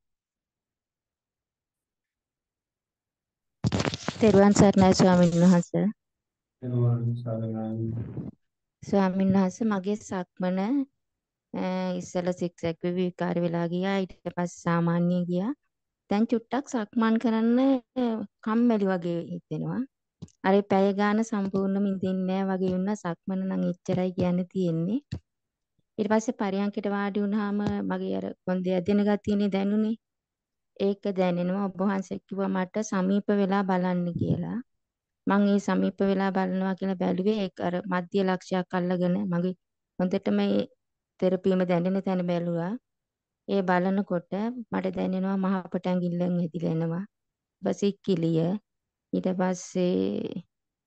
තෙරුවන් සරණයි ස්වාමීන් වහන්සේ. තෙරුවන් සරණයි. ස්වාමීන් වහන්සේ මගේ සක්මන ඉස්සල සික්සැක් විකාර වෙලා ගියා ඊට පස්සේ සාමාන්‍ය ගියා. දැන් චුට්ටක් සක්මන් කරන්න කම්මැලි වගේ හිතෙනවා. අර පැය ගාන සම්පූර්ණයෙන්ම ඉඳින්නේ නැහැ වගේ වුණා සක්මන නම් එච්චරයි කියන්න තියෙන්නේ. ඊට පස්සේ පරියන්කට වාඩි වුණාම මගේ අර කොන්දේ ඇදෙන ගතියනේ දැනුනේ. ඒක දැනෙනවා ඔබ වහන්සේ කිව්වා මට සමීප වෙලා බලන්න කියලා. මම ඒ සමීප වෙලා බලනවා කියලා බැලුවේ ඒක අර මධ්‍ය ලක්ෂයක් අල්ලගෙන මගේ හොඳට මේ තෙරපීම දැනෙන තැන බැලුවා. ඒ බලනකොට මට දැනෙනවා මහ අපට ඇඟිල්ලෙන් ඇදිලා එනවා. බසික්කිලිය ඊට පස්සේ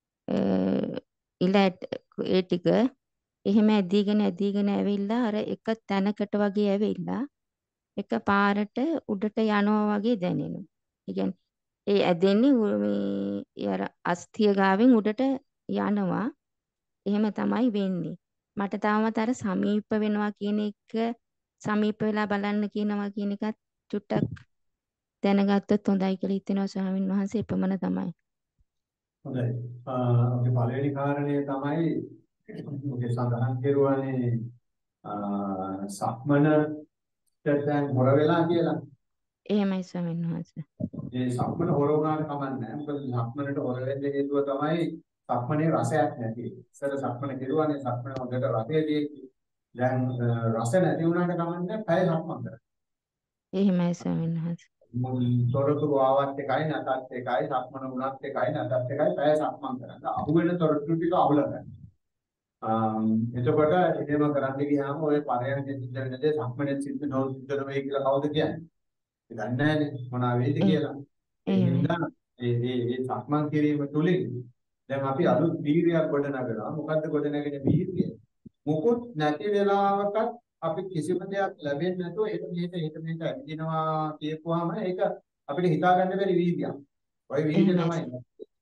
ඉලට ඒ ටික එහෙම ඇදීගෙන ඇදීගෙන ඇවිල්ලා අර එක තැනකට වගේ ඇවිල්ලා එක පාරට උඩට යනවා වගේ දැනෙනවා. ඒ කියන්නේ ඒ ඇදෙන්නේ මේ අර අස්තිය ගාවෙන් උඩට යනවා. එහෙම තමයි වෙන්නේ. මට තාමත් අර සමීප වෙනවා කියන එක සමීප වෙලා බලන්න කියනවා කියන එකත් චුට්ටක් දැනගත්තොත් හොඳයි කියලා හිතෙනවා ස්වාමීන් වහන්සේ එපමණ තමයි. හොඳයි. අපි පළවෙනි කාරණේ තමයි ඔගේ සඳහන් කරුවානේ සක්මන දැන් හොර වෙලා කියලා. එහෙමයි ස්වාමීන් වහන්සේ. මේ සක්මන හොර වුණාට කමන්නේ නැහැ. මොකද සක්මනට හොර වෙන්න හේතුව තමයි සක්මනේ රසයක් නැති. ඉස්සර සක්මන කෙරුවානේ සක්මන හොඳට රසයේදී දැන් රස නැති වුණාට කමන්නේ පැය සක්මන් කරා. එහෙමයි ස්වාමීන් වහන්සේ. තොරතුරු ආවත් එකයි නැතත් එකයි සක්මන වුණත් එකයි නැතත් එකයි පැය සක්මන් කරන්න. අහු වෙන තොරතුරු ටික අහුල ගන්න. එතකොට එහෙම කරන්න ගියාම ඔය පරයන්ක සිද්ධ වෙන දේ සක්මනේ සිද්ධ නොසිද්ධ වෙයි කියලා කවුද කියන්නේ? ඒ දන්නේ නැහැනේ මොනවා වෙයිද කියලා. ඒ හින්දා ඒ ඒ සක්මන් කිරීම තුලින් දැන් අපි අලුත් වීර්යයක් ගොඩනගනවා. මොකද්ද ගොඩනගෙන වීර්යය? මොකොත් නැති වෙලාවකත් අපි කිසිම දෙයක් ලැබෙන්නේ නැතුව ඒක මෙහෙට හිත මෙහෙට ඇවිදිනවා කියපුවාම ඒක අපිට හිතා ගන්න බැරි වීර්යයක්. ඔය වීර්යය තමයි.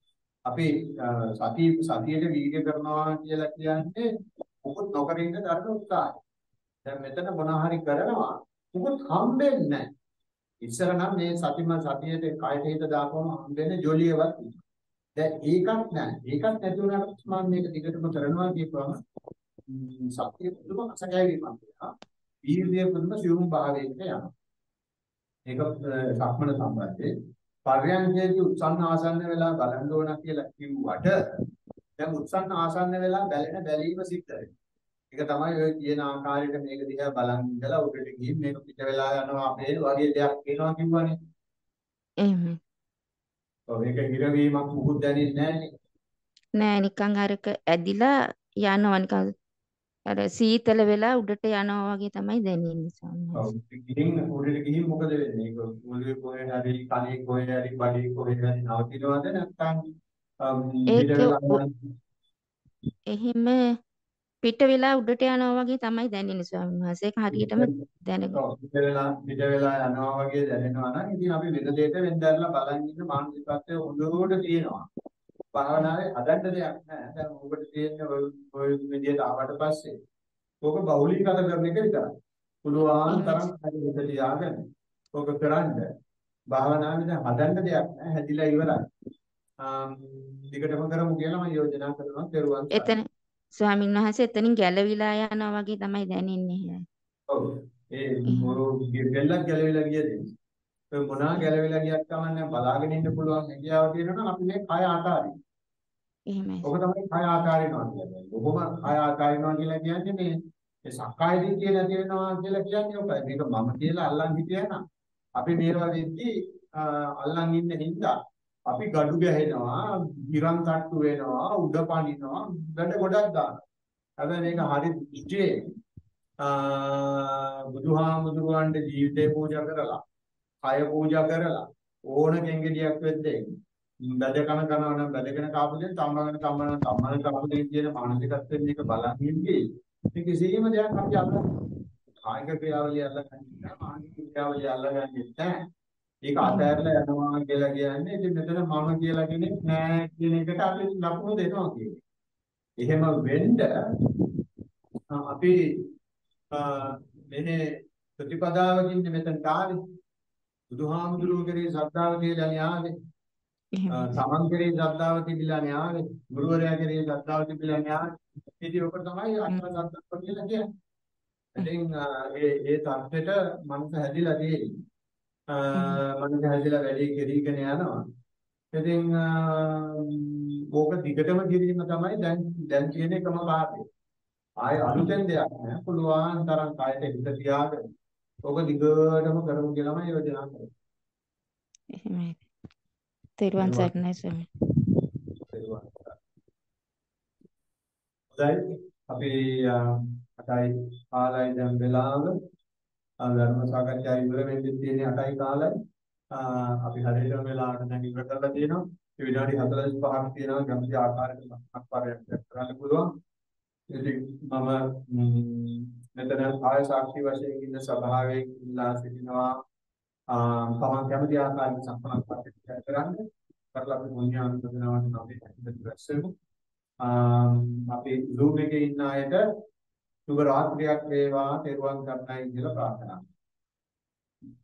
අපි සතිය සතියට වීර්ය කරනවා කියලා කියන්නේ මොකොත් නොකර ඉන්න ධර්ම උත්සාහය. දැන් මෙතන මොන හරි කරනවා මොකොත් හම්බෙන්නේ නැහැ. ඉස්සර නම් මේ සතිම සතියට කයට හිත දාපුවම හම්බෙන්නේ ජොලියවත්. දැන් ඒකත් නැහැ. ඒකත් නැති වුණාට මම මේක දිගටම කරනවා කියපුවම සතිය පුදුම අසකෑවීමක් වෙනවා. වීර්යය පුදුම සියුම් භාවයකට යනවා. ඒක සක්මන සම්බන්ධයෙන් පර්යන්කේදී උත්සන්න ආසන්න වෙලා බලන්න ඕන කියලා කිව්වට දැන් උත්සන්න ආසන්න වෙලා බැලෙන බැලීම සිද්ධ වෙනවා. ඒක තමයි ඔය කියන ආකාරයට මේක දිහා බලන් ඉඳලා උඩට ගිහින් මේක පිට වෙලා යනවා අපේ වගේ දෙයක් වෙනවා කිව්වනේ. එහෙම. ඔව් ඒක හිරවීමක් මුකුත් දැනෙන්නේ නැහැ නෑ නිකන් අරක ඇදිලා යනවා නිකන් අර සීතල වෙලා උඩට යනවා වගේ තමයි දැනෙන්නේ ස්වාමීන් ඔව් වහන්සේ. ගිහින් උඩට ගිහින් මොකද වෙන්නේ? ඒක මුලේ කොහේ හරි කණේ කොහේ හරි බඩේ කොහේ හරි නවතිනවද නැත්නම් ඒක පිට වෙලා ඔ- එහෙම පිට වෙලා උඩට යනවා වගේ තමයි දැනෙන්නේ ස්වාමීන් වහන්සේ. ඒක හරියටම දැනගන්න. ඔව් පිට වෙලා පිට වෙලා යනවා වගේ දැනෙනවා නම් ඉතින් අපි වෙන දෙයක වෙන්දරලා බලන් ඉන්න මානසිකත්වය හොඳට තියෙනවා. භාවනාවේ හදන්න දෙයක් නැහැ. දැන් ඔබට තියෙන්නේ ඔය ඔය විදිහට ආවට පස්සේ ඔක බහුලීකත කරන එක විතරයි. පුළුවන් තරම් හරි හිත තියාගන්න. ඔක කරන්න. භාවනාවේ දැන් හදන්න දෙයක් නැහැ. හැදිලා ඉවරයි. ආම් දිගටම කරමු කියලා මම යෝජනා කරනවා. පෙරුවන් එතන ස්වාමීන් වහන්සේ එතනින් ගැලවිලා යනවා වගේ තමයි දැනෙන්නේ. ඔව් ඒ මොරෝ ගෙල්ලක් ගැලවිලා ගියද ඔය මොනවා ගැලවිලා ගියක් කමන්නේ බලාගෙන ඉන්න පුළුවන් හැකියාව තියෙනවා අපි මේ කය ආකාරයි. එහෙමයි. ඔක තමයි කය ආකාරිනවා කියන්නේ. ඔබම කය ආකාරිනවා කියලා කියන්නේ මේ ඒ සක්කාය දිට්ඨිය නැති වෙනවා කියලා කියන්නේ ඔකයි. මේක මම කියලා අල්ලන් හිටියා නම් අපි මේවා වෙද්දී අල්ලන් ඉන්න හින්දා අපි gadu ගහනවා, ඉරන් තට්ටු වෙනවා, උඩ පනිනවා, වැඩ ගොඩක් දානවා. හැබැයි මේක හරි දෘෂ්ටියේ බුදුහාමුදුරුවන්ට ජීවිතේ පූජා කරලා, කය පූජා කරලා ඕන කෙන්ගෙඩියක් වෙද්දී බැදකන කරනවා නම් බැදගෙන කාපු දෙයක් තම්බගෙන තම්බන තම්බන කාපු දෙයක් කියන මානසිකත්වයෙන් මේක බලන් ඉන්නේ. මේ කිසිම දෙයක් අපි අල්ලන්නේ කායික ක්‍රියාවලිය අල්ලගන්නේ නැහැ, මානසික ක්‍රියාවලිය අල්ලගන්නේ නැහැ. ඒක අතහැරලා යනවා කියලා කියන්නේ ඉතින් මෙතන මම කියලා කෙනෙක් නැහැ කියන එකට අපි ලකුණු දෙනවා කියන්නේ. එහෙම වෙන්න අපි මෙහි ප්‍රතිපදාවකින් මෙතන ආවේ බුදුහාමුදුරුවෝ කෙරේ ශ්‍රද්ධාව තියලානේ ආවේ. තමන් කෙරේ ශ්‍රද්ධාව තිබිලානේ ආවේ. ගුරුවරයා කෙරේ ශ්‍රද්ධාව තිබිලානේ ආවේ. ඉතින් ඔක තමයි අත්ම ශ්‍රද්ධාව කියලා කියන්නේ. ඉතින් ඒ ඒ தත්ත්වෙට මනස හැදිලා තියෙන්නේ. මනස හැදිලා වැඩි කෙරීගෙන යනවා. ඉතින් ඕක දිගටම කිරීම තමයි දැන් දැන් කියන එකම කාර්යය. ආය අලුතෙන් දෙයක් නෑ. පුළුවන් තරම් කායට හිත තියාගෙන ඕක දිගටම කරමු කියලාම යෝජනා කරනවා. එහෙමයි. තෙරුවන් සරණයි ස්වාමී. හොඳයි. අපි අටයි කාලයි දැන් වෙලාව ධර්ම සාකච්ඡා ඉවර වෙන්න තියෙන්නේ අටයි කාලයි. අපි හරියටම වෙලාවට දැන් ඉවර කරලා තියෙනවා. ඒ විනාඩි හතළිස් පහක් තියෙනවා ගම්සි ආකාරයකට අත්පාරයක් කරන්න පුළුවන්. ඉතින් මම මෙතන ආය සාක්ෂි වශයෙන් ඉන්න සභාවේ ඉල්ලා සිටිනවා තමන් කැමති ආකාරයක සම්පූර්ණ පරිච්ඡේදය කරන්න. කරලා අපි මොනියානුදනාවට අපි හිතට දැස්සෙමු. අපි Zoom එකේ ඉන්න අයට සුබ රාත්‍රියක් වේවා තෙරුවන් සරණයි කියලා ප්‍රාර්ථනා කරනවා.